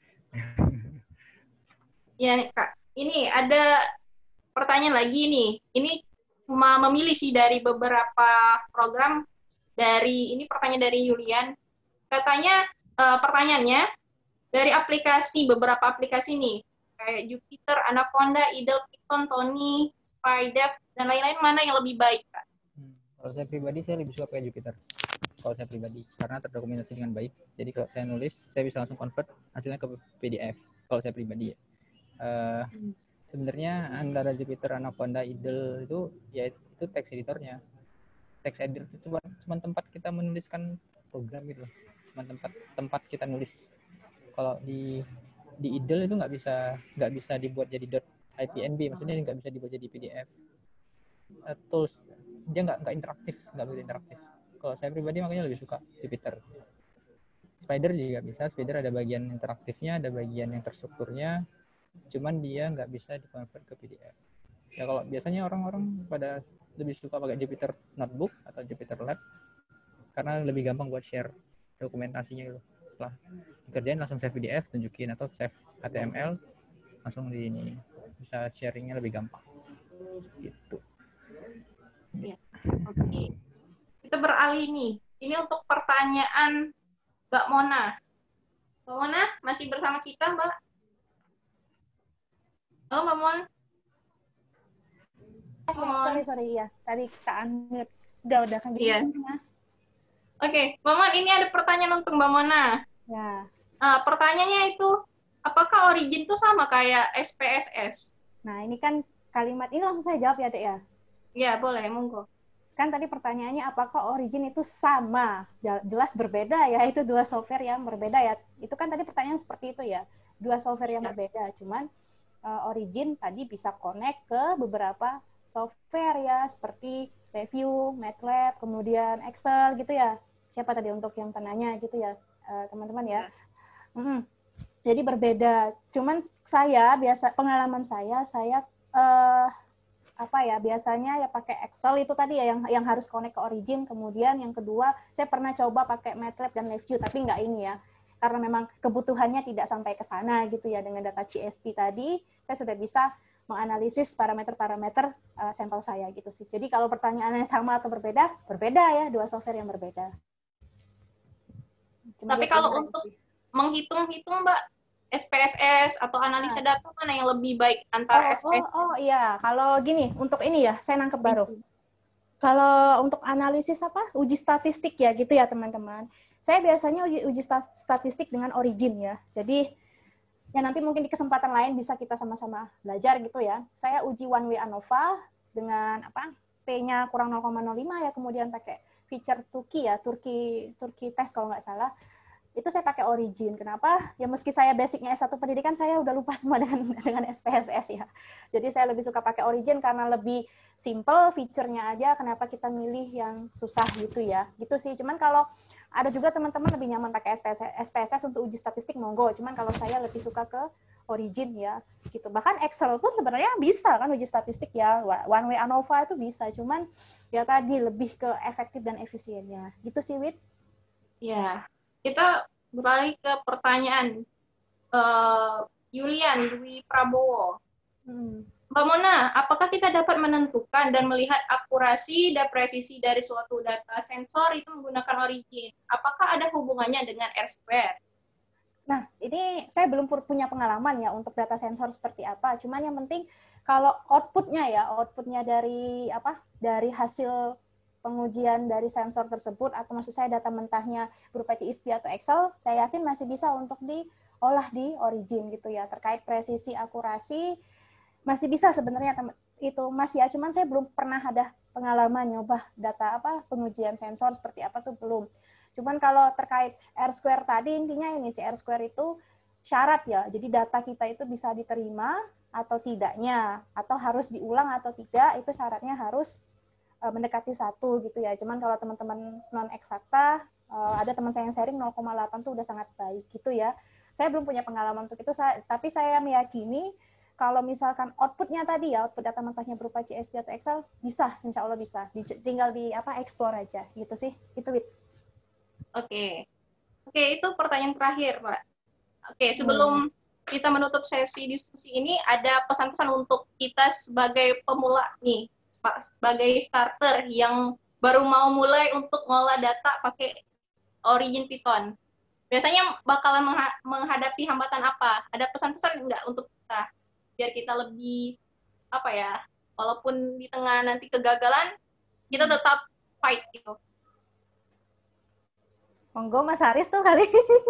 Ya Kak, ini ada pertanyaan lagi nih. Ini cuma memilih sih dari beberapa program. Dari ini pertanyaan dari Yulian, katanya uh, pertanyaannya dari aplikasi beberapa aplikasi nih kayak Jupyter, Anaconda, Idle, Python, Tony, SpyDev dan lain-lain, mana yang lebih baik Kak? Hmm. Kalau saya pribadi saya lebih suka pakai Jupyter. Kalau saya pribadi karena terdokumentasi dengan baik. Jadi kalau saya nulis saya bisa langsung convert hasilnya ke P D F. Kalau saya pribadi ya. Uh, hmm. Sebenarnya antara Jupyter, Anaconda, Idle itu ya itu text editornya. Text editor itu cuma, cuma tempat kita menuliskan program gitu, cuma tempat tempat kita nulis. Kalau di di Idle itu nggak bisa nggak bisa dibuat jadi .ipnb, maksudnya nggak bisa dibuat jadi P D F. Uh, tools dia nggak nggak interaktif, nggak begitu interaktif. Kalau saya pribadi makanya lebih suka Jupyter. Spider juga bisa, Spider ada bagian interaktifnya, ada bagian yang terstrukturnya, cuman dia nggak bisa dikonvert ke P D F. Ya kalau biasanya orang-orang pada lebih suka pakai Jupyter Notebook atau Jupyter Lab karena lebih gampang buat share dokumentasinya gitu. Setelah dikerjain langsung save P D F, tunjukin, atau save H T M L langsung di ini, bisa sharingnya lebih gampang gitu. Ya, oke. Okay. Kita beralih nih. Ini untuk pertanyaan Mbak Mona. Mbak Mona masih bersama kita, Mbak? Halo Mbak Mona. Oh, sorry, sorry, ya. Tadi kita unmute. Udah, udah kan gitu. Iya. Oke, okay. Mbak Mona, ini ada pertanyaan untuk Mbak Mona. Ya. Uh, pertanyaannya itu, apakah origin itu sama kayak S P S S? Nah, ini kan kalimat, ini langsung saya jawab ya, Dek ya? Iya, boleh, monggo. Kan tadi pertanyaannya, apakah origin itu sama? Jelas berbeda ya, itu dua software yang berbeda ya. Itu kan tadi pertanyaan seperti itu ya, dua software yang ya. berbeda. Cuman uh, origin tadi bisa connect ke beberapa software ya, seperti Review, MATLAB, kemudian Excel gitu ya. Siapa tadi untuk yang penanya gitu ya, teman-teman ya. Hmm. Jadi berbeda. Cuman saya biasa pengalaman saya, saya eh, apa ya biasanya ya pakai Excel itu tadi ya yang yang harus connect ke origin. Kemudian yang kedua saya pernah coba pakai MATLAB dan Review, tapi nggak ini ya. Karena memang kebutuhannya tidak sampai ke sana gitu ya, dengan data C S V tadi saya sudah bisa menganalisis parameter-parameter uh, sampel saya gitu sih. Jadi kalau pertanyaannya sama atau berbeda, berbeda ya, dua software yang berbeda. Cuma Tapi kalau untuk gitu. menghitung-hitung Mbak, S P S S atau analisa nah. data mana yang lebih baik antara oh, S P S S? Oh, oh iya, kalau gini, untuk ini ya, saya nangkep baru. Kalau untuk analisis apa? Uji statistik ya gitu ya teman-teman. Saya biasanya uji, uji statistik dengan origin ya. Jadi ya nanti mungkin di kesempatan lain bisa kita sama-sama belajar gitu ya. Saya uji one way ANOVA dengan apa? P-nya kurang nol koma nol lima ya, kemudian pakai feature Turki ya, Turki Turki test kalau nggak salah. itu saya pakai Origin. Kenapa? Ya meski saya basicnya S satu pendidikan, saya udah lupa semua dengan dengan S P S S ya. Jadi saya lebih suka pakai Origin karena lebih simple, feature-nya aja. Kenapa kita milih yang susah gitu ya? Gitu sih. Cuman kalau ada juga teman-teman lebih nyaman pakai S P S S, S P S S untuk uji statistik, monggo. Cuman kalau saya lebih suka ke Origin ya, gitu. Bahkan Excel pun sebenarnya bisa kan uji statistik ya. One Way ANOVA itu bisa. Cuman ya tadi lebih ke efektif dan efisiennya. Gitu sih, Wit. Ya, kita beralih ke pertanyaan uh, Yulian Dwi Prabowo. Hmm. Mbak Mona, apakah kita dapat menentukan dan melihat akurasi dan presisi dari suatu data sensor itu menggunakan Origin? Apakah ada hubungannya dengan R-square? Nah, ini saya belum punya pengalaman ya untuk data sensor seperti apa. Cuman yang penting kalau outputnya ya, outputnya dari apa? Dari hasil pengujian dari sensor tersebut, atau maksud saya data mentahnya berupa C I S P atau Excel, saya yakin masih bisa untuk diolah di Origin gitu ya. Terkait presisi, akurasi, masih bisa sebenarnya itu Mas ya. Cuman saya belum pernah ada pengalaman nyoba data apa pengujian sensor seperti apa tuh belum. Cuman kalau terkait R-square tadi, intinya ini si R-square itu syarat ya. Jadi data kita itu bisa diterima atau tidaknya, atau harus diulang atau tidak, itu syaratnya harus mendekati satu gitu ya. Cuman kalau teman-teman non eksakta, ada teman saya yang sharing nol koma delapan tuh udah sangat baik gitu ya. Saya belum punya pengalaman untuk itu, saya, tapi saya meyakini kalau misalkan outputnya tadi ya, output data mentahnya berupa C S V atau Excel, bisa, insya Allah bisa. Di, tinggal di apa explore aja gitu sih. Itu Wit. Oke. Oke, itu pertanyaan terakhir, Pak. Oke, sebelum hmm. kita menutup sesi diskusi ini, ada pesan-pesan untuk kita sebagai pemula nih, sebagai starter yang baru mau mulai untuk ngolah data pakai Origin Python. Biasanya bakalan menghadapi hambatan apa? Ada pesan-pesan nggak untuk kita? Biar kita lebih, apa ya, walaupun di tengah nanti kegagalan, kita tetap fight gitu. Monggo Mas Haris tuh kali.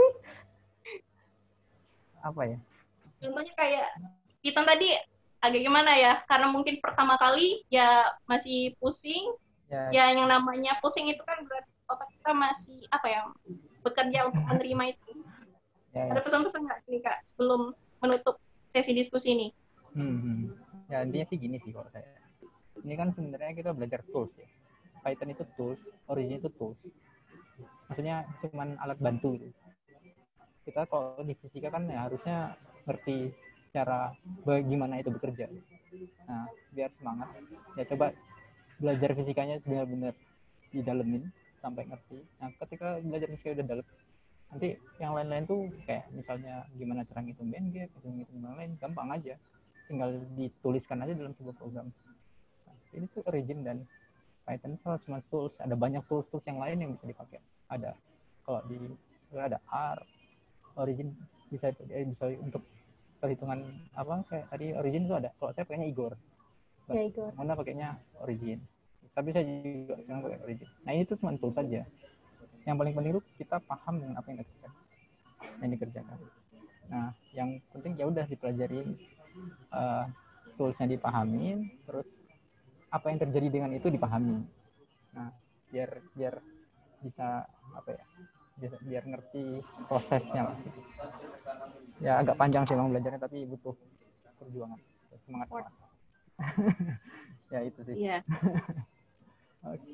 Apa ya? Contohnya kayak Python tadi agak gimana ya, karena mungkin pertama kali ya masih pusing, ya, ya yang namanya pusing itu kan berarti otak kita masih apa ya, bekerja untuk menerima itu. Ya, ya. Ada pesan-pesan nggak nih Kak sebelum menutup sesi diskusi ini? Hmm, ya intinya sih gini sih kalau saya. Ini kan sebenarnya kita belajar tools ya. Python itu tools, Origin itu tools. Maksudnya cuman alat bantu gitu. Kita kalau di fisika kan ya harusnya ngerti cara bagaimana itu bekerja. Nah, biar semangat, ya coba belajar fisikanya benar-benar didalemin sampai ngerti. Nah, ketika belajar fisika udah dalam, nanti yang lain-lain tuh kayak misalnya gimana cara ngitung band gap, ngitung yang lain, gampang aja. Tinggal dituliskan aja dalam sebuah program. Nah, ini tuh Origin dan Python itu cuma tools. Ada banyak tools-tools yang lain yang bisa dipakai. Ada kalau di ada R, Origin bisa bisa untuk perhitungan apa kayak tadi Origin itu ada. Kalau saya pakainya Igor. Ya, Igor. Mana pakainya Origin. Tapi saya juga sekarang pakai Origin. Nah, ini tuh cuma tools saja. Yang paling penting itu kita paham dengan apa yang dikerjakan. Yang dikerjakan. Nah, yang penting ya udah dipelajarin, uh, toolsnya dipahamin, terus apa yang terjadi dengan itu dipahami. Nah, biar biar bisa apa ya? Biar, biar ngerti prosesnya lah. Ya agak panjang sih memang belajarnya, tapi butuh perjuangan, semangat semangat. Ya itu sih. Iya. Oke.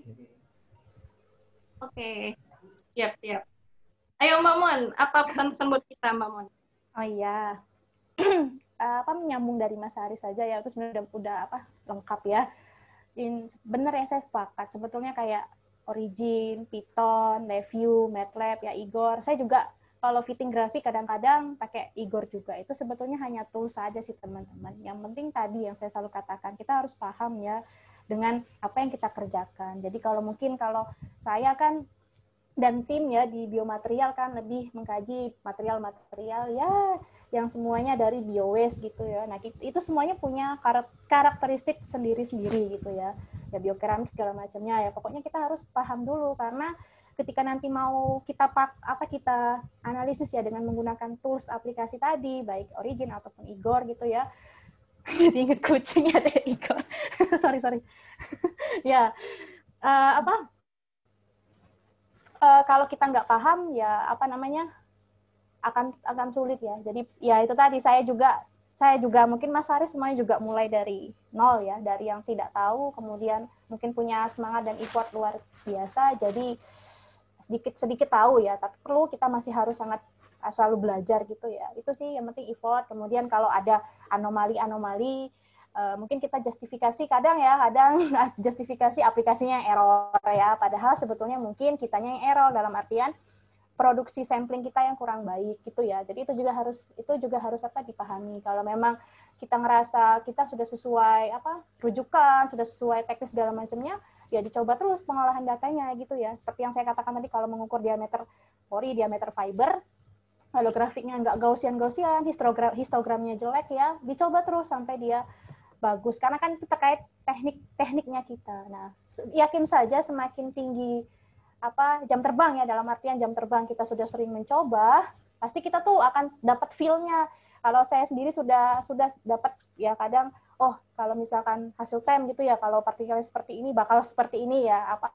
Oke, siap siap. Ayo Mbak Mon, apa pesan-pesan buat kita Mbak Mon? Oh iya, apa menyambung dari Mas Haris saja ya, terus udah udah apa lengkap ya. In, bener ya saya sepakat. Sebetulnya kayak Origin, Python, LabVIEW, MATLAB, ya Igor. Saya juga kalau fitting grafik kadang-kadang pakai Igor juga. Itu sebetulnya hanya tools saja sih teman-teman. Yang penting tadi yang saya selalu katakan, kita harus paham ya dengan apa yang kita kerjakan. Jadi kalau mungkin kalau saya kan dan tim ya di biomaterial kan lebih mengkaji material-material ya yang semuanya dari biowaste gitu ya. Nah, itu semuanya punya karakteristik sendiri-sendiri gitu ya. Ya biokeramik segala macamnya ya. Pokoknya kita harus paham dulu karena ketika nanti mau kita pak apa kita analisis ya dengan menggunakan tools aplikasi tadi baik Origin ataupun Igor gitu ya. Jadi inget kucing ada Igor. sorry sorry. ya uh, apa? Uh, kalau kita nggak paham ya apa namanya akan akan sulit ya. Jadi ya itu tadi saya juga saya juga mungkin Mas Haris semuanya juga mulai dari nol ya, dari yang tidak tahu, kemudian mungkin punya semangat dan effort luar biasa, jadi sedikit-sedikit tahu ya, tapi perlu kita masih harus sangat selalu belajar gitu ya. Itu sih yang penting effort. Kemudian kalau ada anomali-anomali, uh, mungkin kita justifikasi kadang ya, kadang justifikasi aplikasinya yang error ya, padahal sebetulnya mungkin kitanya yang error dalam artian produksi sampling kita yang kurang baik gitu ya. Jadi itu juga harus itu juga harus apa dipahami. Kalau memang kita ngerasa kita sudah sesuai apa rujukan, sudah sesuai teknis segala macamnya, ya dicoba terus pengolahan datanya gitu ya. Seperti yang saya katakan tadi, kalau mengukur diameter pori, diameter fiber, lalu grafiknya nggak gaussian-gaussian, histogram histogramnya jelek ya, dicoba terus sampai dia bagus. Karena kan itu terkait teknik-tekniknya kita. Nah, yakin saja semakin tinggi apa jam terbang ya, dalam artian jam terbang kita sudah sering mencoba, pasti kita tuh akan dapat feel-nya. Kalau saya sendiri sudah sudah dapat ya, kadang oh kalau misalkan hasil tem gitu ya, kalau partikelnya seperti ini bakal seperti ini ya, apa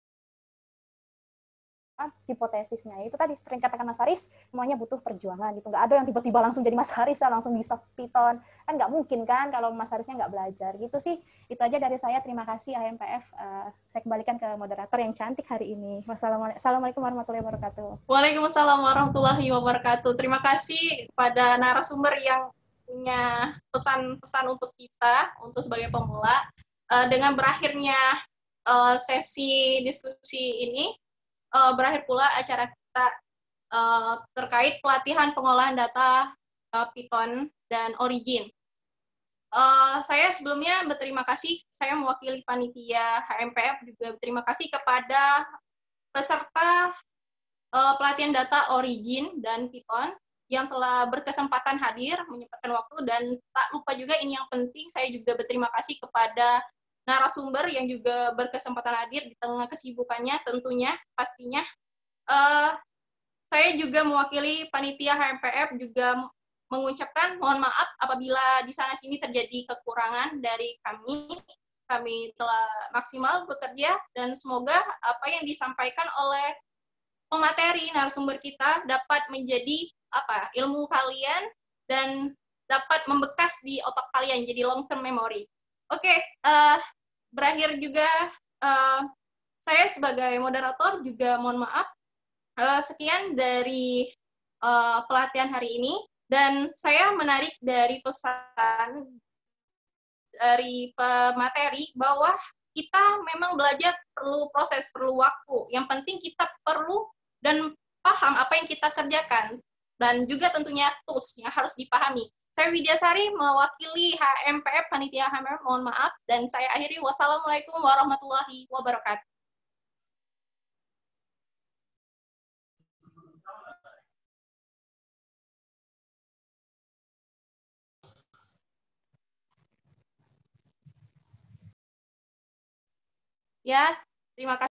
hipotesisnya. Itu tadi sering katakan Mas Haris, semuanya butuh perjuangan gitu. Nggak ada yang tiba-tiba langsung jadi Mas Haris, langsung bisa Python. Kan nggak mungkin kan kalau Mas Harisnya nggak belajar. Gitu sih. Itu aja dari saya. Terima kasih A M P F. Uh, saya kembalikan ke moderator yang cantik hari ini. Wassalamualaikum warahmatullahi wabarakatuh. Waalaikumsalam warahmatullahi wabarakatuh. Terima kasih kepada narasumber yang punya pesan-pesan untuk kita, untuk sebagai pemula. Uh, dengan berakhirnya uh, sesi diskusi ini, Uh, berakhir pula acara kita uh, terkait pelatihan pengolahan data uh, Python dan Origin. Uh, saya sebelumnya berterima kasih, saya mewakili panitia H M P F juga berterima kasih kepada peserta uh, pelatihan data Origin dan Python yang telah berkesempatan hadir, menyempatkan waktu, dan tak lupa juga ini yang penting, saya juga berterima kasih kepada narasumber yang juga berkesempatan hadir di tengah kesibukannya tentunya pastinya. Uh, saya juga mewakili panitia H M P F juga mengucapkan mohon maaf apabila di sana sini terjadi kekurangan dari kami. Kami telah maksimal bekerja dan semoga apa yang disampaikan oleh pemateri narasumber kita dapat menjadi apa ilmu kalian dan dapat membekas di otak kalian jadi long term memory. Oke, okay, uh, berakhir juga uh, saya sebagai moderator juga mohon maaf. Uh, sekian dari uh, pelatihan hari ini, dan saya menarik dari pesan dari pemateri bahwa kita memang belajar perlu proses, perlu waktu. Yang penting kita perlu dan paham apa yang kita kerjakan, dan juga tentunya tools yang harus dipahami. Saya Widyasari mewakili H M P F, panitia H M P F, mohon maaf, dan saya akhiri. Wassalamualaikum warahmatullahi wabarakatuh. Ya, terima kasih.